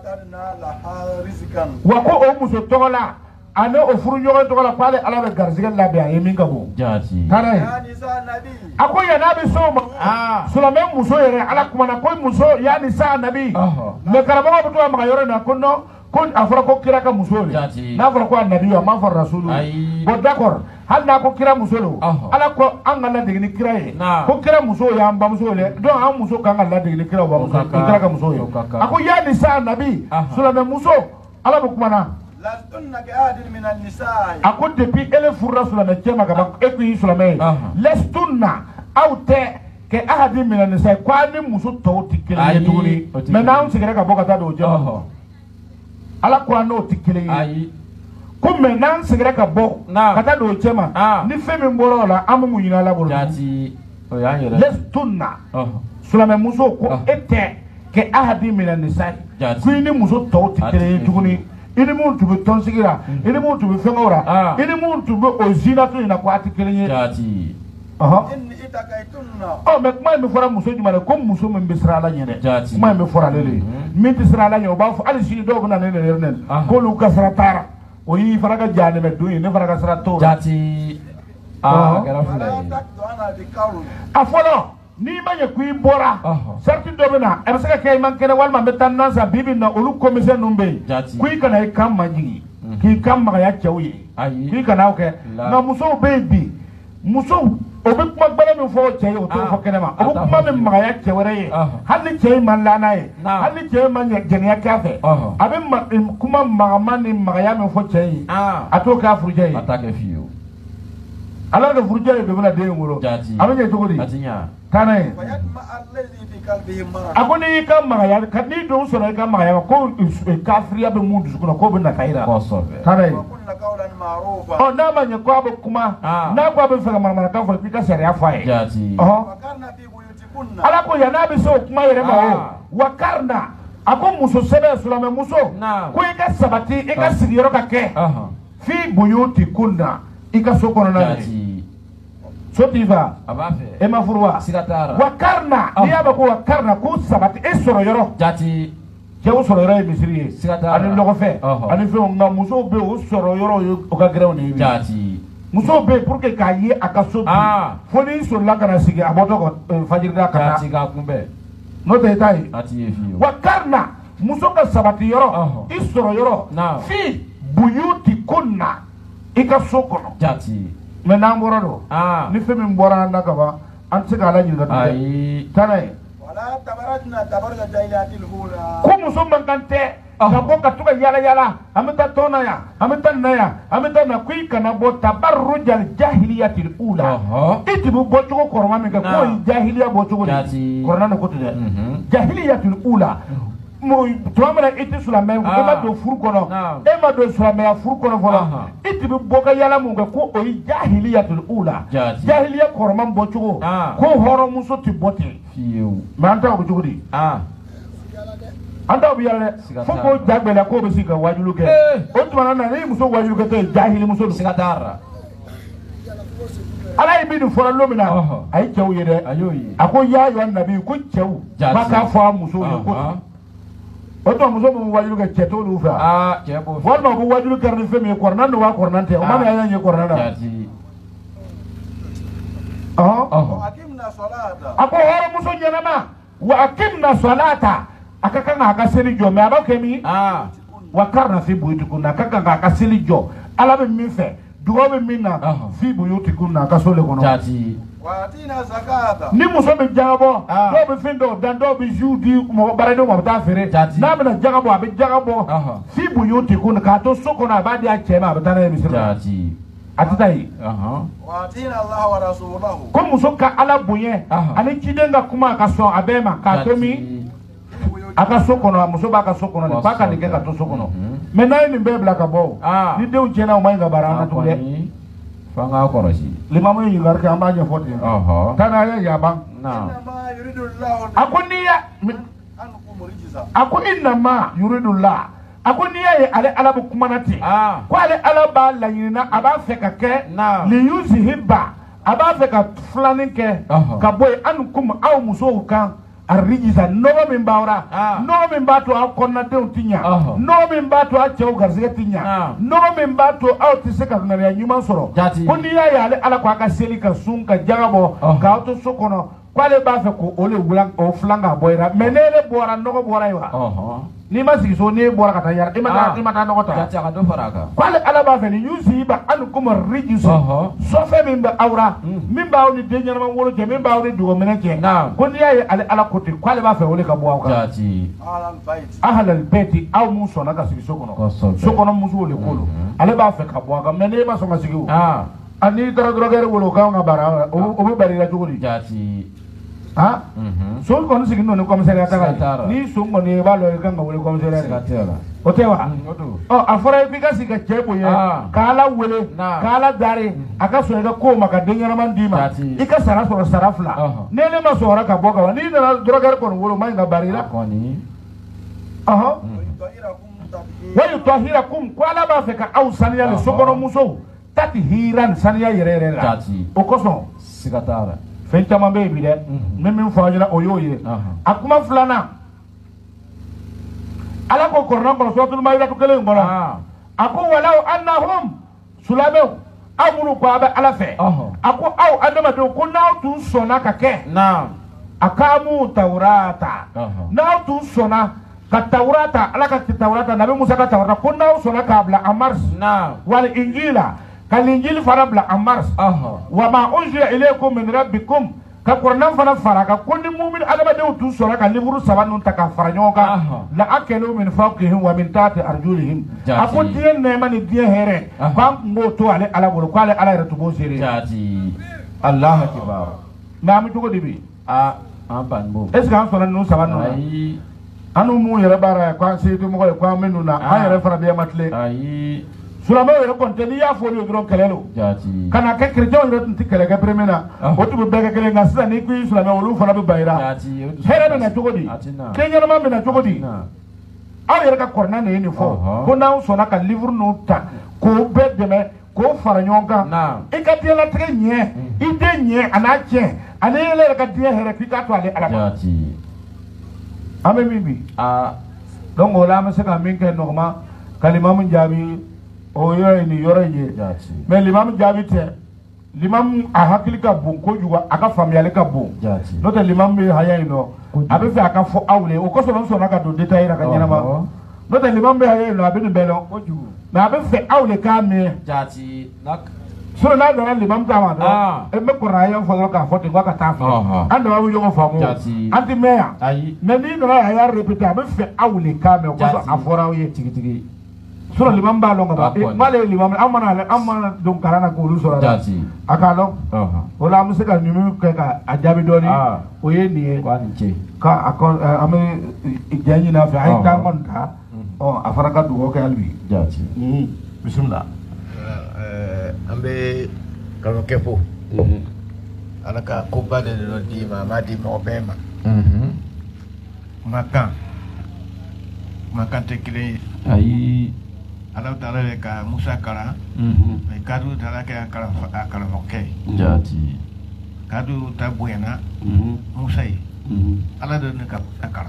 wa ko o muso togola ane o furu nyogo togola pale ala be garzigal la be ay min gabo jati tanay ako ya nabi soma ah sulame muso yere ala kuma na ko muso ya ni sa nabi me karamo buto ma yore na kono kon afra ko kira ka musole na afra ko annabi wa ma far rasulu bo d'accord hal na ko kira musolo ala ko an ngala de ni kira ye ko kira muso ya amba musole do an muso kan ngala de ni kira wa muso kira ka muso yo ako ya ni sa annabi sulame muso ala bu kuma na la tunna ka adil min an nisaa ako depuis ele furra sulame kema ka e ko sulame lestunna awte ke ahadi min an nisaa kwa ni muso tawti kele tuni mais na on sigere ka bokata do jama ala ko no tikile ayi ko menan sigre ka bo kata do chema ni femi mboro la amu yina la bolo jati o ya yere lestunna sulame muso ko ete ke ahadi minan nisai ku ni muso to tikile tuguni ini mun tubu ton sigira ini mun tubu fengora ini mun tubu ozina to ina ko atikile jati aha in itakaitunna oh me kuma me fora muso jumare ko muso me bisra la nyene kuma me fora lele mi tisra la nyo ba fu ali shi do buna ne ne ne ko lu kasra tara o yi fara ga jane me do ne fara ga sra to jati ah gara fula afolo ni ma ye ku bora sarti do buna e se ka kay man kene wal ma metan nan sa bibi na olu commission numbe ku kana e kam manjigi ki kam ma ya chawyi ki kana o ke na muso baby muso obi kuma gbele min fo cey o to fo kenema obi kuma min magaya cewere ye hali cey man lana ye hali cey man jeniya kafe abi kuma magama ni magaya min fo cey ato ka furuje ye atake fiyo ala de furuje ye bebna de ngoro abi je togodi atinya kana ye fayatma alladhi fi qalbihi marad akoni ka magaya kadni do so ka magaya ko kafriya be mundu sukuno ko be na kaira ko sobe kana ye ma'rufa oh na manye ko abu kuma na ko abu fega marmara ka fo ka sharia fae jati oh wakarna fi buyutikunna ala ko ya nabi so kuma yere ma wakarna ako muso sebe sulame muso ko e ka sabati e ka sigiro ka ke fi buyutikunna e ka so kono na jati sotiva abafe e ma furwa sigatara wakarna niya ba ko wakarna ko sabati e soro yoro jati jew soro yoro e misiri ani logo fe ani fe nga muso be o soro yoro o ka grew ni jati muso be pour que ka ye akaso foni so la kana sigi aboto ko fajir da kana jati ga kumbe no te tai ati efiyo wakarna muso ka sabati yoro i soro yoro fi buyuti kunna ikaso kono jati mena mboro do ni femi mbora na ka ba an se ka la nyinga ai tanai wala tabaratna tabarga jailatil hula ko muso man kante ka bo ka tuka yala yala amita tona ya amita naya amita na kui kana bo tabarrujal jahiliyatil ula itibu bo tuko korma me ka ko jahiliya bo tuko ni korna na ko tude jahiliyatil ula mo tuamana iti sulame e ma do furu kono e ma do sulame ya furu kono fola itibu bo ka yala mu ka ko o jahiliyatil ula jahiliya korma bo tuko ko horo muso ti bote fiu manta ko tuko di ah anda bi yalla fo ko jagbela ko be sika wajulu ke o tuma na ni muso wajulu ke te jahili muso sigatara ala ibi du fora lomina ay cew yede ayoyi ako ya yo annabi ko cew baka fa muso yo ko o to muso mo wajulu ke ceto lu fa ah cebo wala ko wajulu ke ni femi ko nan wa ko nan te o ma ya ya ko nan jati ah akimna salata ako horo muso nyenama wa akimna salata akaka nga akaseli jo me abakemi ah wakarna fi buyutikuna akaka nga akaseli jo ala be mi fe dugo be minna fi buyutikuna akasole kono jati ni muso bɛ jagabɔ dɔw bɛ fɛn dɔw dan dɔw bɛ ziw di mɔgɔ baaradenw ma a bɛ taa feere n'a bɛna jagabɔ a bɛ jagabɔ fi bonya tɛ ko k'a to so kɔnɔ a b'a di a cɛ ma a bɛ taa n'a ye misiri la a tɛ taa yen ko muso ka ala bonya ani ciden ka kuma ka sɔn a bɛɛ ma k'a to min a ka so kɔnɔ muso b'a ka so kɔnɔ nin ba ka nin kɛ ka to so kɔnɔ mɛ n'a ye nin bɛɛ bila ka bɔ ni denw tiɲɛna u ma ɲi ka baara an na tugun dɛ fanga kɔrɔsi limamu ye ɲininkali kɛ an b'a ɲɛfɔ ten taa n'a ye yaban a ko n'i ya a ko i nama yuridula a ko n'i y'a ye ale ala bɛ kumana ten ko ale ala b'a laɲinina a b'a fɛ ka kɛ nin y'u sihi ba a b'a fɛ ka filanin kɛ ka bɔ yen an komi aw musow kan a rijisa nɔgɔ min b'aw ra nɔgɔ min b'a to aw kɔnɔnadenw ti ɲa nɔgɔ min b'a to aw cɛw garisɛgɛ ti ɲa nɔgɔ min b'a to aw tɛ se ka ŋaniya ɲuman sɔrɔ ko n'i y'a ye ale ala ko a ka seli ka sun ka jaga bɔ k'aw to so kɔnɔ k'ale b'a fɛ k'o le o filan k'a bɔ yen mɛ n'e bɔra nɔgɔ bɔra yen wa n'i ma sigi so n'e bɔra ka taa yara i ma taa i ma taa nɔgɔ ta k'ale ala b'a fɛ nin y'u sigi ba an komi rijisa sɔfɛn min bɛ aw ra min b'aw ni den ɲɛnama wolo cɛ min b'aw ni dugɔminɛ cɛ ko n'i y'a ye ale ala ko ten k'ale b'a fɛ o le ka bɔ aw kan ahalal bɛti aw mun sɔnna ka sigi so kɔnɔ so kɔnɔ musow le ko don ale b'a fɛ ka bɔ aw kan mɛ n'e ma sɔn ka sigi o ani taara dɔrɔgɛri wolo o k'anw ka baara o bɛ bali la cogo di ah so kɔni sigi n'o ni komisariya taga ni so kɔni i b'a dɔn i kan ka wele komisariya o tɛ wa ɔ a fɔra i ka sigi ka cɛ bonya k'ala wele k'ala dari a ka sɔn i ka kow ma ka den ɲɛnama d'i ma i ka sara sɔrɔ sara fila ni ne ma sɔrɔ ka bɔ ka wa n'i nana dɔrɔgɛri kɔni wolo ma ɲi ka bari la ɔhɔn wa yutahhirakum ko ala b'a fɛ ka aw saniya le sokɔnɔ musow tati hira ni saniya yɛrɛ yɛrɛ la o kosɔn siga t'a la fɛn caman bɛ yen bi dɛ min min fɔ aw o y'o ye a kuma filanan ala ko kɔrɔna kɔnɔ suratul maidatu kelen in kɔnɔ a ko walaw annahum silamɛw aw minnu ko a bɛ ala fɛ a ko aw adamadenw ko n'aw tun sɔnna ka kɛ a k'amu tawurata n'aw tun sɔnna ka tawurata ala ka tawurata nabi musa ka tawurata ko n'aw sɔnna k'a bila a mars wali injila ka linjili fana bila a mars wa ma unzila ilaykum min rabbikum ka Kuranɛ fana fara ka ko ni mu'min adamadenw tun sɔnna ka livre saba ninnu ta ka fara ɲɔgɔn kan la akelu min fawqihim wa min tahti arjulihim a ko diɲɛ nɛɛma ni diɲɛ hɛrɛ k'an kun b'o to ale ala bolo k'ale ala yɛrɛ tun b'o seere Allahu akbar mɛ an bɛ cogo di bi est ce que an sɔnna ninnu saba ninnu na an n'u mun yɛrɛ baara ye k'an se mɔgɔ ye k'an bɛ ninnu na an yɛrɛ fana bɛ ma tile silamɛw yɛrɛ kɔni tɛ n'i y'a fɔ olu ye dɔrɔn kɛlɛ don ka na kɛ kerecɛnw yɛrɛ tun tɛ kɛlɛ kɛ premier na o tun bɛ bɛɛ kɛ kelen nka sisan n'i ko i silamɛ olu fana bɛ bayira hɛrɛ bɛ na cogo di den ɲɛnama bɛ na cogo di aw yɛrɛ ka kɔrɔna de ye nin fɔ ko n'aw sɔnna ka livre ninnu ta k'o bɛɛ dɛmɛ k'o fara ɲɔgɔn kan i ka diɲɛlatigɛ ɲɛ i den ɲɛ a n'a tiɲɛ ani e yɛrɛ ka diɲɛ hɛrɛ f'i k'a to ale ala ma an bɛ min bi donc o la an bɛ se ka min kɛ nɔgɔma ka limamu jaabi o yɔrɔ ye nin yɔrɔ in ye mɛ limamu jaabi tɛ limamu a hakili ka bon kojugu a ka faamuyali ka bon n'o tɛ limamu bɛ haya yen nɔ a bɛ fɛ a ka fɔ aw le o kosɔn n sɔnna ka don détail la ka ɲɛnama n'o tɛ limamu bɛ haya yen nɔ a bɛ nin bɛɛ dɔn mɛ a bɛ fɛ aw le k'a mɛn sinon n'a nana limamu ta ma dɔrɔn e bɛ kɔrɔ haya fɔ dɔrɔn k'a fɔ ten k'a ka taa fɛ an dama bɛ ɲɔgɔn faamu an tɛ mɛn yan mɛ n'i nana haya répéter a bɛ fɛ aw le k'a mɛn o kosɔn a fɔra aw ye tigitigi sura limam b'a lɔn ka ban m'ale limam an mana an mana don kalan na k'olu sɔrɔ dɛ a k'a dɔn o la an bɛ se ka ɲuman kɛ ka a jaabi dɔɔni o ye nin ye ka a kɔ an bɛ jɛ ɲini a fɛ an ye taa kɔni ta ɔ a fana ka dugawu kɛ hali bi bisimila. an bɛ kalokɛ fo ala ka koba de dɔ d'i ma a m'a di mɔgɔ bɛɛ ma kumakan kumakan tɛ kelen ye ayi. Ala taala le ka Musa kala mais kadu taala ke kala kala hokke jati kadu ta buena Musa yi ala do ne ka kala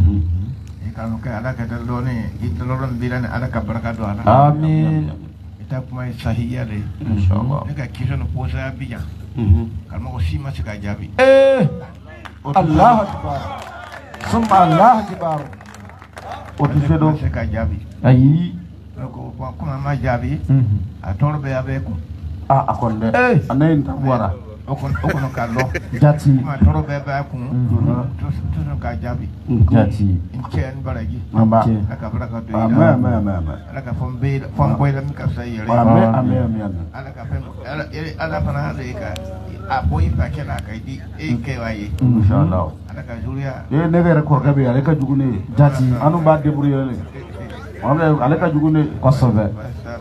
e kala ke ala ka do ne idolon bilane ala ka baraka do ala amin ita kuma sahiya le inshallah ne ka kisono posa biya kalma ko sima se ka jabi eh Allahu akbar summa Allahu akbar o tisedo se ka jabi ayi ko kuma ma jaabi a tɔɔrɔ bɛ a bɛ kun a a kɔni dɛ a ne nin ta bɔra okono kallo jati ma toro be ba kun tusu ka jabi jati inchen baragi amba aka baraka to ama ama ama aka fon be fon boy la mi ka sai yere ama ama ama ala ka pen ala ala pana de ka a boy pa ke la ka di e ke waye inshallah ala ka juriya e ne ga ko ka be ala ka jugune jati anu ba de buri yele wala ala ka jugune kosobe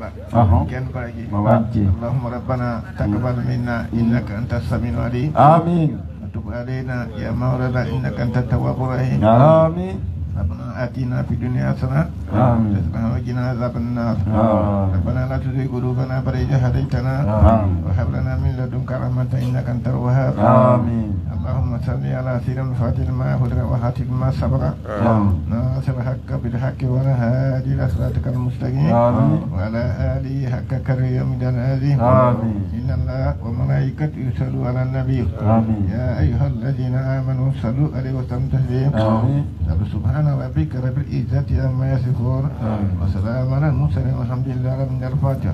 aha ken baragi mawati allahumma rabbana taqabbal minna innaka antas samiul alim amin tub alaina ya maulana innaka antat tawwabur rahim amin ربنا آتنا في الدنيا حسنة آمين وقنا عذاب النار ربنا لا تزغ قلوبنا بعد إذ هديتنا وهب لنا من لدنك رحمة إنك أنت الوهاب آمين اللهم صل على سيدنا الفاتح لما أغلق والخاتم لما سبق ناصر الحق بالحق والهادي إلى صراطك المستقيم وعلى آله حق كريم الجلال آمين إن الله وملائكته يصلون على النبي يا أيها الذين آمنوا صلوا عليه وسلموا تسليما آمين سبحان ربك رب العزة عما يصفون وسلام على المرسلين والحمد لله رب العالمين. الفاتحة.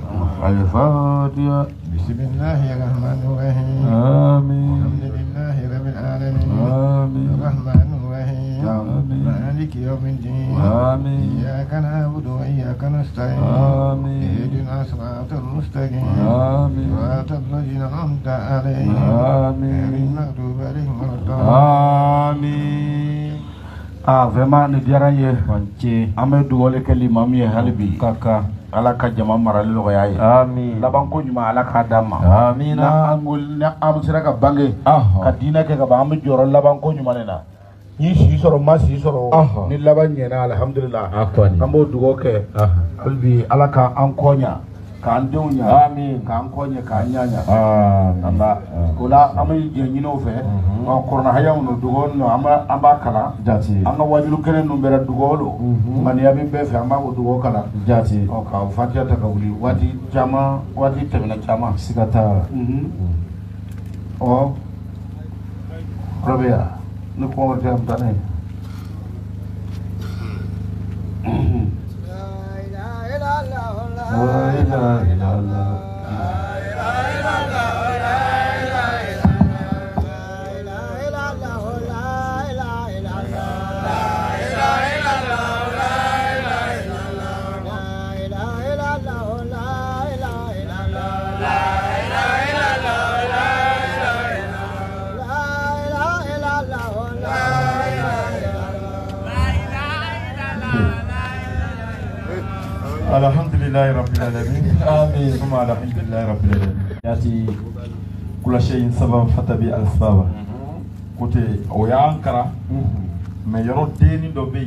الفاتحة. بسم الله الرحمن الرحيم. آمين. الحمد لله رب العالمين. آمين. الرحمن الرحيم. آمين. مالك يوم الدين. آمين. إياك نعبد وإياك نستعين. آمين. اهدنا الصراط المستقيم. آمين. صراط الذين أنعمت عليهم. آمين. غير المغضوب عليهم ولا الضالين. آمين. Ah vraiment ne diyara ye wance amadu wale kalima mi halbi kaka ala ka jama marali lo yayi amin laban ko nyuma ala ka dama amin na angul na am sira ka bange ka dina ke ka ba am joro laban ko nyuma ne na ni si soro ma si soro ni laban nyena alhamdulillah ambo dugo ke halbi ala ka an konya ka an dewnya amin ka an konya ka nyanya amin amba kula amay je nyino fe on korna hayaw no dugo no amba amba kala jati anga wajulu kenen no bera dugo lo mani abi be fe amba dugo kala jati o ka fatiha ta kawli wati jama wati temna jama sigata mhm o rabia no ko warte am tane la ilaha illallah Alhamdulillahi Rabbil Alamin. Amin. Kuma alhamdulillahi Rabbil Alamin. Yati kula shayin sabab fatabi al-sabab. Kote o ya ankara. Me yoro deni do be.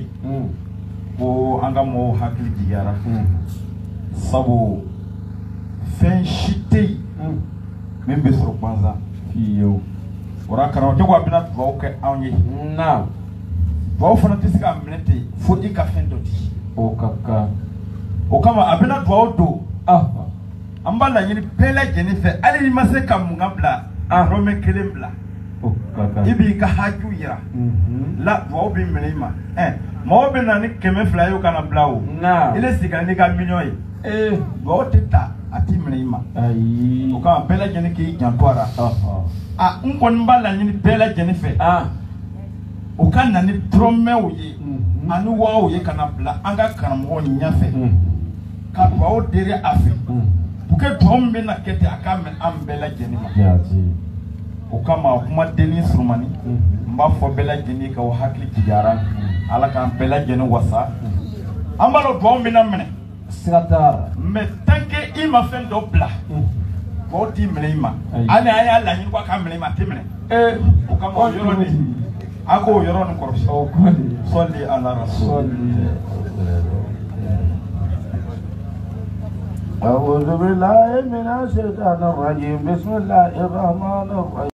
Ko anga mo hakili digara. Sabu fen shitei. Min be soro kwanza fiyo. Ora kana o wa bina do ke anye. Na. Ba fana tisika minute fo ika fen do di. O kaka o kama abena duwa do ah amba la yini pele jeni fe ali ma se kam ngabla ah rome kelem bla o kaka ibi ka haju yira mhm la duwa bi mlima eh mo be na ni keme fly yo kana blawo na ile sika ni ka million eh duwa teta ati mlima ai o kama pele jeni ki jantwara ah ah unkon mbala yini pele jeni fe ah o kana ni trome oye anu wa oye kana bla anga kana mo nyafe ka duwa dere afi buke duwa mbe na kete akame ambela jeni ma o kama kuma deni surmani mba fo bela jeni ka o hakli tijara ala ka ambela jeni wasa ambalo duwa mbe na mene sigata me tanke ima fen do bla ko ti mene ima ana aya la nyi kwa ka mene ma timene eh o kama yoro ni ako yoro ni korso o kwali solli ala rasul أعوذ بالله من الشيطان الرجيم بسم الله الرحمن الرحيم